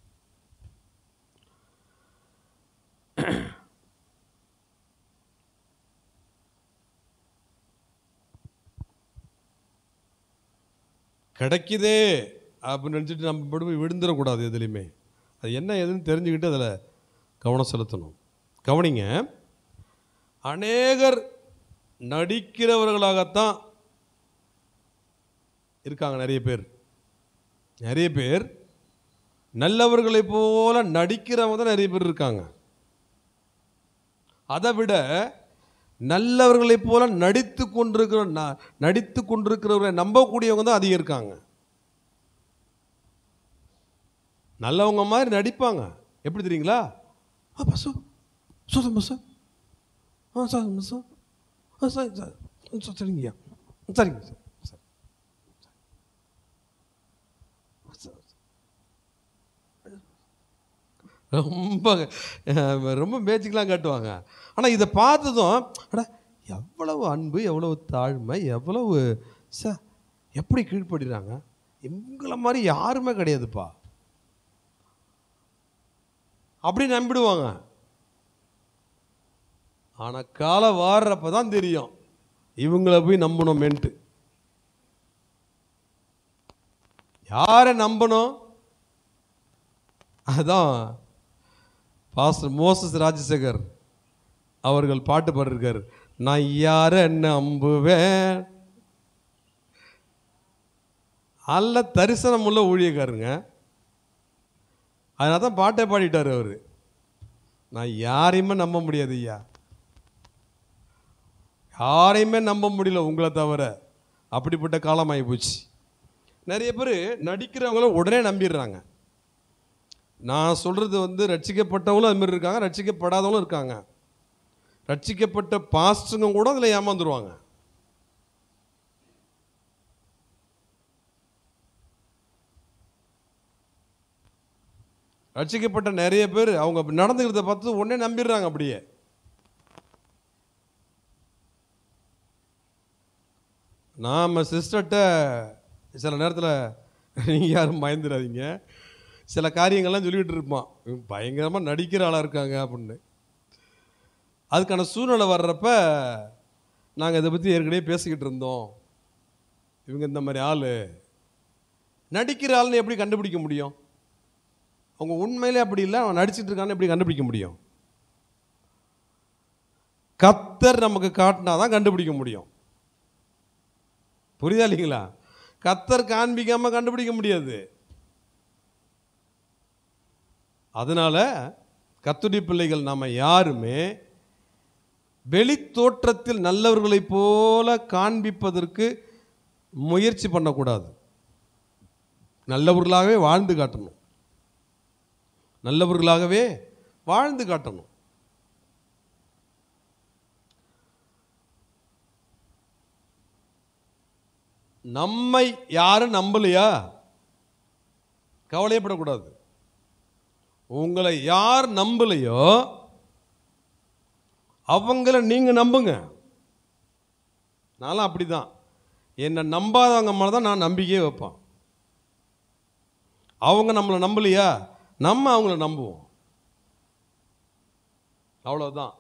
கிடைக்குதே அப்படின்னு நினச்சிட்டு நம்ம போய் விழுந்துடக்கூடாது எதுலேயுமே. அது என்ன எதுன்னு தெரிஞ்சுக்கிட்டு அதில் கவனம் செலுத்தணும். கவனிங்க, அநேகர் நடிக்கிறவர்களாகத்தான் இருக்காங்க. நிறைய பேர் நல்லவர்களைப் போல நடிக்கிறவங்க தான் நிறைய பேர் இருக்காங்க. அதை விட நல்லவர்களைப் போல நடித்து கொண்டிருக்கிறவர்களை நம்பக்கூடியவங்க தான் அதிகம் இருக்காங்க. நல்லவங்க மாதிரி நடிப்பாங்க. எப்படி தெரியுங்களா? சரிங்கய்யா, சரிங்க சார். ரொம்ப ரொம்ப மேஜிக்லாம் காட்டுவாங்க. ஆனால் இதை பார்த்ததும் அட எவ்வளவு அன்பு, எவ்வளவு தாழ்மை, எவ்வளவு எப்படி கீழ்ப்படுறாங்க, இவங்கள மாதிரி யாருமே கிடையாதுப்பா அப்படி நம்பிடுவாங்க. ஆனால் காலம் வாடுறப்ப தான் தெரியும் இவங்கள போய் நம்பணுமேன்ட்டு. யாரை நம்பணும்? அதான் பாஸ்டர் மோசஸ் ராஜசேகர் அவர்கள் பாட்டு பாடிருக்கார், நான் யாரை நம்புவேன். அல்ல தரிசனம் உள்ள ஊழியக்காருங்க, அதனால தான் பாட்டை பாடிட்டார் அவர். நான் யாரையுமே நம்ப முடியாது ஐயா, யாரையுமே நம்ப முடியல உங்களை தவிர. அப்படிப்பட்ட காலம் ஆகி போச்சு. நிறைய பேர் நடிக்கிறவங்கள உடனே நம்பிடுறாங்க. நான் சொல்கிறது ரட்சிக்கப்பட்டவங்களும் அது மாதிரி இருக்காங்க, ரட்சிக்கப்படாதவங்களும் இருக்காங்க. ரட்சிக்கப்பட்ட பாஸ்டருங்க கூட அதில் ஏமாந்துருவாங்க. ரட்சிக்கப்பட்ட நிறைய பேர் அவங்க நடந்துக்கிறத பார்த்து உடனே நம்பிடுறாங்க. அப்படியே நாம் சிஸ்டர்கிட்ட சில நேரத்தில் நீங்கள் யாரும் பயந்துடாதீங்க, சில காரியங்கள்லாம் சொல்லிக்கிட்டு இருப்பான், பயங்கரமாக நடிக்கிற ஆளாக இருக்காங்க அப்படின்னு. அதுக்கான சூழ்நிலை வர்றப்ப நாங்கள் இதை பற்றி ஏற்கனவே பேசிக்கிட்டு இருந்தோம். இவங்க இந்த மாதிரி ஆள் நடிக்கிற ஆள்னு எப்படி கண்டுபிடிக்க முடியும்? அவங்க உண்மையிலே அப்படி இல்லை, அவன் நடிச்சிட்டு இருக்கான்னு எப்படி கண்டுபிடிக்க முடியும்? கர்த்தர் நமக்கு காட்டினா தான் கண்டுபிடிக்க முடியும். புரியுதா இல்லைங்களா? கர்த்தர் காண்பிக்காமல் கண்டுபிடிக்க முடியாது. அதனால கர்த்தருடைய பிள்ளைகள் நாம் யாருமே வெளி தோற்றத்தில் நல்லவர்களைப் போல காண்பிப்பதற்கு முயற்சி பண்ணக்கூடாது. நல்லவர்களாகவே வாழ்ந்து காட்டணும், நல்லவர்களாகவே வாழ்ந்து காட்டணும். நம்மை யாரும் நம்பலையா, கவலையப்படக்கூடாது. உங்களை யார் நம்பலையோ அவங்கள நீங்கள் நம்புங்க. நான்லாம் அப்படி தான், என்னை நம்பாதவங்க மேலே தான் நான் நம்பிக்கையே வைப்பேன். அவங்க நம்மளை நம்பலையா, நம்ம அவங்கள நம்புவோம், அவ்வளோதான்.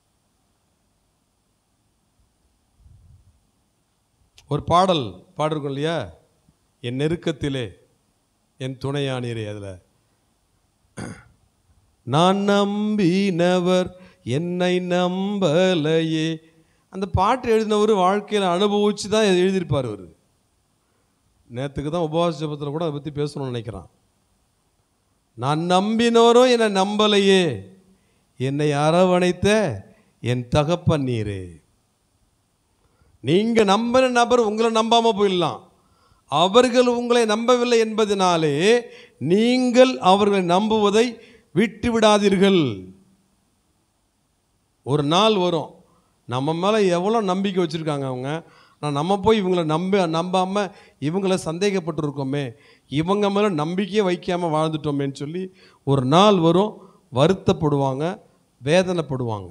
ஒரு பாடல் பாடிருக்கோம் இல்லையா, என் நெருக்கத்திலே என் துணையானீரே. அதில் நான் நம்பினவர் என்னை நம்பலையே, அந்த பாட்டு எழுதினவர் வாழ்க்கையில் அனுபவிச்சு தான் எழுதியிருப்பார். அவர் நேற்றுக்கு தான் உபவாச ஜெபத்தில் கூட அதை பற்றி பேசணும்னு நினைக்கிறான். நான் நம்பினவரும் என்னை நம்பலையே, என்னை அரவணைத்த என் தகப்பன் நீரே. நீங்கள் நம்பின நபர் உங்களை நம்பாமல் போயிடலாம், அவர்கள் உங்களை நம்பவில்லை என்பதனாலே நீங்கள் அவர்களை நம்புவதை விட்டு விடாதீர்கள். ஒரு நாள் வரும், நம்ம மேலே எவ்வளோ நம்பிக்கை வச்சுருக்காங்க அவங்க, ஆனால் நம்ம போய் இவங்களை நம்பாமல் இவங்களை சந்தேகப்பட்டிருக்கோமே, இவங்க மேலே நம்பிக்கையே வைக்காமல் வாழ்ந்துட்டோமேன்னு சொல்லி ஒரு நாள் வரும், வருத்தப்படுவாங்க, வேதனைப்படுவாங்க.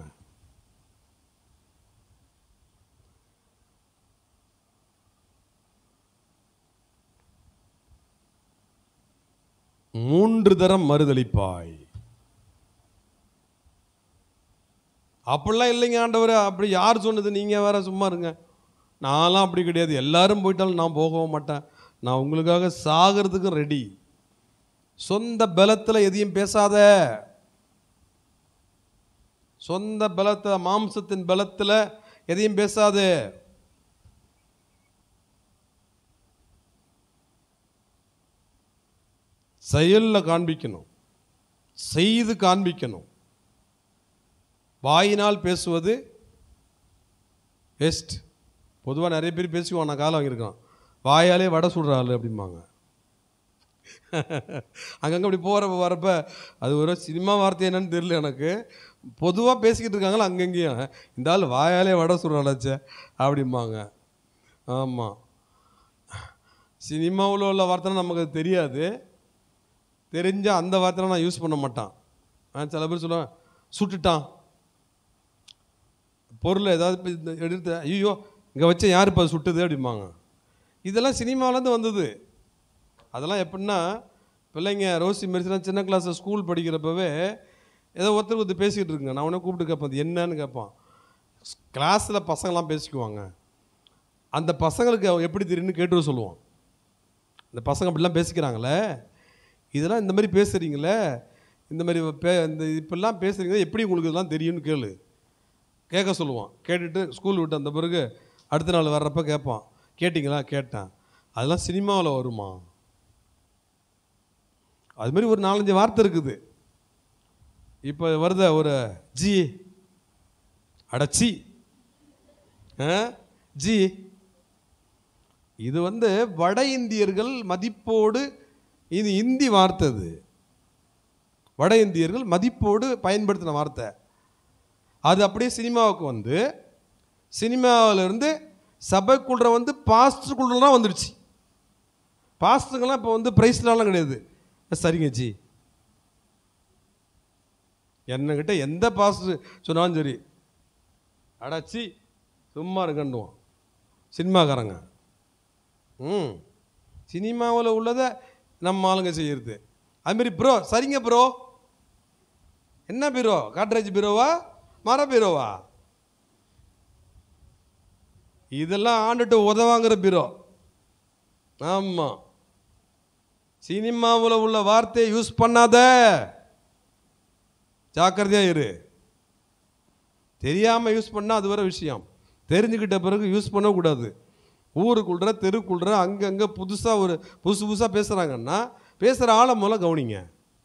மூன்று தரம் மறுதளிப்பாய். அப்படிலாம் இல்லைங்க ஆண்டவரே, அப்படி யார் சொன்னது? நீங்கள் வேற சும்மா இருங்க. நான்லாம் அப்படி கிடையாது, எல்லாரும் போயிட்டாலும் நான் போகவும் மாட்டேன், நான் உங்களுக்காக சாகிறதுக்கும் ரெடி. சொந்த பலத்தில் எதையும் பேசாத, சொந்த பலத்தில் மாம்சத்தின் பலத்தில் எதையும் பேசாதே. செயலில் காண்பிக்கணும், செய்து காண்பிக்கணும். வாயினால் பேசுவது வேஸ்ட். பொதுவாக நிறைய பேர் பேசுவான், நான் காலம் வாங்கியிருக்கான், வாயாலே வடை சுடுறாள் அப்படிம்பாங்க. அங்கங்கே அப்படி போகிறப்ப வரப்ப அது ஒரு சினிமா வார்த்தை என்னன்னு தெரியல எனக்கு, பொதுவாக பேசிக்கிட்டு இருக்காங்களா அங்கங்கேயும், இந்த ஆள் வாயாலே வடை சுடுறாளாச்சே அப்படிம்பாங்க. ஆமாம், சினிமாவில் உள்ள வார்த்தை நமக்கு தெரியாது, தெரிஞ்சால் அந்த வார்த்தை நான் யூஸ் பண்ண மாட்டான். சில பேர் சொல்லுவேன் சுட்டுட்டான், பொருள் ஏதாவது எடுத்து ஐயோ இங்கே வச்ச யார் இப்போ சுட்டுது அப்படிம்பாங்க. இதெல்லாம் சினிமாவிலேருந்து வந்தது. அதெல்லாம் எப்படின்னா, பிள்ளைங்க ரோசி மெரிசெலாம் சின்ன கிளாஸில் ஸ்கூல் படிக்கிறப்பவே ஏதோ ஒருத்தர் பேசிக்கிட்டு இருக்குங்க. நான் உடனே கூப்பிட்டு கேட்பேன் அது என்னன்னு கேட்பான். கிளாஸில் பசங்களாம் பேசிக்குவாங்க, அந்த பசங்களுக்கு எப்படி தெரியும்னு கேட்டு சொல்லுவான். இந்த பசங்க அப்படிலாம் பேசிக்கிறாங்களே, இதெல்லாம் இந்த மாதிரி பேசுகிறீங்களே, இந்த மாதிரி இந்த இப்படிலாம் பேசுகிறீங்களே, எப்படி உங்களுக்கு இதெல்லாம் தெரியும்னு கேட்க சொல்லுவான். கேட்டுட்டு ஸ்கூல் விட்டு அந்த பிறகு அடுத்த நாள் வர்றப்ப கேட்பான், கேட்டிங்களா? கேட்டேன். அதெல்லாம் சினிமாவில் வருமா? அது மாதிரி ஒரு 4-5 வார்த்தை இருக்குது. இப்போ வருத ஒரு ஜி அடச்சி ஜி, இது வட இந்தியர்கள் மதிப்போடு, இது இந்தி வார்த்தை, இது வட இந்தியர்கள் மதிப்போடு பயன்படுத்தின வார்த்தை. அது அப்படியே சினிமாவுக்கு சினிமாவிலிருந்து சபைக்குள்ள பாஸ்டருக்குள்ளலாம் வந்துடுச்சு. பாஸ்டருங்கெல்லாம் இப்போ ப்ரைஸ்லாம் கிடையாது. சரிங்க ஜி, என்னக்கிட்ட எந்த பாஸ்டர் சொன்னாலும் சரி அடாச்சி சும்மா இருக்கண்டுவான் சினிமாக்காரங்க. சினிமாவில் உள்ளதை நம்ம ஆளுங்க செய்கிறது. அதுமாரி ப்ரோ சரிங்க ப்ரோ, என்ன பீரோ? காட்ரேஜ் பீரோவா, மர பீரோவா? இதெல்லாம் ஆண்டுட்டு உதவாங்கிற பீரோ. ஆமாம், சினிமாவில் உள்ள வார்த்தையை யூஸ் பண்ணாத, ஜாக்கிரதையாக இரு. தெரியாமல் யூஸ் பண்ணால் அது வேறு விஷயம், தெரிஞ்சுக்கிட்ட பிறகு யூஸ் பண்ணக்கூடாது. ஊருக்குள்ள தெருக்குள்ள அங்கங்கே புதுசாக புதுசாக பேசுகிறாங்கன்னா பேசுகிற ஆளை மூலம் கவனிங்க.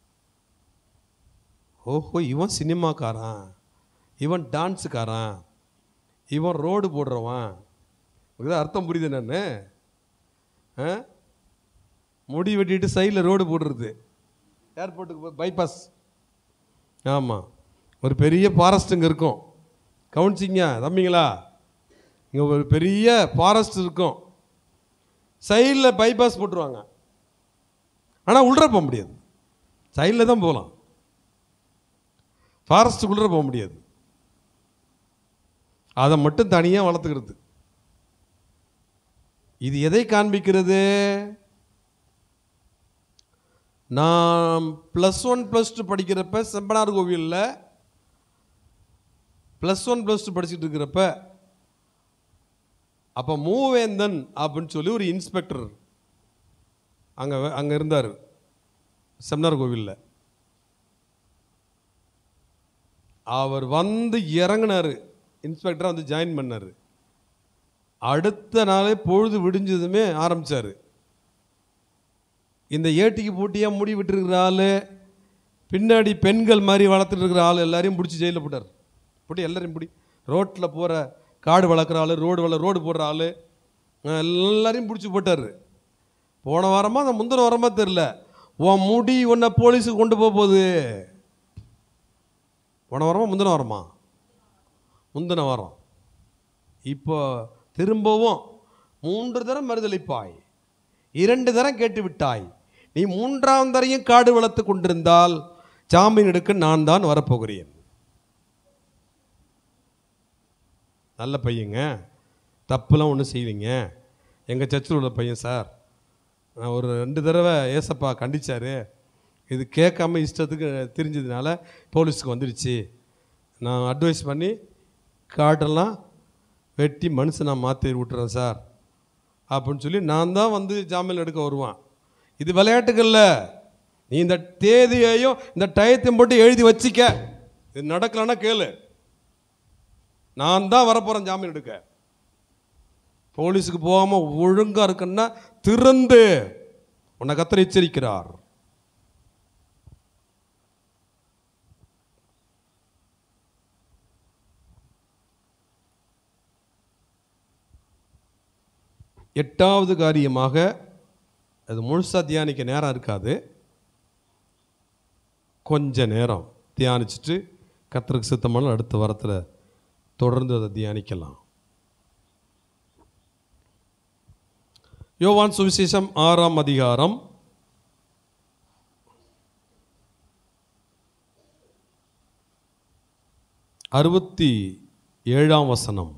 ஓஹோ, இவன் சினிமாக்காரன், இவன் டான்ஸுக்காரன், இவன் ரோடு போடுறவன். அர்த்தம் புரியுது என்னன்னு? முடி வெட்டிட்டு சைடில் ரோடு போடுறது, ஏர்போர்ட்டுக்கு பைபாஸ். ஆமாம், ஒரு பெரிய ஃபாரஸ்ட் இங்கே இருக்கும், கவனிச்சிங்க தம்பிங்களா, இங்கே ஒரு பெரிய ஃபாரஸ்ட் இருக்கும், சைடில் பைபாஸ் போட்டுருவாங்க. ஆனால் உள்ளே போக முடியாது, சைடில் தான் போகலாம், ஃபாரஸ்ட்டுக்குள்ளே போக முடியாது. அதை மட்டும் தனியாக வளர்த்துக்கிறது. இது எதை காண்பிக்கிறது? நான் +1 +2 படிக்கிறப்ப செம்பனார் கோவிலில் +1 +2 படிச்சுட்டு இருக்கிறப்ப அப்போ மூவேந்தன் அப்படின்னு சொல்லி ஒரு இன்ஸ்பெக்டர் அங்கே இருந்தார் செம்பனார் கோவிலில். அவர் இறங்கினார், இன்ஸ்பெக்டராக ஜாயின் பண்ணார். அடுத்த நாளே பொழுது விடிஞ்சதுமே ஆரம்பித்தார். இந்த ஏட்டிக்கு போட்டியாக முடி விட்டுருக்கிற ஆள், பின்னாடி பெண்கள் மாதிரி வளர்த்துட்டு இருக்கிற ஆள் எல்லாரையும் பிடிச்சி ஜெயிலில் போட்டார். போட்டு எல்லாரையும் ரோட்டில் போகிற காடு வளர்க்குற ஆள், ரோடு போடுற ஆள் எல்லாரையும் பிடிச்சி போட்டார். போன வாரமாக அந்த முந்தின வாரமாக தெரில, உன் முடி உன்னை போலீஸுக்கு கொண்டு போகுது. போன வாரமா முந்தின வாரமா? முந்தின வாரம். இப்போ திரும்பவும் 3 தரம் மறுதளிப்பாய், 2 தரம் கேட்டு விட்டாய், நீ 3ஆம் தரையும் காடு வளர்த்து கொண்டிருந்தால் ஜாமீன் எடுக்க நான் தான் வரப்போகிறேன். நல்ல பையங்க, தப்புலாம் ஒன்றும் செய்வீங்க. எங்கள் சர்ச்சில் உள்ள பையன் சார், நான் ஒரு 2 தடவை ஏசப்பா கண்டிச்சார், இது கேட்காம இஷ்டத்துக்கு தெரிஞ்சதுனால போலீஸுக்கு வந்துடுச்சு. நான் அட்வைஸ் பண்ணி காட்டெல்லாம் வெட்டி மனுஷனை மாற்றி விட்டுறேன் சார் அப்படின்னு சொல்லி நான் தான் ஜாமீன் எடுக்க வருவான். இது விளையாட்டுக்கல்ல, நீ இந்த தேதியையும் இந்த டயத்தையும் போட்டு எழுதி வச்சிக்க. இது நடக்கலன்னா கேளு, நான் தான் வரப்போகிறேன் ஜாமீன் எடுக்க. போலீஸுக்கு போகாமல் ஒழுங்காக இருக்குன்னா திறந்து உன்னை கர்த்தர் எச்சரிக்கிறார். எட்டாவது காரியமாக, அது முழுசாக தியானிக்க நேரம் இருக்காது, கொஞ்ச நேரம் தியானிச்சுட்டு கர்த்தருக்கு சித்தமான அடுத்த வாரத்தில் தொடர்ந்து அதை தியானிக்கலாம். யோவான் சுவிசேஷம் 6ஆம் அதிகாரம் 67ஆம் வசனம்.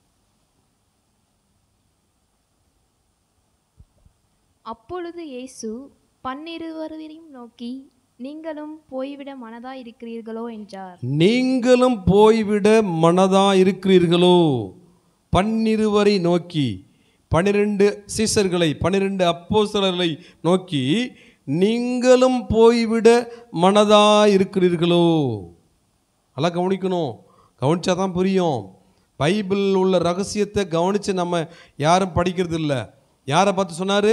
அப்பொழுது இயேசு 12 நோக்கி, நீங்களும் போய்விட மனதாய் இருக்கிறீர்களோ என்றார். நீங்களும் போய்விட மனதா இருக்கிறீர்களோ? 12 நோக்கி, 12 சீசர்களை, 12 அப்போஸ்தலர்களை நோக்கி, நீங்களும் போய்விட மனதா இருக்கிறீர்களோ? அதெல்லாம் கவனிக்கணும். கவனிச்சா தான் புரியும். பைபிள் உள்ள ரகசியத்தை கவனித்து நம்ம யாரும் படிக்கிறது இல்லை. யாரை பார்த்து சொன்னார்?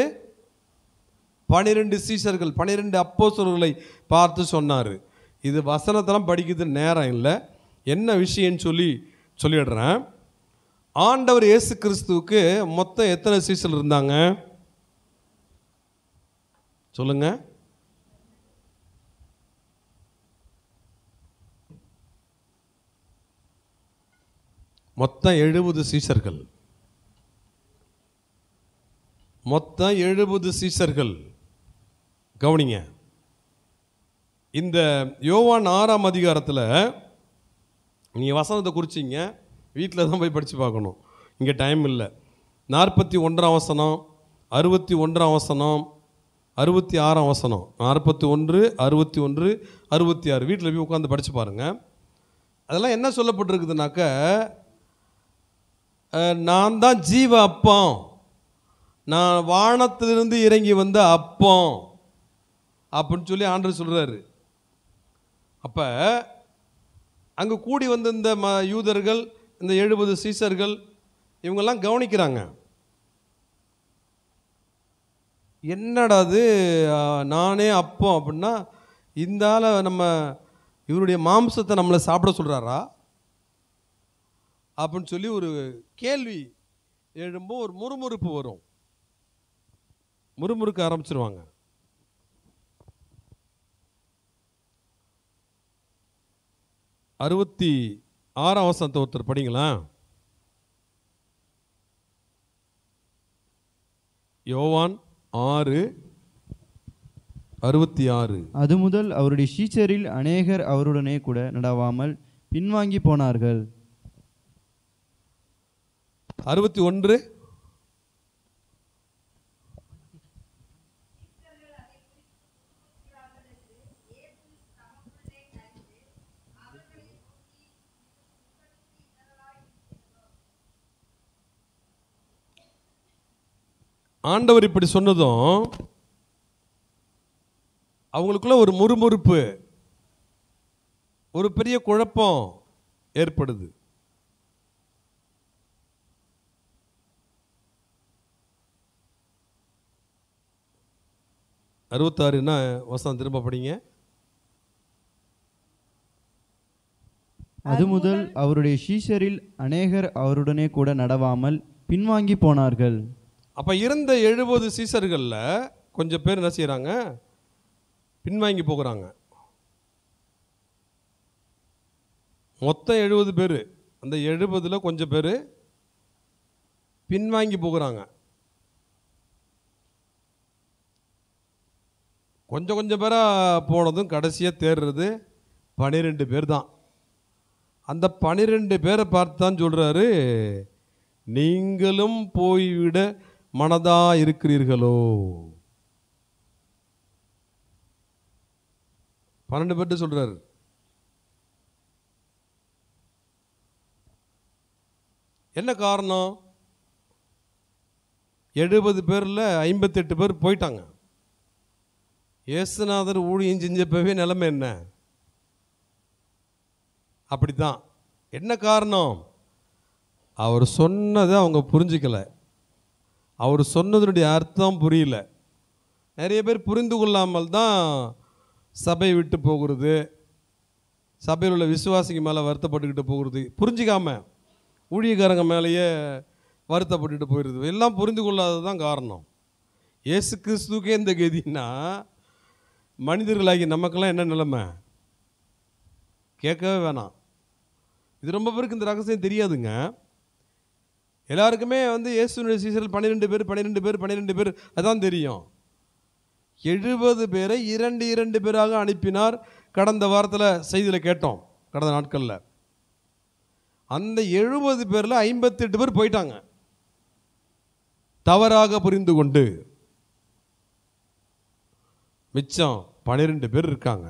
12 சீசர்கள், 12 அப்போஸ்தலர்களை பார்த்து சொன்னார். இது வசனத்தெல்லாம் படிக்கிறது நேரம் இல்லை. என்ன விஷயம்னு சொல்லிடுறேன். ஆண்டவர் இயேசு கிறிஸ்துவுக்கு மொத்தம் எத்தனை சீசர்கள் இருந்தாங்க சொல்லுங்க? மொத்தம் 70 சீசர்கள். மொத்தம் 70 சீசர்கள். கவனிங்க. இந்த யோவான் 6ஆம் அதிகாரத்தில் நீங்கள் வசனத்தை குறிச்சிங்க, வீட்டில் தான் போய் படித்து பார்க்கணும், இங்கே டைம் இல்லை. 41ஆம் வசனம், 61ஆம் வசனம், 66ஆம் வசனம், 41, 61, 66 வீட்டில் போய் உட்காந்து படித்து பாருங்கள். அதெல்லாம் என்ன சொல்லப்பட்டிருக்குதுனாக்க, நான் தான் ஜீவ அப்பம், நான் வானத்திலிருந்து இறங்கி வந்த அப்பம் அப்படின்னு சொல்லி ஆண்டவர் சொல்கிறாரு. அப்போ அங்கே கூடி வந்த இந்த யூதர்கள், இந்த 70 சீசர்கள், இவங்கெல்லாம் கவனிக்கிறாங்க. என்னடா அது நானே அப்பம் அப்படின்னா, இந்த ஆளை நம்ம இவருடைய மாம்சத்தை நம்மளை சாப்பிட சொல்கிறாரா அப்படின்னு சொல்லி ஒரு கேள்வி எழும்போ ஒரு முறுமுறுப்பு வரும். முறுமுறுக்க ஆரம்பிச்சிருவாங்க. அறுபத்தி 6ஆம் வசனத்தை ஒருத்தர் படிங்களா? யோவான் 6:66. அது முதல் அவருடைய சீஷரில் அநேகர் அவருடனே கூட நடவாமல் பின்வாங்கி போனார்கள். 61. ஆண்டவர் இப்படி சொன்னதும் அவங்களுக்குள்ள ஒரு முறுமுறுப்பு, ஒரு பெரிய குழப்பம் ஏற்படுது. அறுபத்தாறுன்னா வசனம் திரும்ப படிங்க. அது முதல் அவருடைய சீஷரில் அநேகர் அவருடனே கூட நடவாமல் பின்வாங்கி போனார்கள். அப்போ இருந்த 70 சீசர்களில் கொஞ்சம் பேர் என்ன செய்கிறாங்க? பின்வாங்கி போகிறாங்க. மொத்தம் 70 பேர். அந்த 70ல் கொஞ்சம் பேர் பின்வாங்கி போகிறாங்க. கொஞ்சம் பேராக போனதும் கடைசியாக தேர்றது 12 பேர் தான். அந்த 12 பேரை பார்த்து தான் சொல்கிறாரு, நீங்களும் போய்விட மனதா இருக்கிறீர்களோ? 12 பேர்ட்டு சொல்கிறாரு. என்ன காரணம்? 70 பேரில் 58 பேர் போயிட்டாங்க. இயேசுநாதர் ஊழியம் செஞ்சப்பவே நிலைமை என்ன? அப்படித்தான். என்ன காரணம்? அவர் சொன்னதை அவங்க புரிஞ்சிக்கல. அவர் சொன்னதனுடைய அர்த்தம் புரியல. நிறைய பேர் புரிந்து கொள்ளாமல் தான் சபை விட்டு போகிறது, சபையில் உள்ள விசுவாசிக்கு மேலே வருத்தப்பட்டுக்கிட்டு போகிறது, புரிஞ்சிக்காம ஊழியக்காரங்க மேலேயே வருத்தப்பட்டுட்டு போயிடுது. எல்லாம் புரிந்து கொள்ளாதது தான் காரணம். இயேசு கிறிஸ்துக்கே இந்த கதின்னா மனிதர்களாகி நமக்கெல்லாம் என்ன நிலைமை? கேட்கவே வேணாம். இது ரொம்ப பேருக்கு இந்த ரகசியம் தெரியாதுங்க. எல்லாருக்குமே இயேசுனுடைய சீசர்கள் 12 பேர் அதான் தெரியும். 70 பேரை 2 பேராக அனுப்பினார். கடந்த வாரத்தில் செய்தியில் கேட்டோம், கடந்த நாட்களில். அந்த 70 பேரில் 58 பேர் போயிட்டாங்க, தவறாக புரிந்து கொண்டு. மிச்சம் 12 பேர் இருக்காங்க.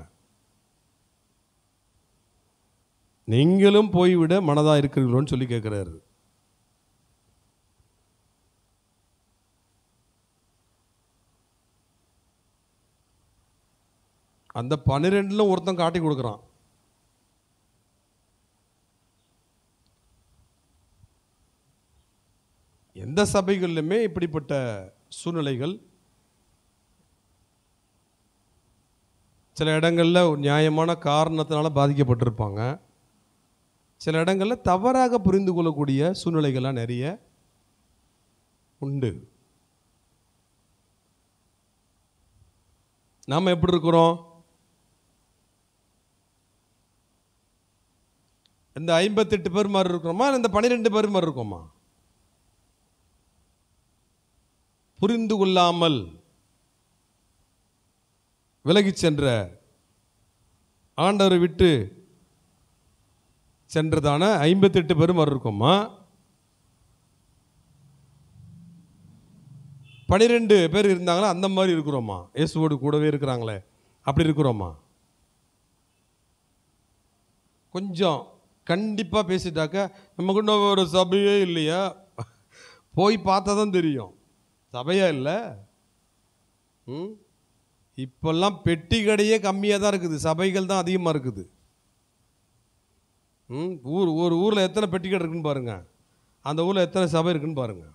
நீங்களும் போய்விட மனதாக இருக்கிறீர்களோன்னு சொல்லி கேட்குறாரு. அந்த 12ல் ஒருத்தன் காட்டி கொடுக்குறான். எந்த சபைகளிலுமே இப்படிப்பட்ட சூழ்நிலைகள் சில இடங்களில் நியாயமான காரணத்தினால பாதிக்கப்பட்டிருப்பாங்க. சில இடங்களில் தவறாக புரிந்து கொள்ளக்கூடிய சூழ்நிலைகள்லாம் நிறைய உண்டு. நாம் எப்படி இருக்கிறோம்? இந்த 58 பேர் மாதிரி இருக்கிறோமா, இந்த 12 பேர் மாதிரி இருக்கோமா? புரிந்து கொள்ளாமல் விலகி சென்ற, ஆண்டவரை விட்டு சென்றதான 58 பேர் மாதிரி இருக்கோமா? 12 பேர் இருந்தாங்களா அந்த மாதிரி இருக்கிறோமா? இயேசுவோடு கூடவே இருக்கிறாங்களே அப்படி இருக்கிறோமா? கொஞ்சம் கண்டிப்பாக பேசிட்டாக்க நமக்கு இன்னும் ஒரு சபையே இல்லையா? போய் பார்த்தா தான் தெரியும், சபையா இல்லை. இப்பெல்லாம் பெட்டி கடையே கம்மியாக தான் இருக்குது, சபைகள் தான் அதிகமாக இருக்குது. ஒரு ஊரில் எத்தனை பெட்டி கடை இருக்குன்னு பாருங்க, அந்த ஊரில் எத்தனை சபை இருக்குன்னு பாருங்க.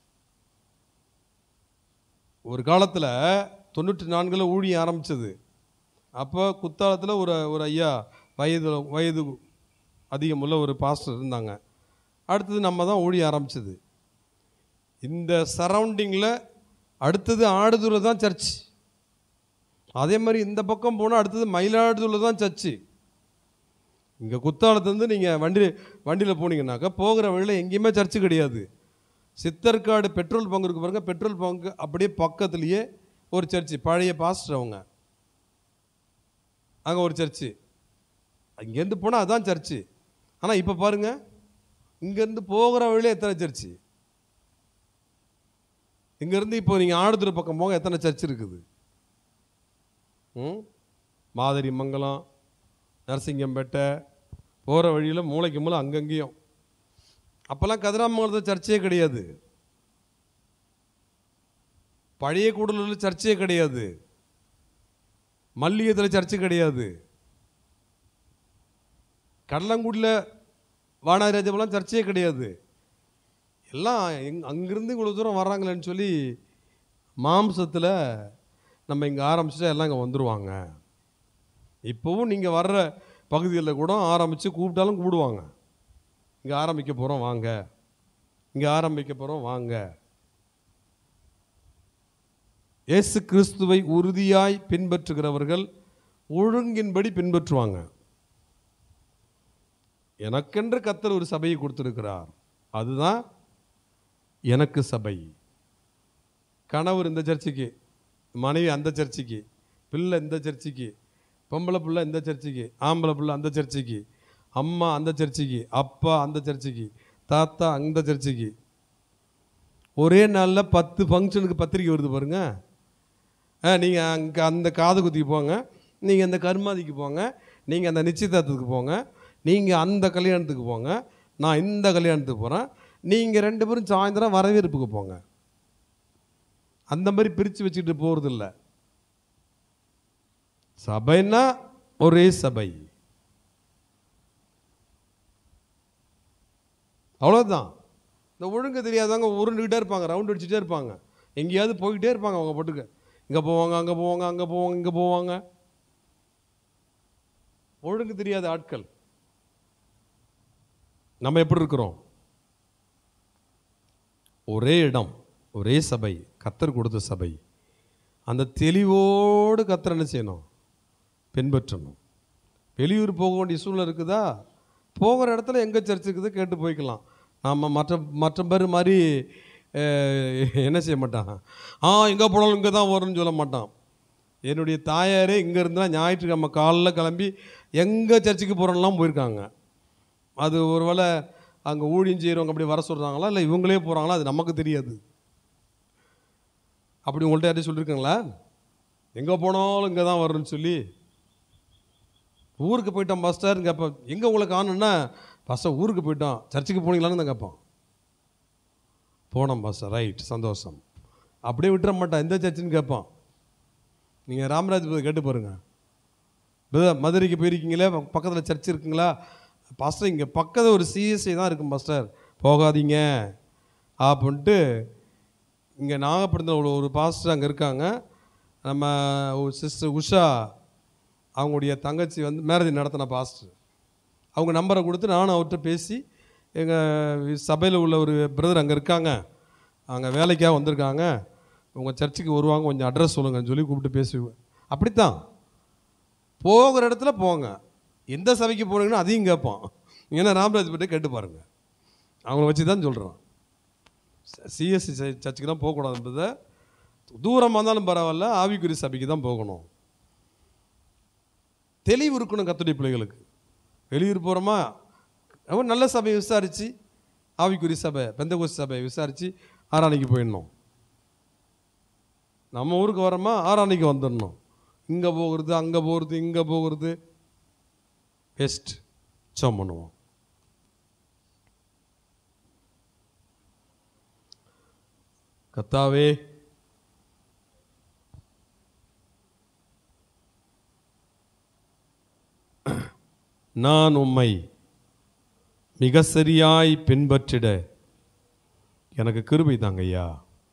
ஒரு காலத்தில் 94 ஊழியம் ஆரம்பித்தது. அப்போ குத்தாலத்தில் ஒரு ஐயா வயது அதிகமுள்ள ஒரு பாஸ்டர் இருந்தாங்க. அடுத்தது நம்ம தான் ஊழியம் ஆரம்பித்தது. இந்த சரௌண்டிங்கில் அடுத்தது ஆடுதுறையில் தான் சர்ச். அதே மாதிரி இந்த பக்கம் போனால் அடுத்தது மயிலாடுதுறையில் தான் சர்ச்சு. இங்கே குத்தாலத்துலேருந்து நீங்கள் வண்டியில் போனீங்கன்னாக்கா போகிற வழியில் எங்கேயுமே சர்ச்சு கிடையாது. சித்தர்காடு பெட்ரோல் பங்கு இருக்கு பாருங்கள், பெட்ரோல் பங்கு அப்படியே பக்கத்துலேயே ஒரு சர்ச்சு, பழைய பாஸ்டர் அவங்க, அங்கே ஒரு சர்ச்சு. இங்கேருந்து போனால் அதுதான் சர்ச்சு. ஆனால் இப்போ பாருங்கள், இங்கேருந்து போகிற வழியில் எத்தனை சர்ச்சு. இங்கேருந்து இப்போ நீங்கள் ஆடுதுறை பக்கம் போங்க, எத்தனை சர்ச் இருக்குது. மாதிரி மங்கலம், நரசிங்கம்பேட்டை போகிற வழியில் மூளைக்கு மூளை அங்கங்கேயும். அப்போல்லாம் கதிராமங்கலத்தில் சர்ச்சே கிடையாது, பழைய கூடலூரில் சர்ச்சே கிடையாது, மல்லிகத்தில் சர்ச்சு கிடையாது, கடலங்குடியில் வானாதிராஜபுரம் சர்ச்சே கிடையாது. எல்லாம் அங்கிருந்து இவ்வளோ தூரம் வர்றாங்களேன்னு சொல்லி மாம்சத்தில் நம்ம இங்கே ஆரம்பிச்சுட்டா எல்லாம் இங்கே வந்துடுவாங்க. இப்போவும் நீங்கள் வர்ற பகுதிகளில் கூட ஆரம்பித்து கூப்பிட்டாலும் கூப்பிடுவாங்க, இங்கே ஆரம்பிக்க போகிறோம் வாங்க, இங்கே ஆரம்பிக்க போகிறோம் வாங்க. இயேசு கிறிஸ்துவை உறுதியாய் பின்பற்றுகிறவர்கள் ஒழுங்கின்படி பின்பற்றுவாங்க. எனக்கென்று கர்த்தர் ஒரு சபையை கொடுத்துருக்கிறார், அதுதான் எனக்கு சபை. கணவர் இந்த சர்ச்சுக்கு, மனைவி அந்த சர்ச்சுக்கு, பிள்ளை இந்த சர்ச்சுக்கு, பொம்பளை பிள்ளை இந்த சர்ச்சுக்கு, ஆம்பளை பிள்ளை அந்த சர்ச்சுக்கு, அம்மா அந்த சர்ச்சுக்கு, அப்பா அந்த சர்ச்சுக்கு, தாத்தா அந்த சர்ச்சுக்கு. ஒரே நாளில் 10 ஃபங்க்ஷனுக்கு பத்திரிக்கை வருது பாருங்க. நீங்கள் அங்கே அந்த காது குத்திக்கு போங்க, நீங்கள் அந்த கர்மாதிக்கு போங்க, நீங்கள் அந்த நிச்சயதார்த்தத்துக்கு போங்க, நீங்கள் அந்த கல்யாணத்துக்கு போங்க, நான் இந்த கல்யாணத்துக்கு போகிறேன், நீங்கள் 2 பேரும் சாயந்தரம் வரவேற்புக்கு போங்க. அந்த மாதிரி பிரித்து வச்சுக்கிட்டு போகிறதில்ல. சபைன்னா ஒரே சபை, அவ்வளோதான். இந்த ஒழுங்கு தெரியாதவங்க உருண்டுக்கிட்டே இருப்பாங்க, ரவுண்ட் அடிச்சுட்டே இருப்பாங்க, எங்கேயாவது போய்கிட்டே இருப்பாங்க. அவங்க போட்டுக்க இங்கே போவாங்க, அங்கே போவாங்க, அங்கே போவாங்க, இங்கே போவாங்க. ஒழுங்கு தெரியாத ஆட்கள். நம்ம எப்படி இருக்கிறோம்? ஒரே இடம், ஒரே சபை, கர்த்தர் கொடுத்த சபை. அந்த தெளிவோடு கர்த்தர் என்ன செய்யணும்? பின்பற்றணும். வெளியூர் போக வேண்டிய சூழ்நிலை இருக்குதா? போகிற இடத்துல எங்கே சர்ச் இருக்குது கேட்டு போய்க்கலாம். நாம் மற்ற பேர் மாதிரி என்ன செய்ய மாட்டான், எங்கே போனாலும் இங்கே தான் வரும்னு சொல்ல மாட்டான். என்னுடைய தாயாரே இங்கே இருந்தால் ஞாயிற்றுக்கிழமை காலைல கிளம்பி எங்கே சர்ச்சுக்கு போகிறோன்னெலாம் போயிருக்காங்க. அது ஒரு வேளை அங்கே ஊழியம் செய்கிறவங்க அப்படி வர சொல்கிறாங்களா இல்லை இவங்களே போகிறாங்களா அது நமக்கு தெரியாது. அப்படி உங்கள்கிட்ட யாரையும் சொல்லியிருக்காங்களா? எங்கே போனாலும் இங்கே தான் வரணும்னு சொல்லி. ஊருக்கு போயிட்டோம் பாஸ்டர் கேட்பேன். எங்கே உங்களை காணுன்னா, பாஸ்டர் ஊருக்கு போயிட்டோம், சர்ச்சுக்கு போனீங்களான்னு தான் கேட்பான். போனோம் பாஸ்டர், ரைட், சந்தோஷம். அப்படியே விட்டுற மாட்டான். எந்த சர்ச்சுன்னு கேட்பான். நீங்கள் ராமராஜ் கேட்டு பாருங்கள். மதுரைக்கு போயிருக்கீங்களே, பக்கத்தில் சர்ச் இருக்குங்களா? பாஸ்டர் இங்கே பக்கத்தில் ஒரு சிஎஸ்ஐ தான் இருக்கும் பாஸ்டர், போகாதீங்க அப்படின்ட்டு. இங்கே நாகப்பட்டினத்தில் ஒரு பாஸ்டர் அங்கே இருக்காங்க. நம்ம சிஸ்டர் உஷா அவங்களுடைய தங்கச்சி வந்து மேரேஜ் நடத்தின பாஸ்டர். அவங்க நம்பரை கொடுத்து நானும் அவர்கிட்ட பேசி, எங்கள் சபையில் உள்ள ஒரு பிரதர் அங்கே இருக்காங்க, அங்கே வேலைக்காக வந்திருக்காங்க, உங்கள் சர்ச்சுக்கு வருவாங்க, கொஞ்சம் அட்ரஸ் சொல்லுங்கன்னு சொல்லி கூப்பிட்டு பேசுவேன். அப்படித்தான் போகிற இடத்துல போங்க. எந்த சபைக்கு போனீங்கன்னா அதையும் கேட்பான். ஏன்னா ராமராஜ் பற்றி கேட்டு பாருங்கள். அவங்கள வச்சு தான் சொல்கிறான். சிஎஸ்சி சர்ச்சுக்கு தான் போகக்கூடாதுன்றதை, தூரமாக இருந்தாலும் பரவாயில்ல, ஆவிக்குரிய சபைக்கு தான் போகணும். தெளிவு இருக்கணும் கர்த்தருடைய பிள்ளைகளுக்கு. வெளியூர் போகிறோமா, நல்ல சபையை விசாரித்து, ஆவிக்குரிய சபை பெந்தகோஸ்து சபையை விசாரித்து ஆராதனைக்கு போயிடணும். நம்ம ஊருக்கு வரோமா, ஆராதனைக்கு வந்துடணும். இங்கே போகிறது, அங்கே போகிறது, இங்கே போகிறது பெஸ்ட். சம் பண்ணுவோம். கர்த்தாவே, நான் உம்மை மிக சரியாய் பின்பற்றிட எனக்கு கிருபை தாங்கய்யா.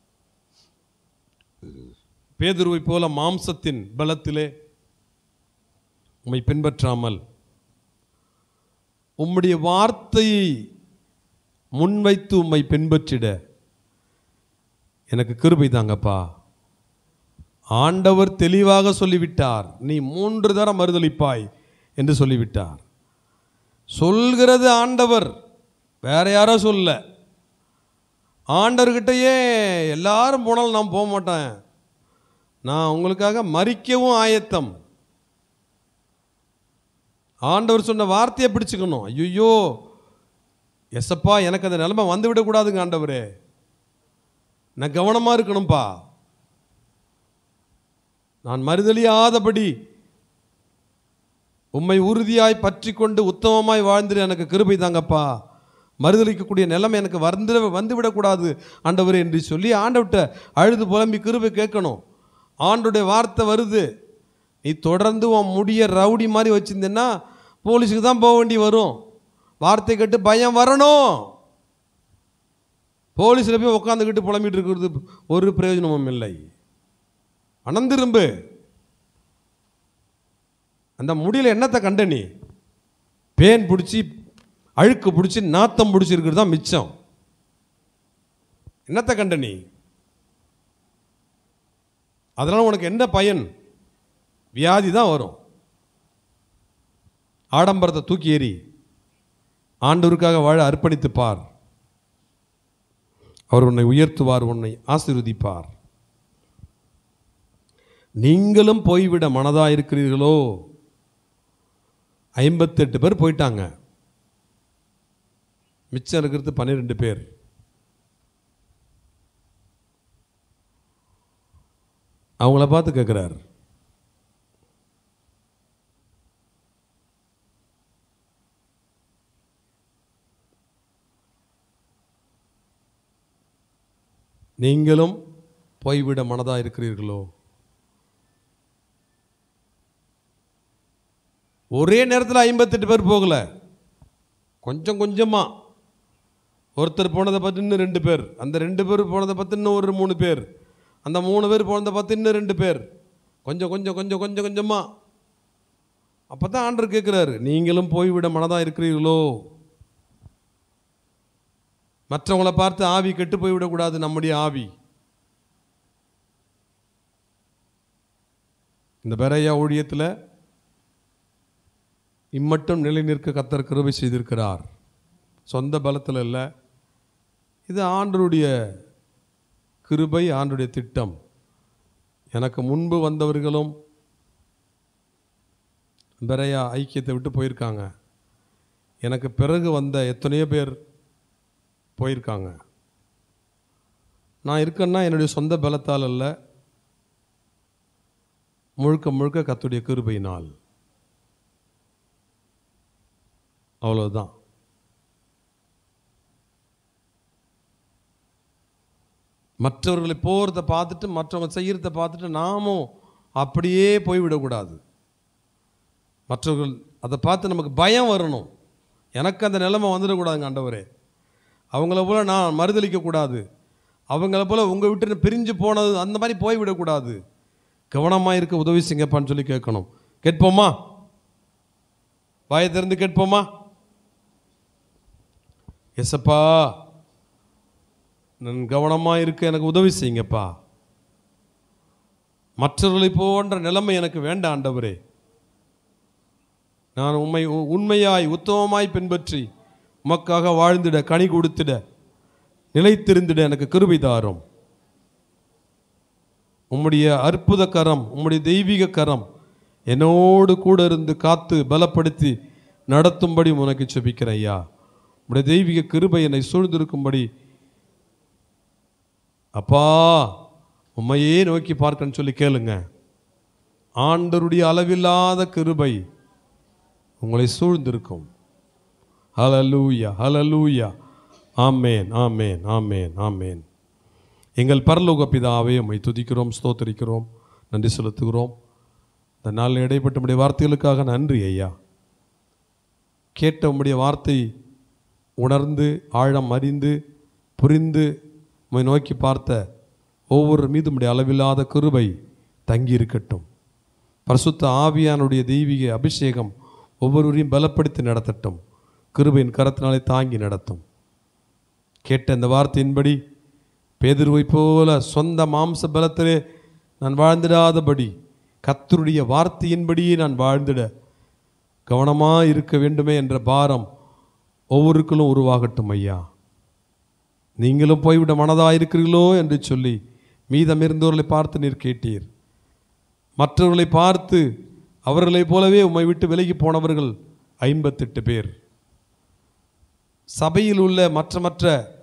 பேதுருவை போல மாம்சத்தின் பலத்திலே உம்மை பின்பற்றாமல் உம்முடைய வார்த்தையை முன்வைத்து உம்மை பின்பற்றிட எனக்கு கிருபை தாங்கப்பா. ஆண்டவர் தெளிவாக சொல்லிவிட்டார், நீ 3 தரம் மறுதலிப்பாய் என்று சொல்லிவிட்டார். சொல்கிறது ஆண்டவர், வேற யாரோ சொல்ல. ஆண்டவர்கிட்டயே எல்லாரும் போனாலும் நான் போக மாட்டேன், நான் உங்களுக்காக மரிக்கவும் ஆயத்தம். ஆண்டவர் சொன்ன வார்த்தையை பிடிச்சுக்கணும். ஐயோ எஸ்ஸப்பா, எனக்கு அந்த நிலைமை வந்து விடக்கூடாதுங்க ஆண்டவரே, நான் கவனமாக இருக்கணும்ப்பா, நான் மறுதலியாதபடி உம்மை உறுதியாய் பற்றி கொண்டு உத்தமமாய் வாழ்ந்துட்டு எனக்கு கிருபை தாங்கப்பா, மறுதலிக்கக்கூடிய நிலைமை எனக்கு வந்துவிடக்கூடாது ஆண்டவரே என்று சொல்லி ஆண்டவர்கிட்ட அழுது புலம்பி கிருபை கேட்கணும். ஆண்டோடைய வார்த்தை வருது, நீ தொடர்ந்து உன் முடிய ரவுடி மாதிரி வச்சுருந்தேன்னா போலீஸுக்கு தான் போக வேண்டி வரும். வார்த்தை கேட்டு பயம் வரணும். போலீஸில் போய் உட்காந்துக்கிட்டு புலம்பிட்டு இருக்கிறது ஒரு பிரயோஜனமும் இல்லை. அனந்திரும்பு. அந்த முடியல என்னத்தை கண்ட நீ? பேன் பிடிச்சி, அழுக்கு பிடிச்சி, நாத்தம் பிடிச்சிருக்கிறது தான் மிச்சம். என்னத்தை கண்ட நீ? அதனால் உனக்கு என்ன பயன்? வியாதி தான் வரும். ஆடம்பரத்தை தூக்கி ஏறி ஆண்டவருக்காக வாழ அர்ப்பணித்து பார். அவர் உன்னை உயர்த்துவார், உன்னை ஆசீர்வதிப்பார். நீங்களும் போய்விட மனதாக இருக்கிறீர்களோ? 58 பேர் போயிட்டாங்க, மிச்சம் இருக்கிறது 12 பேர். அவங்கள பார்த்து கேட்குறார், நீங்களும் போய்விட மனதாக இருக்கிறீர்களோ? ஒரே நேரத்தில் 58 பேர் போகல, கொஞ்சம் கொஞ்சமாக. ஒருத்தர் போனதை பார்த்து இன்னும் 2 பேர், அந்த 2 பேர் போனதை பார்த்து இன்னும் ஒரு 3 பேர், அந்த 3 பேர் போனதை பார்த்து இன்னும் 2 பேர், கொஞ்சம் கொஞ்சம் கொஞ்சம் கொஞ்சம் கொஞ்சமாக. அப்போ தான் ஆண்டவர் கேட்குறாரு, நீங்களும் போய்விட மனதாக இருக்கிறீர்களோ? மற்றவங்களை பார்த்து ஆவி கெட்டு போய்விடக்கூடாது. நம்முடைய ஆவி இந்த பெரையா ஊழியத்தில் இம்மட்டும் நிலை நிற்க கர்த்தர் கிருபை செய்திருக்கிறார். சொந்த பலத்தில் இல்லை, இது ஆண்டவருடைய கிருபை, ஆண்டவருடைய திட்டம். எனக்கு முன்பு வந்தவர்களும் பெரையா ஐக்கியத்தை விட்டு போயிருக்காங்க. எனக்கு பிறகு வந்த எத்தனையோ பேர் போயிருக்காங்க. நான் இருக்கேன்னா என்னுடைய சொந்த பலத்தால் அல்ல, முழுக்க முழுக்க கர்த்தருடைய கிருபையினால். அவ்வளவுதான். மற்றவர்களை போகிறத பார்த்துட்டு, மற்றவங்க செய்கிறத பார்த்துட்டு நாமும் அப்படியே போய்விடக்கூடாது. மற்றவர்கள் அதை பார்த்து நமக்கு பயம் வரணும். எனக்கு அந்த நிலைமை வந்துடக்கூடாதுங்க ஆண்டவரே. அவங்கள போல் நான் மறுதளிக்கக்கூடாது. அவங்கள போல் உங்கள் விட்டு பிரிஞ்சு போனது அந்த மாதிரி போய்விடக்கூடாது. கவனமாக இருக்க உதவி செய்யப்பான்னு சொல்லி கேட்கணும். கேட்போமா? வாயை திறந்து கேட்போமா? எசப்பா, நான் கவனமாக இருக்க எனக்கு உதவி செய்யுங்கப்பா. மற்றவர்களை போன்ற நிலைமை எனக்கு வேண்டாம் ஆண்டவரே. நான் உண்மையாய் உத்தமமாய் பின்பற்றி உமக்காக வாழ்ந்திட, கனி கொடுத்திட, நிலைத்திருந்திட எனக்கு கிருபை தாரும். உம்முடைய அற்புத கரம், உம்முடைய தெய்வீக கரம் என்னோடு கூட இருந்து காத்து பலப்படுத்தி நடத்தும்படி உனக்கு செபிக்கிறேன் ஐயா. உம்முடைய தெய்வீக கிருபை என்னை சூழ்ந்திருக்கும்படி அப்பா உம்மையே நோக்கி பார்க்கன்னு சொல்லி கேளுங்க. ஆண்டவருடைய அளவில்லாத கிருபை உங்களை சூழ்ந்திருக்கும். ஹல்லேலூயா, ஹல்லேலூயா. ஆமேன், ஆமேன், ஆமேன், ஆமேன். எங்கள் பரலோக பிதாவே, உம்மை துதிக்கிறோம், ஸ்தோத்திரிக்கிறோம், நன்றி செலுத்துகிறோம். இந்த நாளில் இடைப்பட்ட உம்முடைய வார்த்தைகளுக்காக நன்றி ஐயா. கேட்ட உம்முடைய வார்த்தை உணர்ந்து, ஆழம் அறிந்து, புரிந்து உம்மை நோக்கி பார்த்த ஒவ்வொரு மீது உம்முடைய அளவில்லாத கிருபை தங்கி இருக்கட்டும். பரிசுத்த ஆவியானுடைய தெய்வீக அபிஷேகம் ஒவ்வொருவரையும் பலப்படுத்தி நடத்தட்டும். கிருபையின் கரத்தினாலே தாங்கி நடத்தும். கேட்ட இந்த வார்த்தையின்படி பேதுருவை போல சொந்த மாம்ச பலத்திலே நான் வாழ்ந்திடாதபடி கர்த்தருடைய வார்த்தையின்படியே நான் வாழ்ந்திட கவனமாக இருக்க வேண்டுமே என்ற பாரம் ஒவ்வொருக்களும் உருவாகட்டும் ஐயா. நீங்களும் போய்விட மனதாக இருக்கிறீர்களோ என்று சொல்லி மீதம் இருந்தவர்களை பார்த்து நீர் கேட்டீர். மற்றவர்களை பார்த்து அவர்களைப் போலவே உம்மை விட்டு விலகி போனவர்கள் 58 பேர். சபையில் உள்ள மற்ற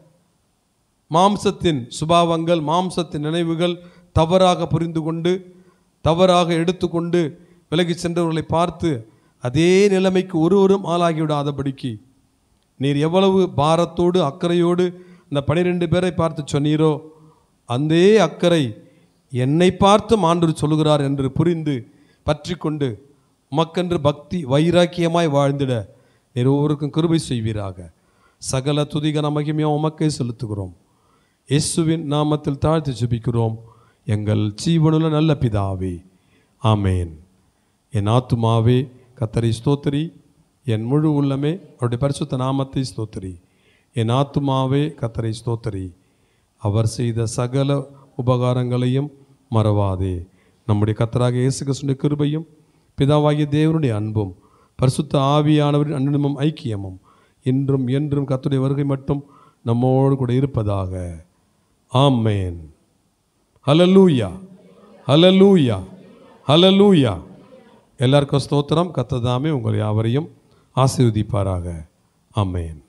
மாம்சத்தின் சுபாவங்கள், மாம்சத்தின் நினைவுகள் தவறாக புரிந்து கொண்டு, தவறாக எடுத்துக்கொண்டு விலகி சென்றவர்களை பார்த்து அதே நிலைமைக்கு ஒருவரும் ஆளாகிவிடாதபடிக்கு நீர் எவ்வளவு பாரத்தோடு அக்கறையோடு இந்த 12 பேரை பார்த்து சொன்னீரோ அந்த அக்கறை என்னை பார்த்தும் ஆண்டவர் சொல்லுகிறார் என்று புரிந்து பற்றி கொண்டு உமக்கென்று பக்தி வைராக்கியமாய் வாழ்ந்திட நீர் ஒவ்வொருக்கும் கிருபை செய்வீராக. சகல துதிகன மகிமையும் உமக்கே செலுத்துகிறோம். இயேசுவின் நாமத்தில் தாழ்த்தி ஜெபிக்கிறோம் எங்கள் ஜீவனுள்ள நல்ல பிதாவே, ஆமேன். என் ஆத்துமாவே கர்த்தரை ஸ்தோத்திரி, என் முழு உள்ளமே அவருடைய பரிசுத்த நாமத்தை ஸ்தோத்திரி. என் ஆத்துமாவே கர்த்தரை ஸ்தோத்திரி, அவர் செய்த சகல உபகாரங்களையும் மறவாதே. நம்முடைய கர்த்தராகிய இயேசு கிறிஸ்துவின் கிருபையும் பிதாவாகிய தேவனுடைய அன்பும் பரிசுத்த ஆவியானவரின் அன்பினும் ஐக்கியமும் இன்றும் என்றும் கர்த்தருடைய வருகை மட்டும் நம்மோடு கூட இருப்பதாக. ஆமென். ஹல்லேலூயா, ஹல்லேலூயா, ஹல்லேலூயா. எல்லாருக்கும் ஸ்தோத்திரம். கர்த்தர் தாமே உங்கள் யாவரையும் ஆசீர்வதிப்பாராக. ஆமென்.